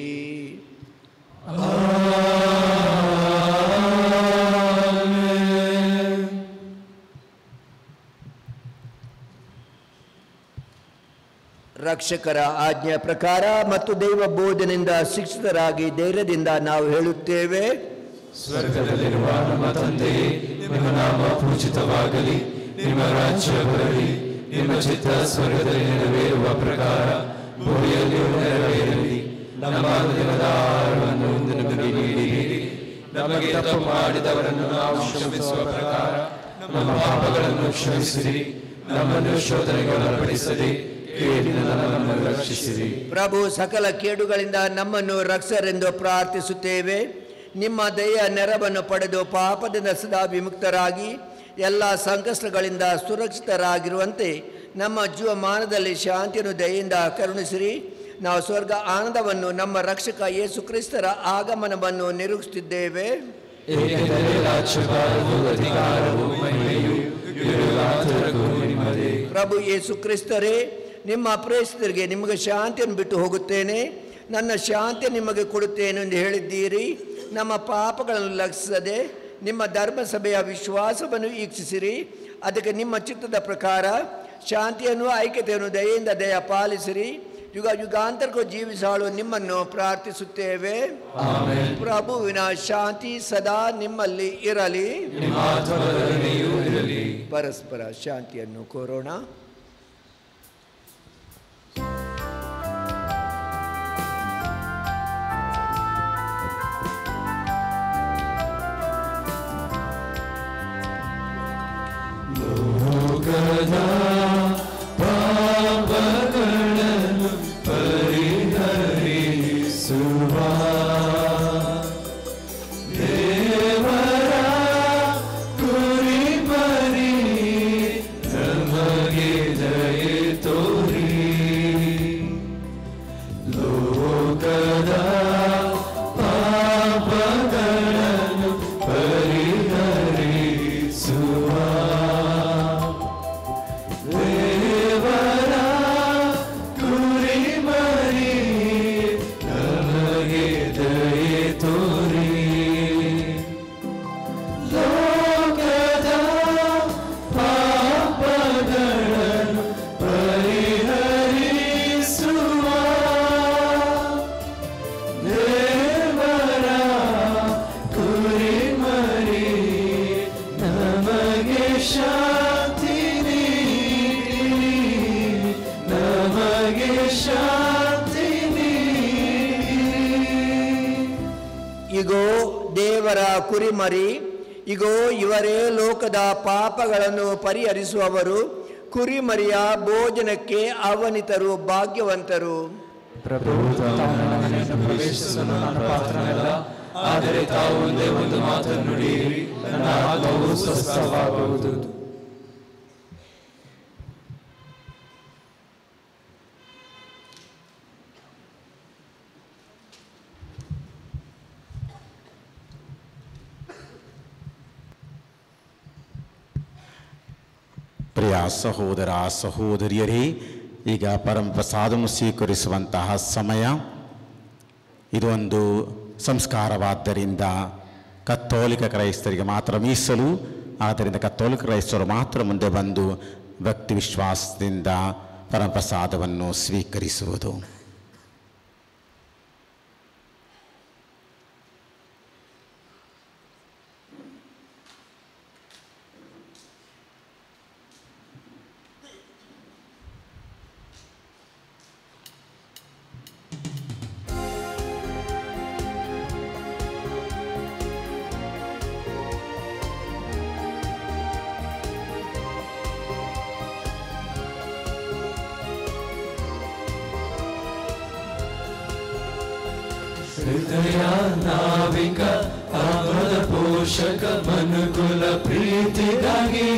ರಕ್ಷಕರ ಆಜ್ಞೆಯ ಪ್ರಕಾರ ಮತ್ತು ದೈವ ಬೋಧನೆಯಿಂದ ಶಿಕ್ಷಿತರಾಗಿ ಧೈರ್ಯದಿಂದ ನಾವು ಹೇಳುತ್ತೇವೆ, ಸ್ವರ್ಗದಲ್ಲಿರುವ ನಮ್ಮ ತಂದೆಯೇ, ನಿಮ್ಮ ನಾಮ ಪೂಜಿತವಾಗಲಿ, ನಿಮ್ಮ ರಾಜ್ಯ ಬರಲಿ, ನಿಮ್ಮ ಚಿತ್ತ ಸ್ವರ್ಗದಲ್ಲಿ ನೆರವೇರುವ ಪ್ರಕಾರ ಭೂಮಿಯಲ್ಲಿಯೂ ನೆರವೇರಲಿ. ನಮ್ಮ ದಿನದ ಆಹಾರವನ್ನು ನಮಗೆ ನೀಡಿರಿ. ನಮಗೆ ತಪ್ಪು ಮಾಡಿದವರನ್ನು ನಾವು ಕ್ಷಮಿಸುವ ಪ್ರಕಾರ ನಮ್ಮ ಪಾಪಗಳನ್ನು ಕ್ಷಮಿಸಿರಿ. ನಮ್ಮನ್ನು ಶೋಧನೆಗೆ ಒಳಪಡಿಸದೆ ಕೇಡಿನಿಂದ ನಮ್ಮನ್ನು ರಕ್ಷಿಸಿರಿ. ಪ್ರಭು, ಸಕಲ ಕೇಡುಗಳಿಂದ ನಮ್ಮನ್ನು ರಕ್ಷರೆಂದು ಪ್ರಾರ್ಥಿಸುತ್ತೇವೆ. ನಿಮ್ಮ ದಯೆಯ ನೆರವನ್ನು ಪಡೆದು ಪಾಪದಿಂದ ಸದಾ ವಿಮುಕ್ತರಾಗಿ ಎಲ್ಲ ಸಂಕಷ್ಟಗಳಿಂದ ಸುರಕ್ಷಿತರಾಗಿರುವಂತೆ ನಮ್ಮ ಜೀವಮಾನದಲ್ಲಿ ಶಾಂತಿಯನ್ನು ದಯೆಯಿಂದ ಕರುಣಿಸಿರಿ. ನಾವು ಸ್ವರ್ಗ ಆನಂದವನ್ನು ನಮ್ಮ ರಕ್ಷಕ ಯೇಸು ಕ್ರಿಸ್ತರ ಆಗಮನವನ್ನು ನಿರೀಕ್ಷಿಸುತ್ತಿದ್ದೇವೆ. ಪ್ರಭು ಯೇಸು ಕ್ರಿಸ್ತರೇ, ನಿಮ್ಮ ಪ್ರೇಷಿತರಿಗೆ ನಿಮಗೆ ಶಾಂತಿಯನ್ನು ಬಿಟ್ಟು ಹೋಗುತ್ತೇನೆ, ನನ್ನ ಶಾಂತಿ ನಿಮಗೆ ಕೊಡುತ್ತೇನೆ ಎಂದು ಹೇಳಿದ್ದೀರಿ. ನಮ್ಮ ಪಾಪಗಳನ್ನು ಲಕ್ಷಿಸದೆ ನಿಮ್ಮ ಧರ್ಮಸಭೆಯ ವಿಶ್ವಾಸವನ್ನು ವೀಕ್ಷಿಸಿರಿ. ಅದಕ್ಕೆ ನಿಮ್ಮ ಚಿತ್ತದ ಪ್ರಕಾರ ಶಾಂತಿಯನ್ನು ಐಕ್ಯತೆಯನ್ನು ದಯೆಯಿಂದ ದಯ ಪಾಲಿಸಿರಿ. ಯುಗ ಯುಗಾಂತರಕ್ಕೂ ಜೀವಿಸಾಳು ನಿಮ್ಮನ್ನು ಪ್ರಾರ್ಥಿಸುತ್ತೇವೆ. ಪ್ರಭುವಿನ ಶಾಂತಿ ಸದಾ ನಿಮ್ಮಲ್ಲಿ ಇರಲಿ. ಪರಸ್ಪರ ಶಾಂತಿಯನ್ನು ಕೋರೋಣ. ಶಾಂತಿ ನೀಡಿರಿ, ನಮಗೆ ಶಾಂತಿ ನೀಡಿರಿ. ಇಗೋ ದೇವರ ಕುರಿಮರಿ, ಇಗೋ ಇವರೇ ಲೋಕದ ಪಾಪಗಳನ್ನು ಪರಿಹರಿಸುವವರು. ಕುರಿಮರಿಯ ಭೋಜನಕ್ಕೆ ಆಹ್ವಾನಿತರು ಭಾಗ್ಯವಂತರು. ಪ್ರಭು ಮನೆಯನ್ನು ಪ್ರವೇಶಿಸಲು ನಾನು ಪಾತ್ರನಲ್ಲ, ಆದರೆ ತಾವು ಒಂದೇ ಒಂದು ಮಾತನ್ನು ನುಡಿಯಿರಿ, ನನ್ನ ಆತ್ಮವು ಸ್ವಸ್ಥವಾಗುವುದು. ಪ್ರಿಯ ಸಹೋದರ ಸಹೋದರಿಯರೇ, ಈಗ ಪರಮಪ್ರಸಾದವನ್ನು ಸ್ವೀಕರಿಸುವಂತಹ ಸಮಯ. ಇದೊಂದು ಸಂಸ್ಕಾರವಾದ್ದರಿಂದ ಕತ್ತೋಲಿಕ ಕ್ರೈಸ್ತರಿಗೆ ಮಾತ್ರ ಮೀಸಲು. ಆದ್ದರಿಂದ ಕತ್ತೋಲಿಕ ಕ್ರೈಸ್ತರು ಮಾತ್ರ ಮುಂದೆ ಬಂದು ಭಕ್ತಿ ವಿಶ್ವಾಸದಿಂದ ಪರಮಪ್ರಸಾದವನ್ನು ಸ್ವೀಕರಿಸುವುದು. ಹೃದಯ ನಾವಿಕ ಆತ್ಮದ ಪೋಷಕ ಮನುಕುಲ ಪ್ರೀತಿಗಾಗಿ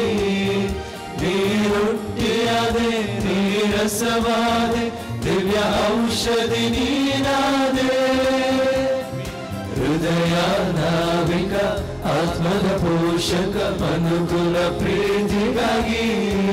ನೀರೊಟ್ಟಿಯಾದೆ, ನೀರಸವಾದೆ, ದಿವ್ಯ ಔಷಧಿ ನೀನಾದೆ. ಹೃದಯ ನಾವಿಕ ಆತ್ಮದ ಪೋಷಕ ಮನುಕುಲ ಪ್ರೀತಿಗಾಗಿ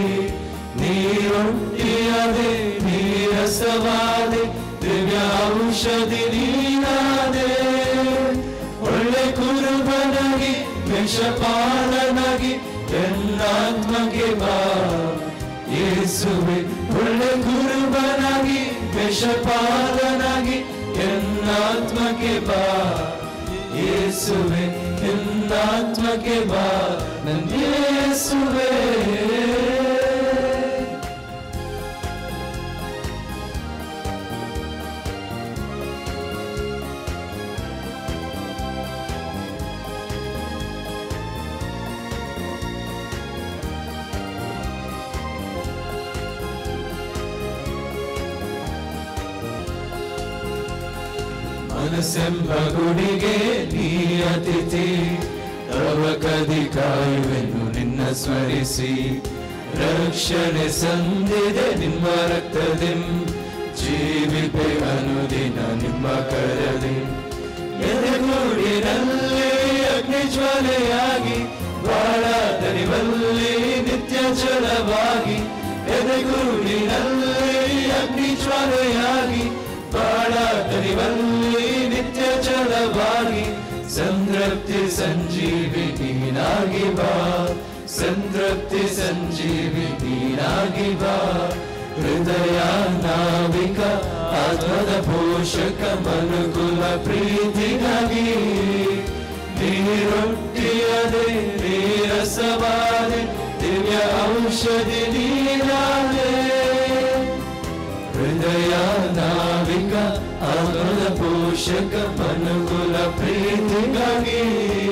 ನೀರೊಟ್ಟಿಯಾದೆ, ನೀರಸವಾದೆ, ದಿವ್ಯ ಔಷಧಿ ನೀನಾದೆ. ಒಳ್ಳೆ ಕುರುಬನಾಗಿ ವೇಷಪಾಲನಾಗಿ ಎನ್ನಾತ್ಮಗೆ ಬಾ ಯೇಸುವೆ. ಒಳ್ಳೆ ಕುರುಬನಾಗಿ ವೇಷಪಾಲನಾಗಿ ಎನ್ನಾತ್ಮಗೆ ಬಾ ಯೇಸುವೆ, ಎನ್ನಾತ್ಮಗೆ ಬಾ ನನ್ನ ಯೇಸುವೆ. ಮನಸ್ಸೆಂಬ ಗುಡಿಗೆ ನೀ ಅತಿಥಿ, ತವ ಕದಿ ಕಾಯುವೆನು ನಿನ್ನ ಸ್ಮರಿಸಿ. ರಕ್ಷಣೆ ಸಂದಿದೆ ನಿಮ್ಮ ರಕ್ತದಿಂ, ಜೀವಿಪೆ ಅನುದಿನ ನಿಮ್ಮ ಕರದಿ. ಎದೆಗೂಡಿನಲ್ಲಿ ಅಗ್ನಿ ಜ್ವಾಲೆಯಾಗಿ, ಬಾಳ ದರಿವಲ್ಲಿ ನಿತ್ಯ ಜಲವಾಗಿ. ಎದೆಗೂಡಿನಲ್ಲಿ ಅಗ್ನಿ ಜ್ವಾಲೆಯಾಗಿ, ಬಾಳ ದರಿವಲ್ಲಿ ನಿತ್ಯ ಜಲವಾಗಿ. ಸಂತೃಪ್ತಿ ಸಂಜೀವಿ ನೀನಾಗಿ ಬಾ, ಸಂತೃಪ್ತಿ ಸಂಜೀವಿ ನೀನಾಗಿ ಬಾ. ಹೃದಯ ನಾವಿಕ ಆತ್ಮದ ಪೋಷಕ ಮನುಕುಲ ಪ್ರೀತಿಗಾಗಿ ನೀರೊಟ್ಟಿಯದೆ, ನೀರಸವಾದೆ, ದಿವ್ಯ ಔಷಧಿ ನೀನಾದೆ. ಹೃದಯ ನಾವಿಕ ಆತ್ಮದ ಪೋಷಕ ಮನುಕುಲ ಪ್ರೀತಿಗಾಗಿ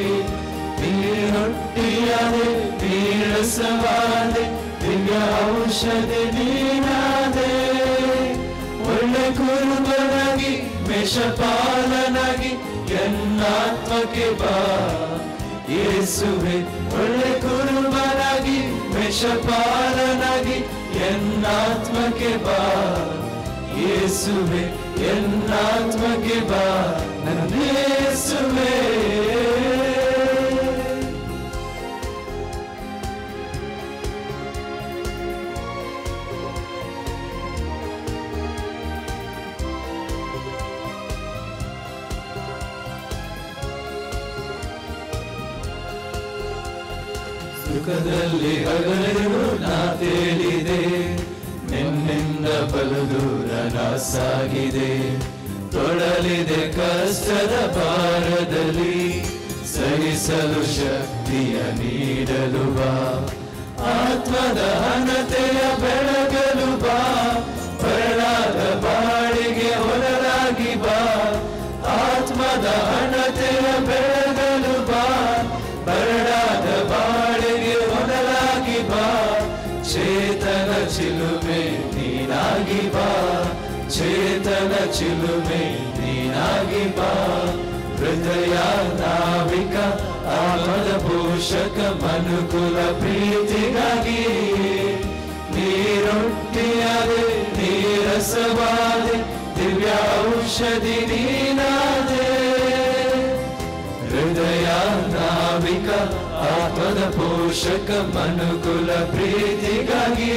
ನೀರೊಟ್ಟಿಯಾದೆ, ನೀರಸವಾದೆ, ದಿವ್ಯ ಔಷಧಿ ನೀನಾದೆ. ಒಳ್ಳೆ ಕುರುಬನಾಗಿ ವೇಷಪಾಲನಾಗಿ ಎನ್ನಾತ್ಮಕ್ಕೆ ಬಾ ಯೇಸುವೆ. ಒಳ್ಳೆ ಕುರುಬನಾಗಿ ವೇಷಪಾಲನಾಗಿ ಎನ್ನಾತ್ಮಕ್ಕೆ ಬಾ ಯೇಸುವೆ, ಎನ್ನಾತ್ಮಕ್ಕೆ ಬಾ ನನ್ನ ಯೇಸುವೆ. ಸುಖದಲ್ಲಿ ಹಗಲಿರುಳು ನಾ ತೇಲಿದೆ, ನಿನ್ನಿಂದ ಬಲು ದೂರ ನಾ ಸಾಗಿದೆ. ತೊಡಲಿದೆ ಕಷ್ಟದ ಭಾರದಲ್ಲಿ, ಸಹಿಸಲು ಶಕ್ತಿಯ ನೀಡಲು ಬಾ. ಆತ್ಮದ ಹಣತೆಯ ಬೆಳಗಲು ಬಾ, ಬರಡಾದ ಬಾಳಿಗೆ ಹೊರಲಾಗಿ ಬಾ. ಆತ್ಮದ ಹಣತೆಯ ಬೆಳಗಲು ಬಾ, ಬರಡಾದ ಬಾಳಿಗೆ ಹೊರಲಾಗಿ ಬಾ. ಚೇತನ ಚಿಲುಮೆ ನೀನಾಗಿ ಬಾ, ಚೇತನ ಚಿಲುಮೆ ನೀನಾಗಿ ಬಾ. ಹೃದಯ ನಾವಿಕ ಆತ್ಮದ ಪೋಷಕ ಮನುಕುಲ ಪ್ರೀತಿಗಾಗಿ ನೀರೊಟ್ಟಿಯಾದೆ, ನೀರಸವಾದೆ, ದಿವ್ಯ ಔಷಧಿ ನೀನಾದೆ. ಹೃದಯ ನಾವಿಕ ಆತ್ಮದ ಪೋಷಕ ಮನುಕುಲ ಪ್ರೀತಿಗಾಗಿ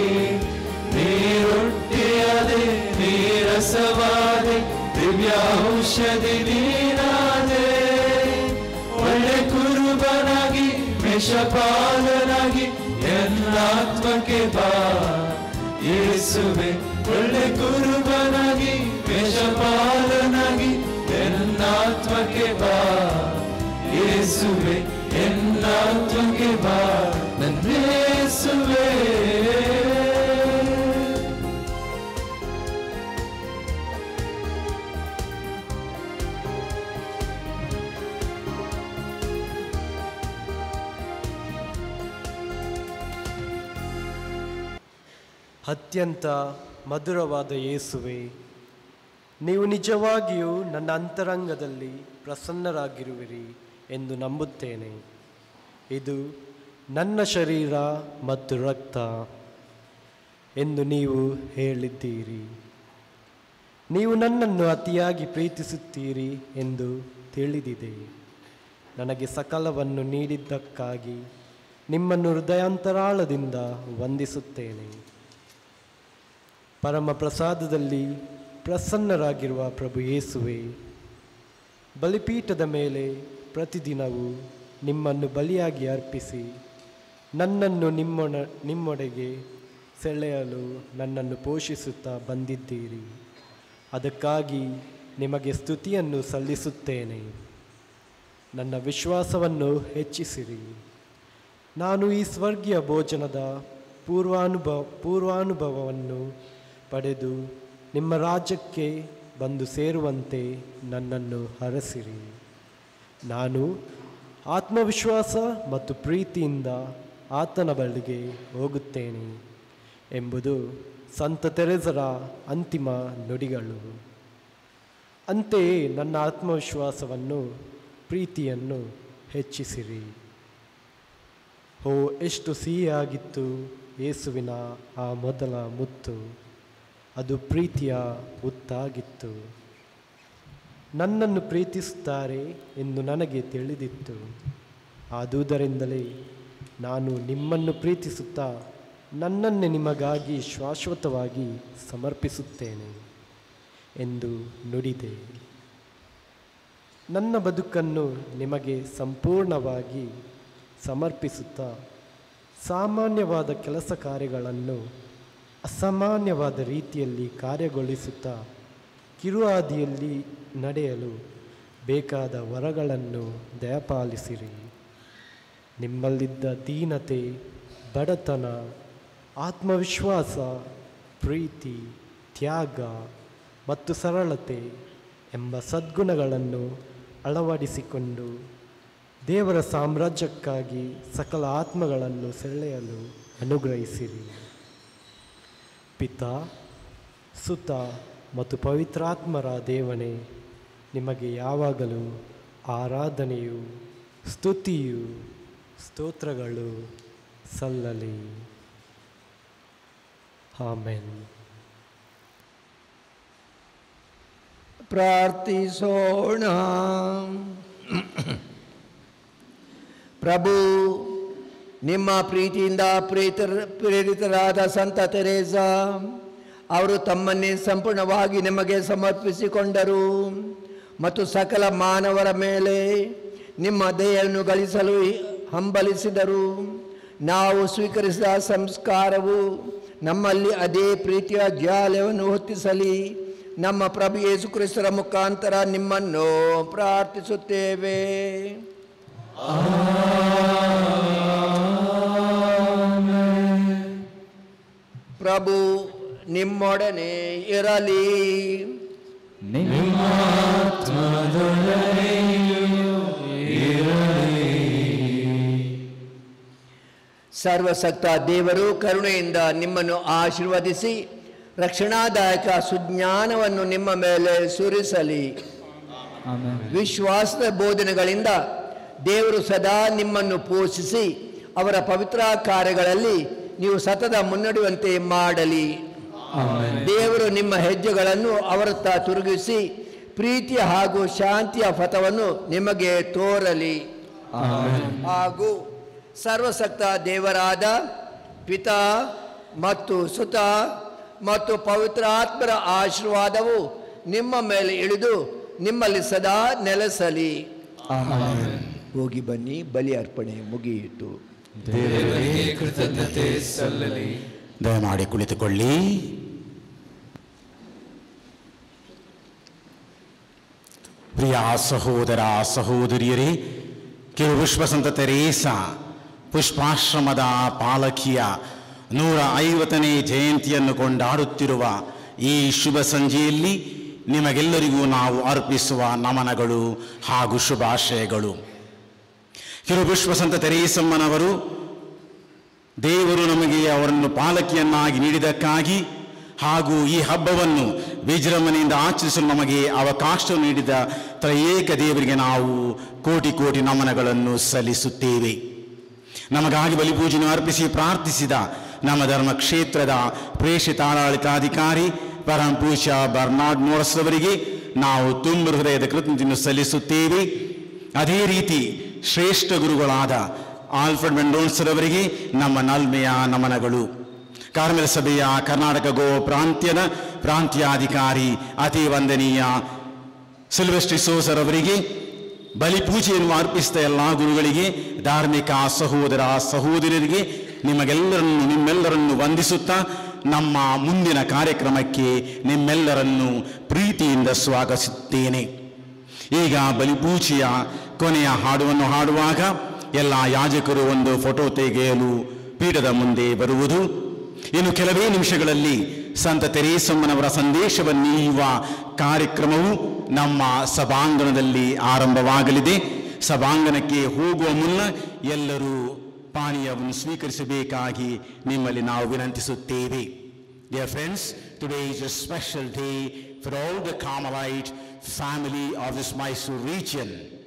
ನೀರೊಟ್ಟಿಯಾದೆ, ನೀರಸವಾದೆ, ದಿವ್ಯ ಔಷಧಿ ನೀನಾದೆ. ಒಳ್ಳೆ ಕುರುಬನಾಗಿ ಮೇಷಪಾಲನಾಗಿ ಎನ್ನಾತ್ಮಕ್ಕೆ ಬಾ ಯೇಸುವೆ. ಒಳ್ಳೆ ಕುರುಬನಾಗಿ ಮೇಷಪಾಲನಾಗಿ ಎನ್ನಾತ್ಮಕ್ಕೆ ಬಾ ಯೇಸುವೆ, ಎನ್ನಾತ್ಮಕ್ಕೆ ಬಾ ನನ್ನ ಯೇಸುವೆ. ಅತ್ಯಂತ ಮಧುರವಾದ ಯೇಸುವೆ, ನೀವು ನಿಜವಾಗಿಯೂ ನನ್ನ ಅಂತರಂಗದಲ್ಲಿ ಪ್ರಸನ್ನರಾಗಿರುವಿರಿ ಎಂದು ನಂಬುತ್ತೇನೆ. ಇದು ನನ್ನ ಶರೀರ ಮತ್ತು ರಕ್ತ ಎಂದು ನೀವು ಹೇಳಿದ್ದೀರಿ. ನೀವು ನನ್ನನ್ನು ಅತಿಯಾಗಿ ಪ್ರೀತಿಸುತ್ತೀರಿ ಎಂದು ತಿಳಿದಿದೆ. ನನಗೆ ಸಕಲವನ್ನು ನೀಡಿದ್ದಕ್ಕಾಗಿ ನಿಮ್ಮನ್ನು ಹೃದಯಾಂತರಾಳದಿಂದ ವಂದಿಸುತ್ತೇನೆ. ಪರಮ ಪ್ರಸಾದದಲ್ಲಿ ಪ್ರಸನ್ನರಾಗಿರುವ ಪ್ರಭು ಯೇಸುವೆ, ಬಲಿಪೀಠದ ಮೇಲೆ ಪ್ರತಿದಿನವೂ ನಿಮ್ಮನ್ನು ಬಲಿಯಾಗಿ ಅರ್ಪಿಸಿ ನನ್ನನ್ನು ನಿಮ್ಮೊಡೆಗೆ ಸೆಳೆಯಲು ನನ್ನನ್ನು ಪೋಷಿಸುತ್ತಾ ಬಂದಿದ್ದೀರಿ. ಅದಕ್ಕಾಗಿ ನಿಮಗೆ ಸ್ತುತಿಯನ್ನು ಸಲ್ಲಿಸುತ್ತೇನೆ. ನನ್ನ ವಿಶ್ವಾಸವನ್ನು ಹೆಚ್ಚಿಸಿರಿ. ನಾನು ಈ ಸ್ವರ್ಗೀಯ ಭೋಜನದ ಪೂರ್ವಾನುಭವವನ್ನು ಪಡೆದು ನಿಮ್ಮ ರಾಜ್ಯಕ್ಕೆ ಬಂದು ಸೇರುವಂತೆ ನನ್ನನ್ನು ಹರಸಿರಿ. ನಾನು ಆತ್ಮವಿಶ್ವಾಸ ಮತ್ತು ಪ್ರೀತಿಯಿಂದ ಆತನ ಬಳಿಗೆ ಹೋಗುತ್ತೇನೆ ಎಂಬುದು ಸಂತ ತೆರೆಸರ ಅಂತಿಮ ನುಡಿಗಳು. ಅಂತೆಯೇ ನನ್ನ ಆತ್ಮವಿಶ್ವಾಸವನ್ನು, ಪ್ರೀತಿಯನ್ನು ಹೆಚ್ಚಿಸಿರಿ. ಓ, ಎಷ್ಟು ಸಿಹಿಯಾಗಿತ್ತು ಯೇಸುವಿನ ಆ ಮೊದಲ ಮುತ್ತು. ಅದು ಪ್ರೀತಿಯ ಮುತ್ತಾಗಿತ್ತು. ನನ್ನನ್ನು ಪ್ರೀತಿಸುತ್ತಾರೆ ಎಂದು ನನಗೆ ತಿಳಿದಿತ್ತು. ಆದುದರಿಂದಲೇ ನಾನು ನಿಮ್ಮನ್ನು ಪ್ರೀತಿಸುತ್ತಾ ನನ್ನನ್ನೇ ನಿಮಗಾಗಿ ಶಾಶ್ವತವಾಗಿ ಸಮರ್ಪಿಸುತ್ತೇನೆ ಎಂದು ನುಡಿದೆ. ನನ್ನ ಬದುಕನ್ನು ನಿಮಗೆ ಸಂಪೂರ್ಣವಾಗಿ ಸಮರ್ಪಿಸುತ್ತಾ ಸಾಮಾನ್ಯವಾದ ಕೆಲಸ ಕಾರ್ಯಗಳನ್ನು ಅಸಾಮಾನ್ಯವಾದ ರೀತಿಯಲ್ಲಿ ಕಾರ್ಯಗೊಳಿಸುತ್ತಾ ಕಿರುಹಾದಿಯಲ್ಲಿ ನಡೆಯಲು ಬೇಕಾದ ವರಗಳನ್ನು ದಯಪಾಲಿಸಿರಿ. ನಿಮ್ಮಲ್ಲಿದ್ದ ದೀನತೆ, ಬಡತನ, ಆತ್ಮವಿಶ್ವಾಸ, ಪ್ರೀತಿ, ತ್ಯಾಗ ಮತ್ತು ಸರಳತೆ ಎಂಬ ಸದ್ಗುಣಗಳನ್ನು ಅಳವಡಿಸಿಕೊಂಡು ದೇವರ ಸಾಮ್ರಾಜ್ಯಕ್ಕಾಗಿ ಸಕಲ ಆತ್ಮಗಳನ್ನು ಸೆಳೆಯಲು ಅನುಗ್ರಹಿಸಿರಿ. ಪಿತಾ, ಸುತ ಮತ್ತು ಪವಿತ್ರಾತ್ಮರ ದೇವನೇ, ನಿಮಗೆ ಯಾವಾಗಲೂ ಆರಾಧನೆಯು, ಸ್ತುತಿಯು, ಸ್ತೋತ್ರಗಳು ಸಲ್ಲಲಿ. ಆಮೆನ್. ಪ್ರಾರ್ಥಿಸೋಣ. ಪ್ರಭು, ನಿಮ್ಮ ಪ್ರೀತಿಯಿಂದ ಪ್ರೇರಿತರಾದ ಸಂತ ತೆರೇಸಾ ಅವರು ತಮ್ಮನ್ನೇ ಸಂಪೂರ್ಣವಾಗಿ ನಿಮಗೆ ಸಮರ್ಪಿಸಿಕೊಂಡರು ಮತ್ತು ಸಕಲ ಮಾನವರ ಮೇಲೆ ನಿಮ್ಮ ದಯೆಯನ್ನು ಗಳಿಸಲು ಹಂಬಲಿಸಿದರು. ನಾವು ಸ್ವೀಕರಿಸಿದ ಸಂಸ್ಕಾರವು ನಮ್ಮಲ್ಲಿ ಅದೇ ಪ್ರೀತಿಯ ಜಾಲವನ್ನು ಹೊತ್ತಿಸಲಿ. ನಮ್ಮ ಪ್ರಭು ಯೇಸು ಕ್ರಿಸ್ತರ ಮುಖಾಂತರ ನಿಮ್ಮನ್ನು ಪ್ರಾರ್ಥಿಸುತ್ತೇವೆ. ಆಮೆನ್. ಪ್ರಭು ನಿಮ್ಮೊಡನೆ ಇರಲಿ. ನಿಮ್ಮ ಆತ್ಮದೊಡನೆಯೂ ಇರಲಿ. ಸರ್ವಸಕ್ತ ದೇವರು ಕರುಣೆಯಿಂದ ನಿಮ್ಮನ್ನು ಆಶೀರ್ವದಿಸಿ ರಕ್ಷಣಾದಾಯಕ ಸುಜ್ಞಾನವನ್ನು ನಿಮ್ಮ ಮೇಲೆ ಸುರಿಸಲಿ. ವಿಶ್ವಾಸದ ಬೋಧನೆಗಳಿಂದ ದೇವರು ಸದಾ ನಿಮ್ಮನ್ನು ಪೋಷಿಸಿ ಅವರ ಪವಿತ್ರ ಕಾರ್ಯಗಳಲ್ಲಿ ನೀವು ಸತತ ಮುನ್ನಡೆಯುವಂತೆ ಮಾಡಲಿ. ದೇವರು ನಿಮ್ಮ ಹೆಜ್ಜೆಗಳನ್ನು ಅವರತ್ತ ತಿರುಗಿಸಿ ಪ್ರೀತಿಯ ಹಾಗೂ ಶಾಂತಿಯ ಪಥವನ್ನು ನಿಮಗೆ ತೋರಲಿ. ಹಾಗೂ ಸರ್ವಸಕ್ತ ದೇವರಾದ ಪಿತಾ ಮತ್ತು ಸುತ ಮತ್ತು ಪವಿತ್ರಾತ್ಮರ ಆಶೀರ್ವಾದವು ನಿಮ್ಮ ಮೇಲೆ ಇಳಿದು ನಿಮ್ಮಲ್ಲಿ ಸದಾ ನೆಲೆಸಲಿ. ಹೋಗಿ ಬನ್ನಿ, ಬಲಿ ಅರ್ಪಣೆ ಮುಗಿಯಿತು. ದೇವರಿಗೆ ಕೃತಜ್ಞತೆ ಸಲ್ಲಲಿ. ದಯಮಾಡಿ ಕುಳಿತುಕೊಳ್ಳಿ. ಪ್ರಿಯ ಸಹೋದರ ಸಹೋದರಿಯರೇ, ವಿಶ್ವಸಂತ ತೆರೇಸಾ ಪುಷ್ಪಾಶ್ರಮದ ಪಾಲಕಿಯ 150ನೇ ಜಯಂತಿಯನ್ನು ಕೊಂಡಾಡುತ್ತಿರುವ ಈ ಶುಭ ಸಂಜೆಯಲ್ಲಿ ನಿಮಗೆಲ್ಲರಿಗೂ ನಾವು ಅರ್ಪಿಸುವ ನಮನಗಳು ಹಾಗೂ ಶುಭಾಶಯಗಳು. ವಿಶ್ವಸಂತ ತೆರೇಸಮ್ಮನವರು ದೇವರು ನಮಗೆ ಅವರನ್ನು ಪಾಲಕಿಯನ್ನಾಗಿ ನೀಡಿದ್ದಕ್ಕಾಗಿ ಹಾಗೂ ಈ ಹಬ್ಬವನ್ನು ವಿಜೃಂಭಣೆಯಿಂದ ಆಚರಿಸಲು ನಮಗೆ ಅವಕಾಶ ನೀಡಿದ ತ್ರಯೇಕ ದೇವರಿಗೆ ನಾವು ಕೋಟಿ ಕೋಟಿ ನಮನಗಳನ್ನು ಸಲ್ಲಿಸುತ್ತೇವೆ. ನಮಗಾಗಿ ಬಲಿಪೂಜೆಯನ್ನು ಅರ್ಪಿಸಿ ಪ್ರಾರ್ಥಿಸಿದ ನಮ್ಮ ಧರ್ಮ ಕ್ಷೇತ್ರದ ಪ್ರೇಷಿತ ಆಡಳಿತಾಧಿಕಾರಿ ಪರಮ ಪೂಜ್ಯ ಬರ್ನಾರ್ಡ್ ಮೋರಸ್ ಅವರಿಗೆ ನಾವು ತುಂಬ ಹೃದಯದ ಕೃತಜ್ಞತೆಯನ್ನು ಸಲ್ಲಿಸುತ್ತೇವೆ. ಅದೇ ರೀತಿ ಶ್ರೇಷ್ಠ ಗುರುಗಳಾದ ಆಲ್ಫ್ರೆಡ್ ಮೆಂಡೋನ್ಸರ್ ಅವರಿಗೆ ನಮ್ಮ ನಲ್ಮೆಯ ನಮನಗಳು. ಕಾರ್ಮೆಲ್ ಸಭೆಯ ಕರ್ನಾಟಕ ಗೋವಾ ಪ್ರಾಂತ್ಯದ ಪ್ರಾಂತ್ಯಾಧಿಕಾರಿ ಅತಿ ವಂದನೀಯ ಸಿಲ್ವೆಸ್ಟ್ರಿ ಸೋಸರ್ ಅವರಿಗೆ, ಬಲಿಪೂಜೆಯನ್ನು ಅರ್ಪಿಸಿದ ಎಲ್ಲ ಗುರುಗಳಿಗೆ, ಧಾರ್ಮಿಕ ಸಹೋದರ ಸಹೋದರಿಯರಿಗೆ ನಿಮ್ಮೆಲ್ಲರನ್ನು ವಂದಿಸುತ್ತಾ ನಮ್ಮ ಮುಂದಿನ ಕಾರ್ಯಕ್ರಮಕ್ಕೆ ನಿಮ್ಮೆಲ್ಲರನ್ನು ಪ್ರೀತಿಯಿಂದ ಸ್ವಾಗತಿಸುತ್ತೇನೆ. ಈಗ ಬಲಿಪೂಜೆಯ ಕೊನೆಯ ಹಾಡುವನ್ನು ಹಾಡುವಾಗ ಎಲ್ಲ ಯಾಜಕರು ಒಂದು ಫೋಟೋ ತೆಗೆಯಲು ಪೀಠದ ಮುಂದೆ ಬರುವುದು. ಇನ್ನು ಕೆಲವೇ ನಿಮಿಷಗಳಲ್ಲಿ ಸಂತ ತೆರೇಸಮ್ಮನವರ ಸಂದೇಶವನ್ನು ನೀಡುವ ಕಾರ್ಯಕ್ರಮವು ನಮ್ಮ ಸಭಾಂಗಣದಲ್ಲಿ ಆರಂಭವಾಗಲಿದೆ. ಸಭಾಂಗಣಕ್ಕೆ ಹೋಗುವ ಮುನ್ನ ಎಲ್ಲರೂ ಪಾನೀಯವನ್ನು ಸ್ವೀಕರಿಸಬೇಕಾಗಿ ನಿಮ್ಮಲ್ಲಿ ನಾವು ವಿನಂತಿಸುತ್ತೇವೆ. Dear friends, today is a special day for all the Carmelite family of this Mysore region.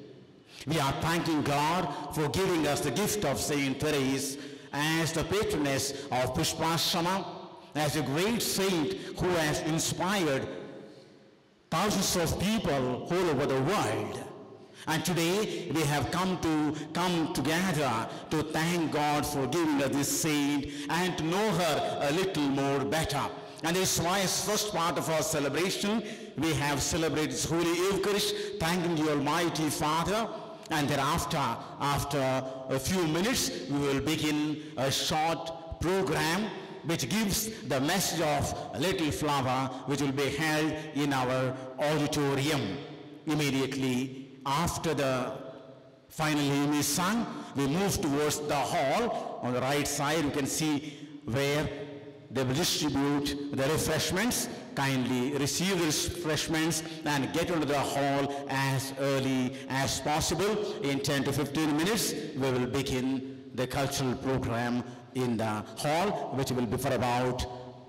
We are thanking God for giving us the gift of Saint Therese as the patroness of Pushpashrama, as a great saint who has inspired thousands of people all over the world. And today we have come together to thank God for giving us this saint and to know her a little more better. And this is why as first part of our celebration we have celebrated this Holy Eucharist, thanking the Almighty Father. And thereafter, after a few minutes, we will begin a short program which gives the message of a little flower which will be held in our auditorium. Immediately after the final hymn is sung, we move towards the hall. On the right side you can see where they will distribute the refreshments. Kindly receive the refreshments and get into the hall as early as possible. In 10 to 15 minutes we will begin the cultural program in the hall, which will be for about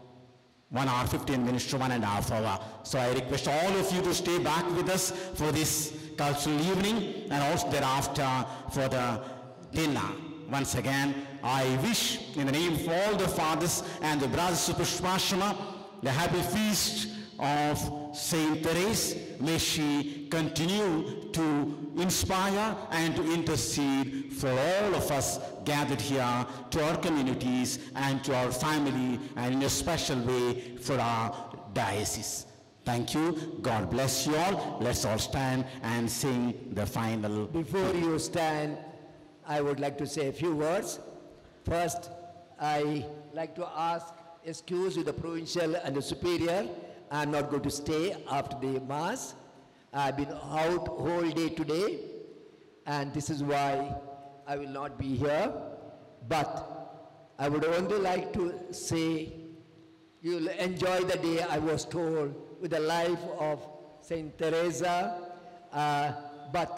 1 hour 15 minutes to 1.5 hours. So I request all of you to stay back with us for this cultural evening and also thereafter for the dinner. Once again, I wish in the name of all the fathers and the brothers of Pushpashrama the happy feast of Saint Therese. May she continue to inspire and to intercede for all of us gathered here, to our communities and to our family, and in a special way for our diocese. Thank you. God bless you all. Let's all stand and sing the final. Before you stand, I would like to say a few words. First, I like to ask excuse with the provincial and the superior. I'm not going to stay after the mass. I've been out whole day today, and this is why I will not be here. But I would only like to say You will enjoy the day, I was told, with the life of Saint Teresa. But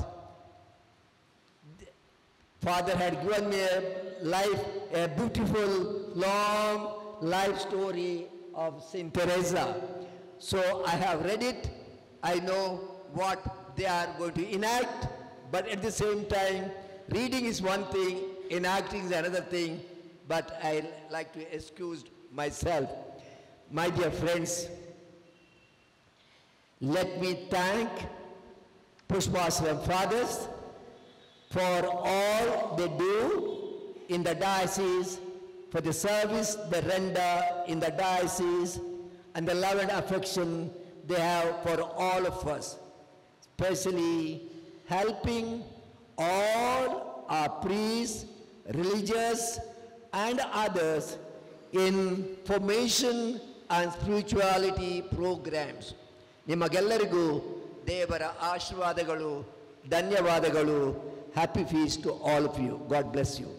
Father had given me a beautiful, long life story of Saint Teresa. So I have read it. I know what they are going to enact, but at the same time, reading is one thing, enacting is another thing, but I like to excuse myself. My dear friends, let me thank Pushpasaram Fathers for all they do in the diocese, for the service they render in the diocese, and the love and affection they have for all of us, especially helping all our priests, religious, and others in formation and spirituality programs. ನಿಮಗೆಲ್ಲರಿಗೂ ದೇವರ ಆಶೀರ್ವಾದಗಳು, ಧನ್ಯವಾದಗಳು. Happy feast to all of you. God bless you.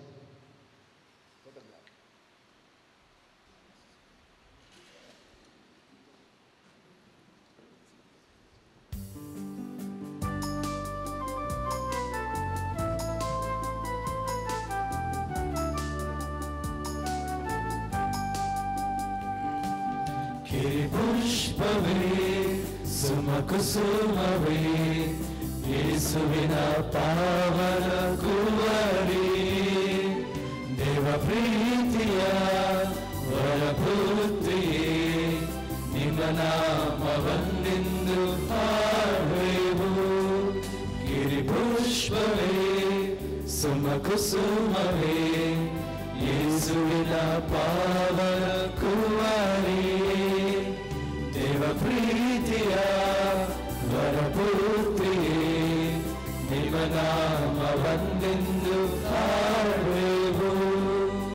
ಪುಷ್ಪವೇ ಸುಮಕುಸುಮವೇ ಯೇಸುವಿನ ಪಾವನ ಕುವರಿ, ದೇವ ಪ್ರೀತಿಯ ವರಪುತ್ರಿಯೇ, ನಿಮ್ಮ ನಾಮವನ್ನೆಂದು ಹಾಡುವೆವು. ಗಿರಿಪುಷ್ಪವೇ ಸುಮಕುಸುಮವೇ ಯೇಸುವಿನ ಪಾವನ ಕುವರಿ, ದೇವ ಪ್ರೀತಿಯ ವರಪುತ್ರಿಯೇ, ನಿಮ್ಮ ನಾಮವನ್ನೆಂದು ಹಾಡುವೆ.